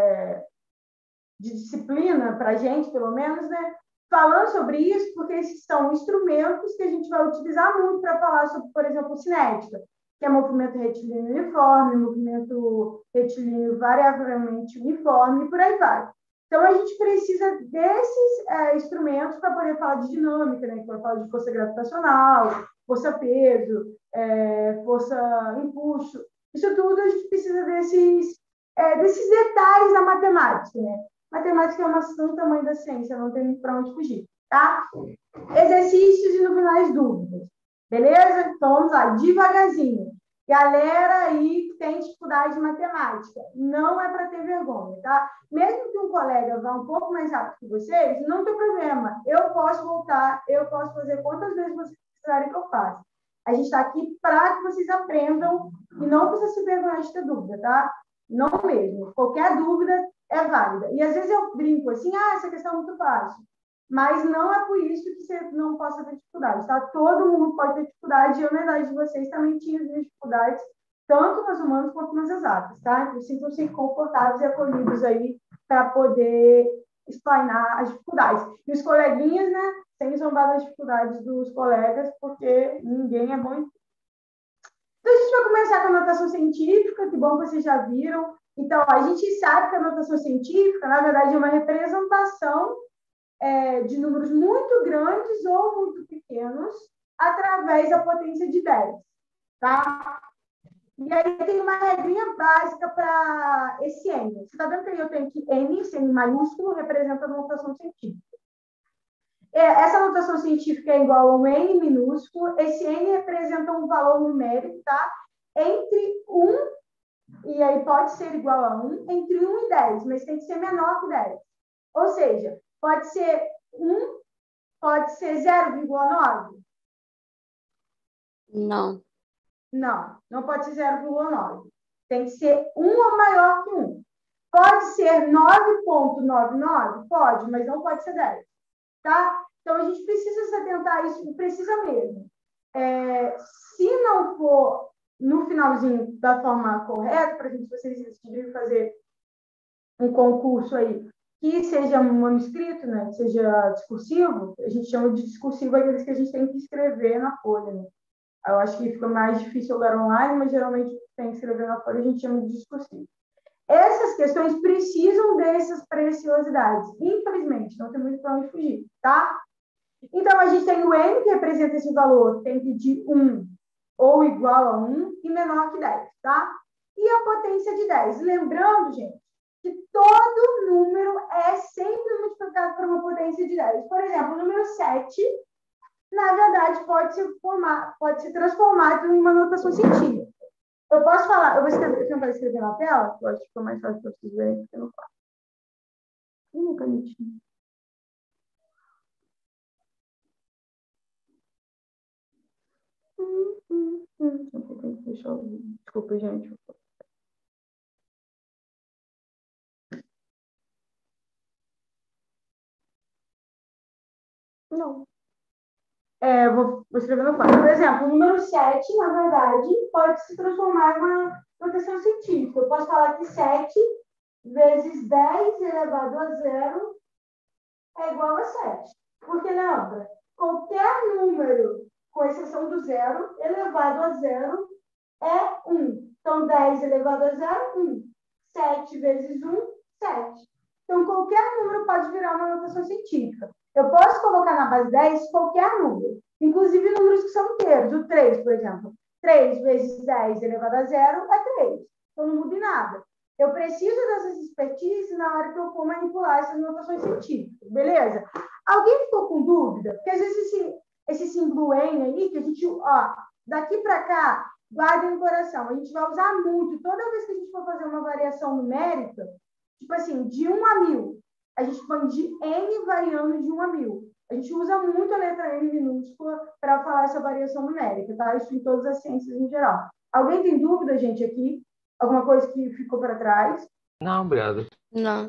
disciplina para a gente, pelo menos, né? Falando sobre isso, porque esses são instrumentos que a gente vai utilizar muito para falar sobre, por exemplo, cinética, que é movimento retilíneo uniforme, movimento retilíneo variavelmente uniforme, e por aí vai. Então, a gente precisa desses instrumentos para poder falar de dinâmica, né? Para falar de força gravitacional, força-peso, força-empuxo. Isso tudo a gente precisa desses detalhes da matemática, né? Matemática é uma santa mãe da ciência, não tem para onde fugir, tá? Exercícios e no final as dúvidas, beleza? Então, vamos lá, devagarzinho. Galera aí que tem dificuldade de matemática, não é para ter vergonha, tá? Mesmo que um colega vá um pouco mais rápido que vocês, não tem problema. Eu posso voltar, eu posso fazer quantas vezes vocês precisarem que eu faça. A gente está aqui para que vocês aprendam e não precisa se vergonhar de ter dúvida, tá? Não mesmo. Qualquer dúvida é válida. E às vezes eu brinco assim, essa questão é muito fácil. Mas não é por isso que você não possa ter dificuldade, tá? Todo mundo pode ter dificuldade, e eu, na idade de vocês, também tinha as dificuldades, tanto nas humanas quanto nas exatas, tá? Então, sintam-se confortáveis e acolhidos aí para poder explanar as dificuldades. E os coleguinhas, né, sem zombar das dificuldades dos colegas, porque ninguém é bom em... Então, a gente vai começar com a notação científica, que bom que vocês já viram. Então, a gente sabe que a notação científica, na verdade, é uma representação de números muito grandes ou muito pequenos através da potência de 10, tá? E aí tem uma regrinha básica para esse N. Você está vendo que eu tenho que N, esse N maiúsculo, representa a notação científica. Essa notação científica é igual a um N minúsculo. Esse N representa um valor numérico, tá? Entre 1, e aí pode ser igual a 1, entre 1 e 10, mas tem que ser menor que 10. Ou seja, pode ser 1, pode ser 0,9? Não. Não pode ser 0,9. Tem que ser 1 ou maior que 1. Pode ser 9,99? Pode, mas não pode ser 10. Tá? Então, a gente precisa se atentar a isso, precisa mesmo. Se não for no finalzinho da forma correta, por exemplo, se vocês decidirem fazer um concurso aí que seja um manuscrito, né, que seja discursivo, a gente chama de discursivo aqueles que a gente tem que escrever na folha, né? Eu acho que fica mais difícil jogar online, mas geralmente tem que escrever na folha, a gente chama de discursivo. Essas questões precisam dessas preciosidades. Infelizmente, não tem muito para onde fugir, tá? Então, a gente tem o N, que representa esse valor, tem que de 1 ou igual a 1 e menor que 10, tá? E a potência de 10. Lembrando, gente, que todo número é sempre multiplicado por uma potência de 10. Por exemplo, o número 7, na verdade, pode se transformar em uma notação científica. Eu posso falar, eu vou tentar escrever na tela, que eu acho que fica mais fácil para vocês verem, porque eu não faço. Canetinha. Deixa eu ver. Desculpa, gente. Não. Vou escrever no quadro. Por exemplo, o número 7, na verdade, pode se transformar em uma notação científica. Eu posso falar que 7 vezes 10 elevado a 0 é igual a 7. Porque, lembra, qualquer número, com exceção do 0, elevado a 0 é 1. Então, 10 elevado a 0, 1. 7 vezes 1, 7. Então, qualquer número pode virar uma notação científica. Eu posso colocar na base 10 qualquer número, inclusive números que são inteiros. O 3, por exemplo. 3 vezes 10 elevado a 0 é 3. Então, não muda em nada. Eu preciso dessas expertise na hora que eu for manipular essas notações científicas, beleza? Alguém ficou com dúvida? Porque às vezes esse símbolo N aí, que a gente, daqui para cá, guarda no coração. A gente vai usar muito. Toda vez que a gente for fazer uma variação numérica, tipo assim, de 1 a 1000, a gente põe de N variando de 1 a 1000. A gente usa muito a letra N minúscula para falar essa variação numérica, tá? Isso em todas as ciências em geral. Alguém tem dúvida, gente, aqui? Alguma coisa que ficou para trás? Não, obrigado. Não.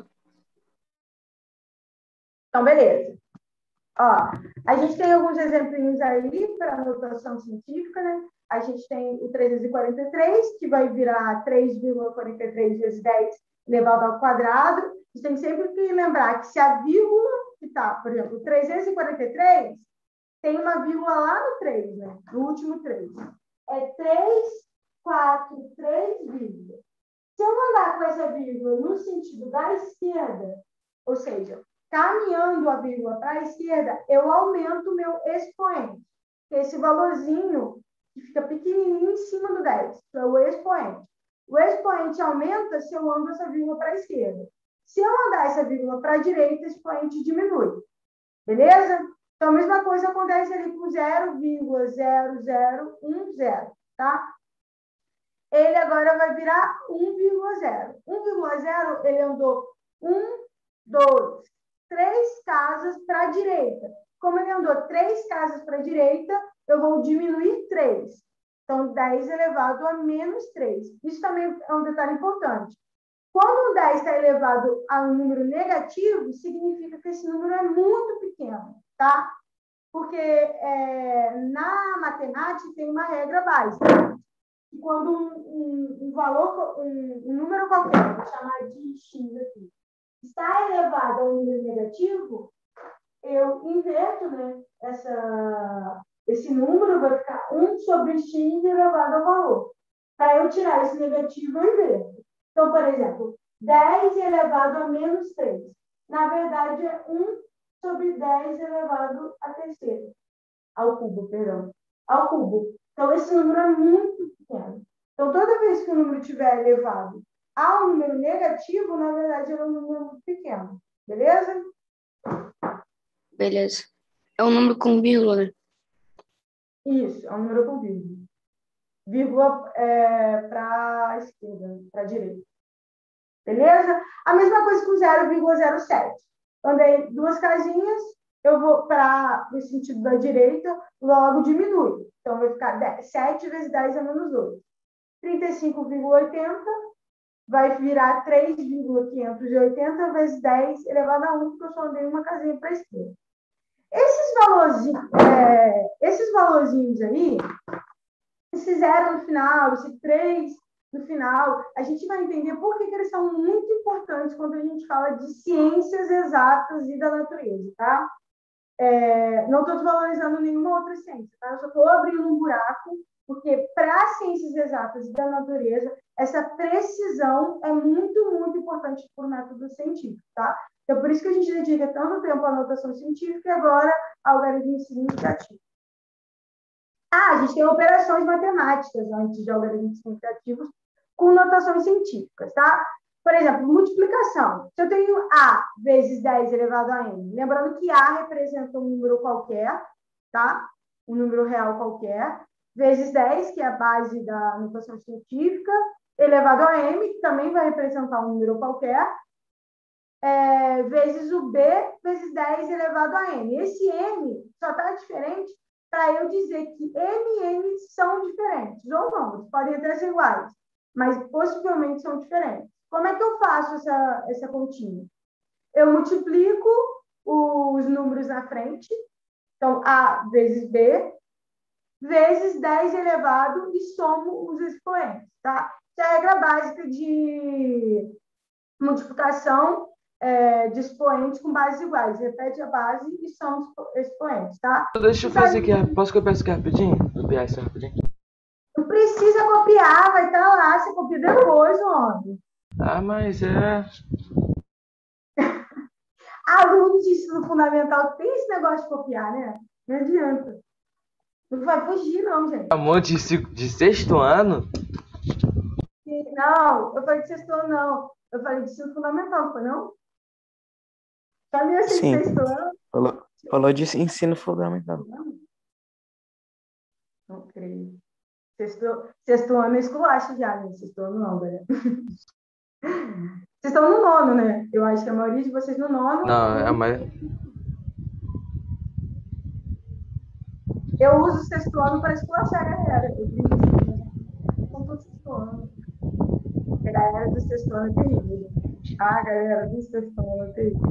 Então, beleza. A gente tem alguns exemplinhos aí para notação científica, né? A gente tem o 343, que vai virar 3,43 vezes 10 elevado ao quadrado. A gente tem sempre que lembrar que se a vírgula que está, por exemplo, 343, tem uma vírgula lá no 3, né? No último 3. É 3, 4, 3, vírgula. Se eu mandar com essa vírgula no sentido da esquerda, ou seja, caminhando a vírgula para a esquerda, eu aumento o meu expoente, que é esse valorzinho que fica pequenininho em cima do 10, que é o expoente. O expoente aumenta se eu ando essa vírgula para a esquerda. Se eu andar essa vírgula para a direita, o expoente diminui. Beleza? Então, a mesma coisa acontece ali com 0,0010, tá? Ele agora vai virar 1,0. 1,0, ele andou 1, 2, 3 casas para a direita. Como ele andou 3 casas para a direita, eu vou diminuir 3. Então, 10 elevado a menos 3. Isso também é um detalhe importante. Quando um 10 está elevado a um número negativo, significa que esse número é muito pequeno, tá? Porque na matemática tem uma regra básica. Quando um número qualquer, vou chamar de x aqui, está elevado a um número negativo, eu inverto, né, esse número, vai ficar 1 sobre x elevado ao valor. Para eu tirar esse negativo, eu inverto. Então, por exemplo, 10 elevado a menos 3. Na verdade, é 1 sobre 10 elevado a terceira. Ao cubo, perdão. Ao cubo. Então, esse número é muito pequeno. Então, toda vez que o número estiver elevado a um número negativo, na verdade, ele é um número muito pequeno. Beleza? Beleza. É um número com vírgula, né? Isso, é um número com vírgula. Vírgula para a esquerda, para a direita. Beleza? A mesma coisa com 0,07. Andei 2 casinhas, eu vou para o sentido da direita, logo diminui. Então, vai ficar 7 vezes 10 é menos 2. 35,80 vai virar 3,580 vezes 10 elevado a 1, porque eu só andei uma casinha para a esquerda. Esses valorzinhos aí, esse 0 no final, esse 3 no final, a gente vai entender por que eles são muito importantes quando a gente fala de ciências exatas e da natureza, tá? Não estou desvalorizando nenhuma outra ciência, tá? Eu só estou abrindo um buraco, porque para ciências exatas e da natureza, essa precisão é muito, muito importante para o método científico, tá? Então, por isso que a gente dedica tanto tempo à notação científica e agora ao algoritmo significativo. A gente tem operações matemáticas antes de algoritmos significativos com notações científicas, tá? Por exemplo, multiplicação. Se eu tenho A vezes 10 elevado a N, lembrando que A representa um número qualquer, tá? Um número real qualquer, vezes 10, que é a base da notação científica, elevado a M, que também vai representar um número qualquer, vezes o B, vezes 10 elevado a N. Esse M só está diferente para eu dizer que M e N são diferentes, ou não, eles podem até ser iguais, mas possivelmente são diferentes. Como é que eu faço essa continha? Eu multiplico os números na frente, então A vezes B, vezes 10 elevado e somo os expoentes, tá? Essa é a regra básica de multiplicação de expoentes com bases iguais. Repete a base e soma os expoentes, tá? Deixa eu fazer aqui, posso copiar isso aqui rapidinho? Copiar isso rapidinho? Não precisa copiar, vai estar lá, você copia depois, homem. Ah, mas é. Aluno de ensino fundamental tem esse negócio de copiar, né? Não adianta. Não vai fugir, não, gente. Um monte de sexto ano? Não, eu falei de sexto ano, não. Eu falei de ensino fundamental, não foi não? Também achei de Sim, sexto ano. falou de ensino fundamental. Não creio. Sexto ano é esculacho já, né? Sexto ano não, galera. Vocês estão no nono, né? Eu acho que a maioria de vocês no nono. Não, é mais. Eu uso o sexto ano para esculachar a galera. Eu brinco assim, né? São todos sexto ano. A galera do sexto ano é terrível. A galera do sexto ano é terrível.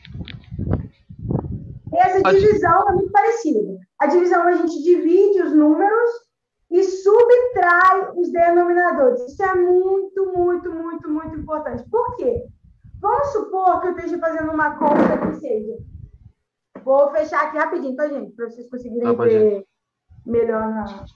E essa divisão é muito parecida. A divisão a gente divide os números e subtrai os denominadores. Isso é muito, muito, muito, muito importante. Por quê? Vamos supor que eu esteja fazendo uma conta que seja. Vou fechar aqui rapidinho, tá, gente? Para vocês conseguirem ver melhor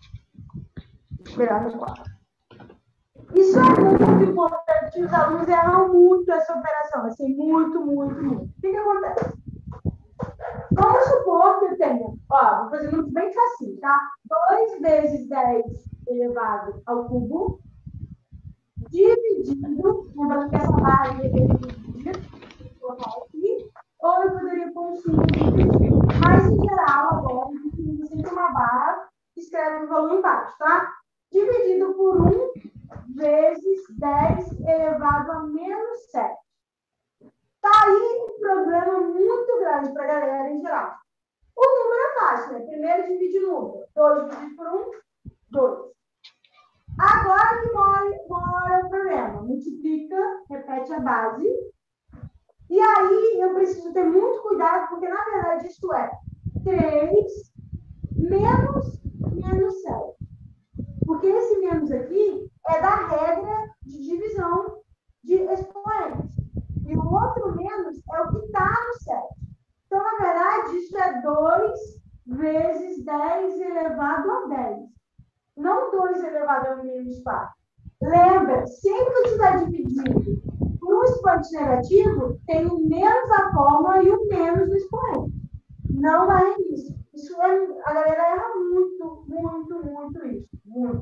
no quadro. Isso é muito importante. Os alunos erram muito essa operação. Assim, muito, muito, muito. O que acontece? Vamos supor que eu tenha, vou fazer um bem fácil, tá? 2 vezes 10 elevado ao cubo, dividido, lembrando que essa barra é dividida, vou colocar aqui, ou eu poderia pôr um símbolo dividido. Mas, em geral, agora, a gente usa sempre uma barra, escreve o valor embaixo, tá? Dividido por 1 vezes 10 elevado a menos 7. Tá aí um problema muito grande para a galera em geral. O número é fácil, né? Primeiro divide o número. 2 dividido por 1, 2. Agora que mora o problema. Multiplica, repete a base. E aí eu preciso ter muito cuidado, porque na verdade isso é 3 menos 7. Porque esse menos aqui é da regra de divisão de expoentes. E o outro menos é o que está no 7. Então, na verdade, isso é 2 vezes 10 elevado a 10. Não 2 elevado a menos 4. Lembra, sempre que estiver dividido por um expoente negativo, tem o menos a fórmula e o menos do expoente. Não vai nisso. A galera erra muito, muito, muito isso. Muito.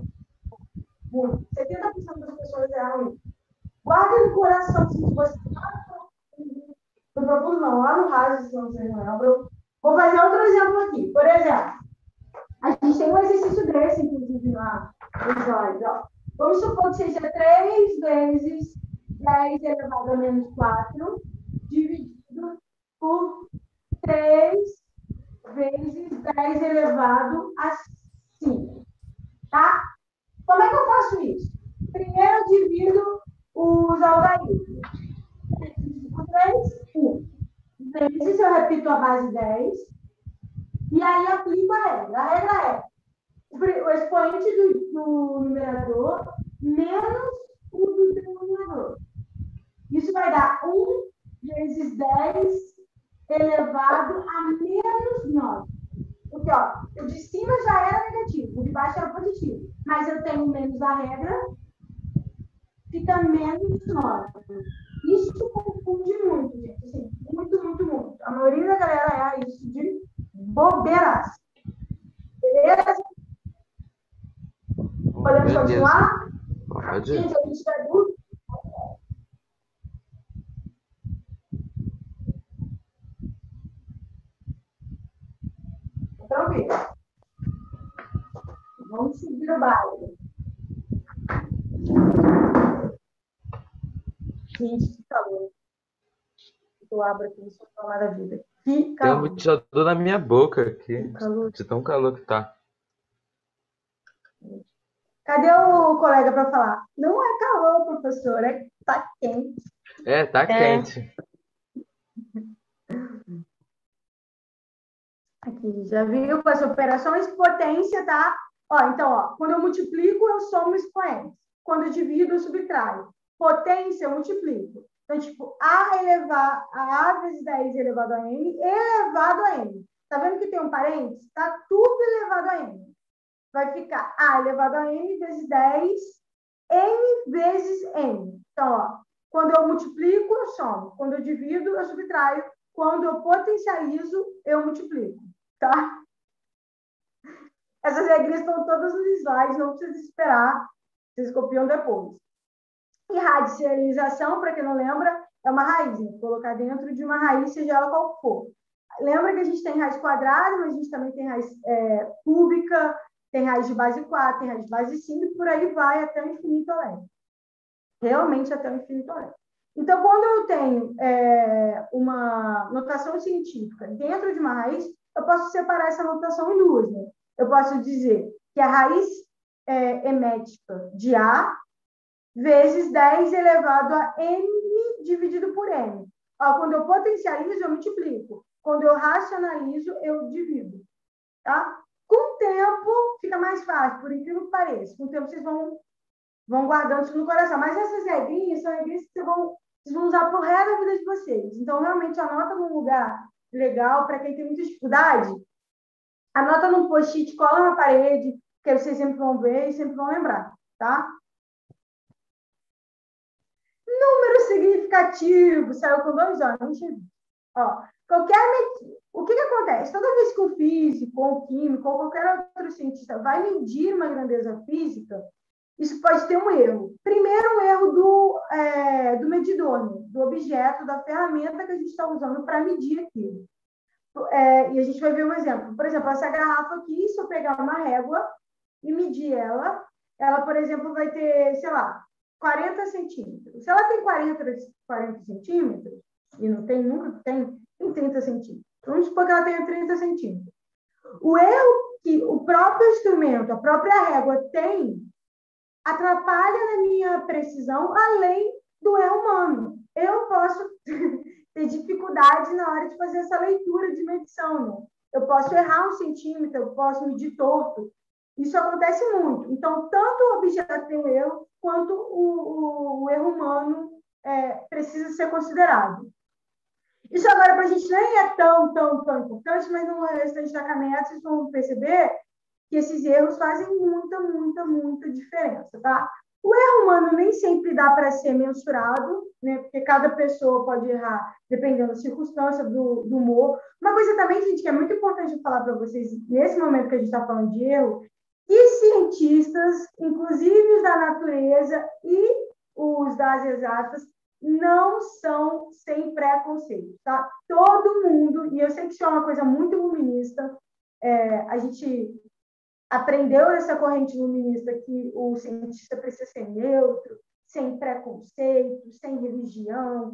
70% das pessoas erram isso. Guarde no coração se você no profundo, não, lá no raso, se não vocês não lembram. Vou fazer outro exemplo aqui. Por exemplo, a gente tem um exercício desse, inclusive, no slide. Ó. Vamos supor que seja 3 vezes 10 elevado a menos 4, dividido por 3 vezes 10 elevado a 5. Tá? Como é que eu faço isso? Primeiro, eu divido os algarismos. 3, 1. Vezes eu repito a base 10. E aí aplico a regra. A regra é o expoente do numerador menos o do denominador. Isso vai dar 1 vezes 10 elevado a menos 9. Porque, o de cima já era negativo, o de baixo era positivo. Mas eu tenho menos a regra, fica menos 9. Isso confunde muito, gente. Assim, muito, muito, muito. A maioria da galera erra isso de bobeiras. Beleza? Podemos continuar? Pode. Gente, a gente vai dúvida. Tranquilo. Vamos subir o baile. Gente, que calor. Eu abro aqui no sofá da vida. Que calor. Tem um ventilador na minha boca aqui. Calor. De tão calor que tá. Cadê o colega para falar? Não é calor, professor, tá quente. Tá quente. Aqui, já viu? Com as operações potência, tá? Então, quando eu multiplico, eu somo expoentes. Quando eu divido, eu subtraio. Potência, eu multiplico. Então, tipo, A vezes 10 elevado a N, elevado a N. Tá vendo que tem um parênteses? Tá tudo elevado a N. Vai ficar A elevado a N vezes 10, N vezes N. Então, Quando eu multiplico, eu somo. Quando eu divido, eu subtraio. Quando eu potencializo, eu multiplico, tá? Essas regrinhas estão todas nos slides, não precisa esperar, vocês copiam depois. E radicialização, para quem não lembra, é uma raiz, né? Colocar dentro de uma raiz, seja ela qual for. Lembra que a gente tem raiz quadrada, mas a gente também tem raiz cúbica, tem raiz de base 4, tem raiz de base 5, e por aí vai até o infinito além. Realmente até o infinito além. Então, quando eu tenho uma notação científica dentro de uma raiz, eu posso separar essa notação em duas, né? Eu posso dizer que a raiz emética de A vezes 10 elevado a m dividido por m. Quando eu potencializo, eu multiplico. Quando eu racionalizo, eu divido. Tá? Com o tempo, fica mais fácil, por incrível que pareça. Com o tempo, vocês vão guardando isso no coração. Mas essas regrinhas são regrinhas que vocês vão usar para o resto da vida de vocês. Então, realmente, anota num lugar legal para quem tem muita dificuldade. Anota num post-it, cola na parede, que vocês sempre vão ver e sempre vão lembrar, tá? Número significativo, saiu com 2 anos. O que acontece? Toda vez que o físico, ou o químico, ou qualquer outro cientista vai medir uma grandeza física, isso pode ter um erro. Primeiro, um erro do medidor, né? Do objeto, da ferramenta que a gente está usando para medir aquilo. E a gente vai ver um exemplo. Por exemplo, essa garrafa aqui, se eu pegar uma régua e medir ela, por exemplo, vai ter, sei lá, 40 centímetros. Se ela tem 40 centímetros, e não tem, nunca tem 30 centímetros. Vamos supor que ela tenha 30 centímetros. O erro que o próprio instrumento, a própria régua tem, atrapalha na minha precisão, além do erro humano. Eu posso ter dificuldade na hora de fazer essa leitura de medição, né? Eu posso errar 1 centímetro, eu posso medir torto. Isso acontece muito. Então, tanto o objeto tem um erro, quanto o erro humano precisa ser considerado. Isso agora para a gente nem é tão importante, mas no restante da caminhada vocês vão perceber que esses erros fazem muita diferença, tá? O erro humano nem sempre dá para ser mensurado, né? Porque cada pessoa pode errar dependendo da circunstância, do humor. Uma coisa também, gente, que é muito importante falar para vocês, nesse momento que a gente está falando de erro, que cientistas, inclusive os da natureza e os das exatas, não são sem preconceito, tá? Todo mundo, e eu sei que isso é uma coisa muito iluminista, a gente aprendeu nessa corrente iluminista que o cientista precisa ser neutro, sem preconceito, sem religião,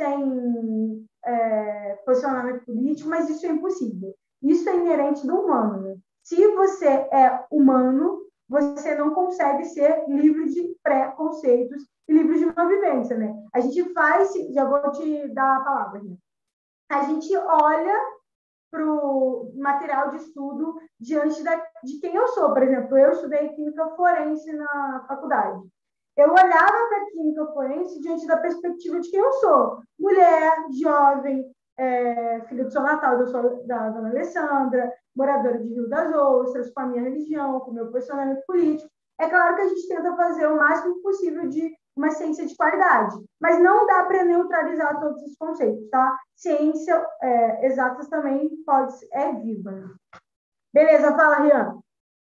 sem posicionamento político, mas isso é impossível. Isso é inerente do humano, né? Se você é humano, você não consegue ser livre de preconceitos e livre de uma vivência, né? A gente faz, já vou te dar a palavra, né? A gente olha para o material de estudo diante de quem eu sou. Por exemplo, eu estudei química forense na faculdade. Eu olhava para a química forense diante da perspectiva de quem eu sou. Mulher, jovem, filha do São Natal, da Dona Alessandra, moradora de Rio das Ostras, com a minha religião, com o meu posicionamento político. É claro que a gente tenta fazer o máximo possível de uma ciência de qualidade, mas não dá para neutralizar todos os conceitos, tá? Ciência exatas também é viva. Né? Beleza, fala, Rian.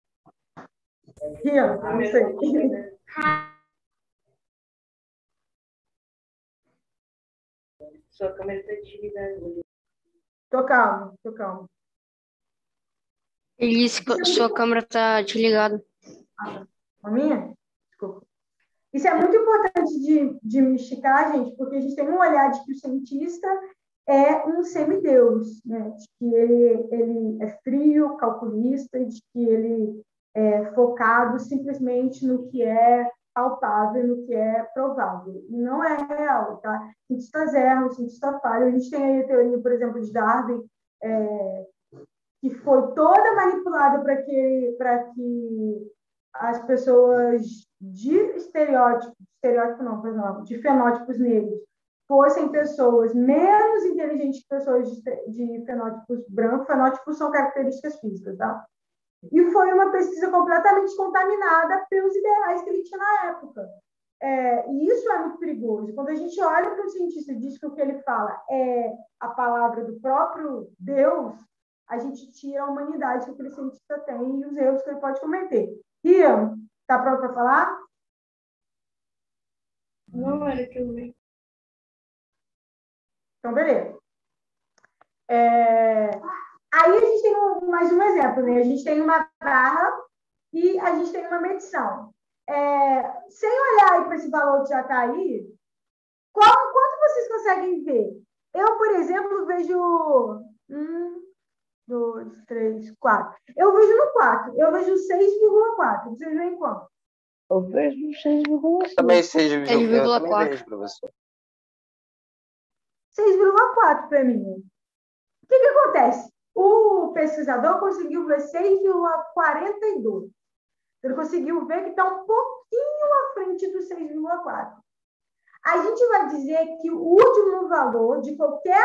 Rian, não sei. Sua câmera está desligada. Tô calma. Ele disse que sua câmera está desligada. A minha? Desculpa. Isso é muito importante de misticar, gente, porque a gente tem um olhar de que o cientista é um semideus, né? De que ele é frio, calculista, de que ele é focado simplesmente no que é palpável, no que é provável. E não é real, tá? Cientistas erram, cientistas falham. A gente tem aí a teoria, por exemplo, de Darwin, que foi toda manipulada para que as pessoas de de fenótipos negros fossem pessoas menos inteligentes que pessoas de fenótipos brancos. Fenótipos são características físicas, tá? E foi uma pesquisa completamente contaminada pelos ideais que ele tinha na época. E isso é muito perigoso. Quando a gente olha para o cientista e diz que o que ele fala é a palavra do próprio Deus, a gente tira a humanidade que aquele cientista tem e os erros que ele pode cometer. Ian, está pronto para falar? Não era que eu vi. Então, beleza. Aí a gente tem mais um exemplo, né? A gente tem uma barra e a gente tem uma medição. Sem olhar aí para esse valor que já está aí, quanto vocês conseguem ver? Eu, por exemplo, vejo 2, 3, 4. Eu vejo no 4. Eu vejo 6,4. Vocês veem quanto? Eu vejo 6,5. Também 6,4. Eu também 6,4. vejo, professor. 6,4 para mim. O que acontece? O pesquisador conseguiu ver 6,42. Ele conseguiu ver que está um pouquinho à frente do 6,4. A gente vai dizer que o último valor de qualquer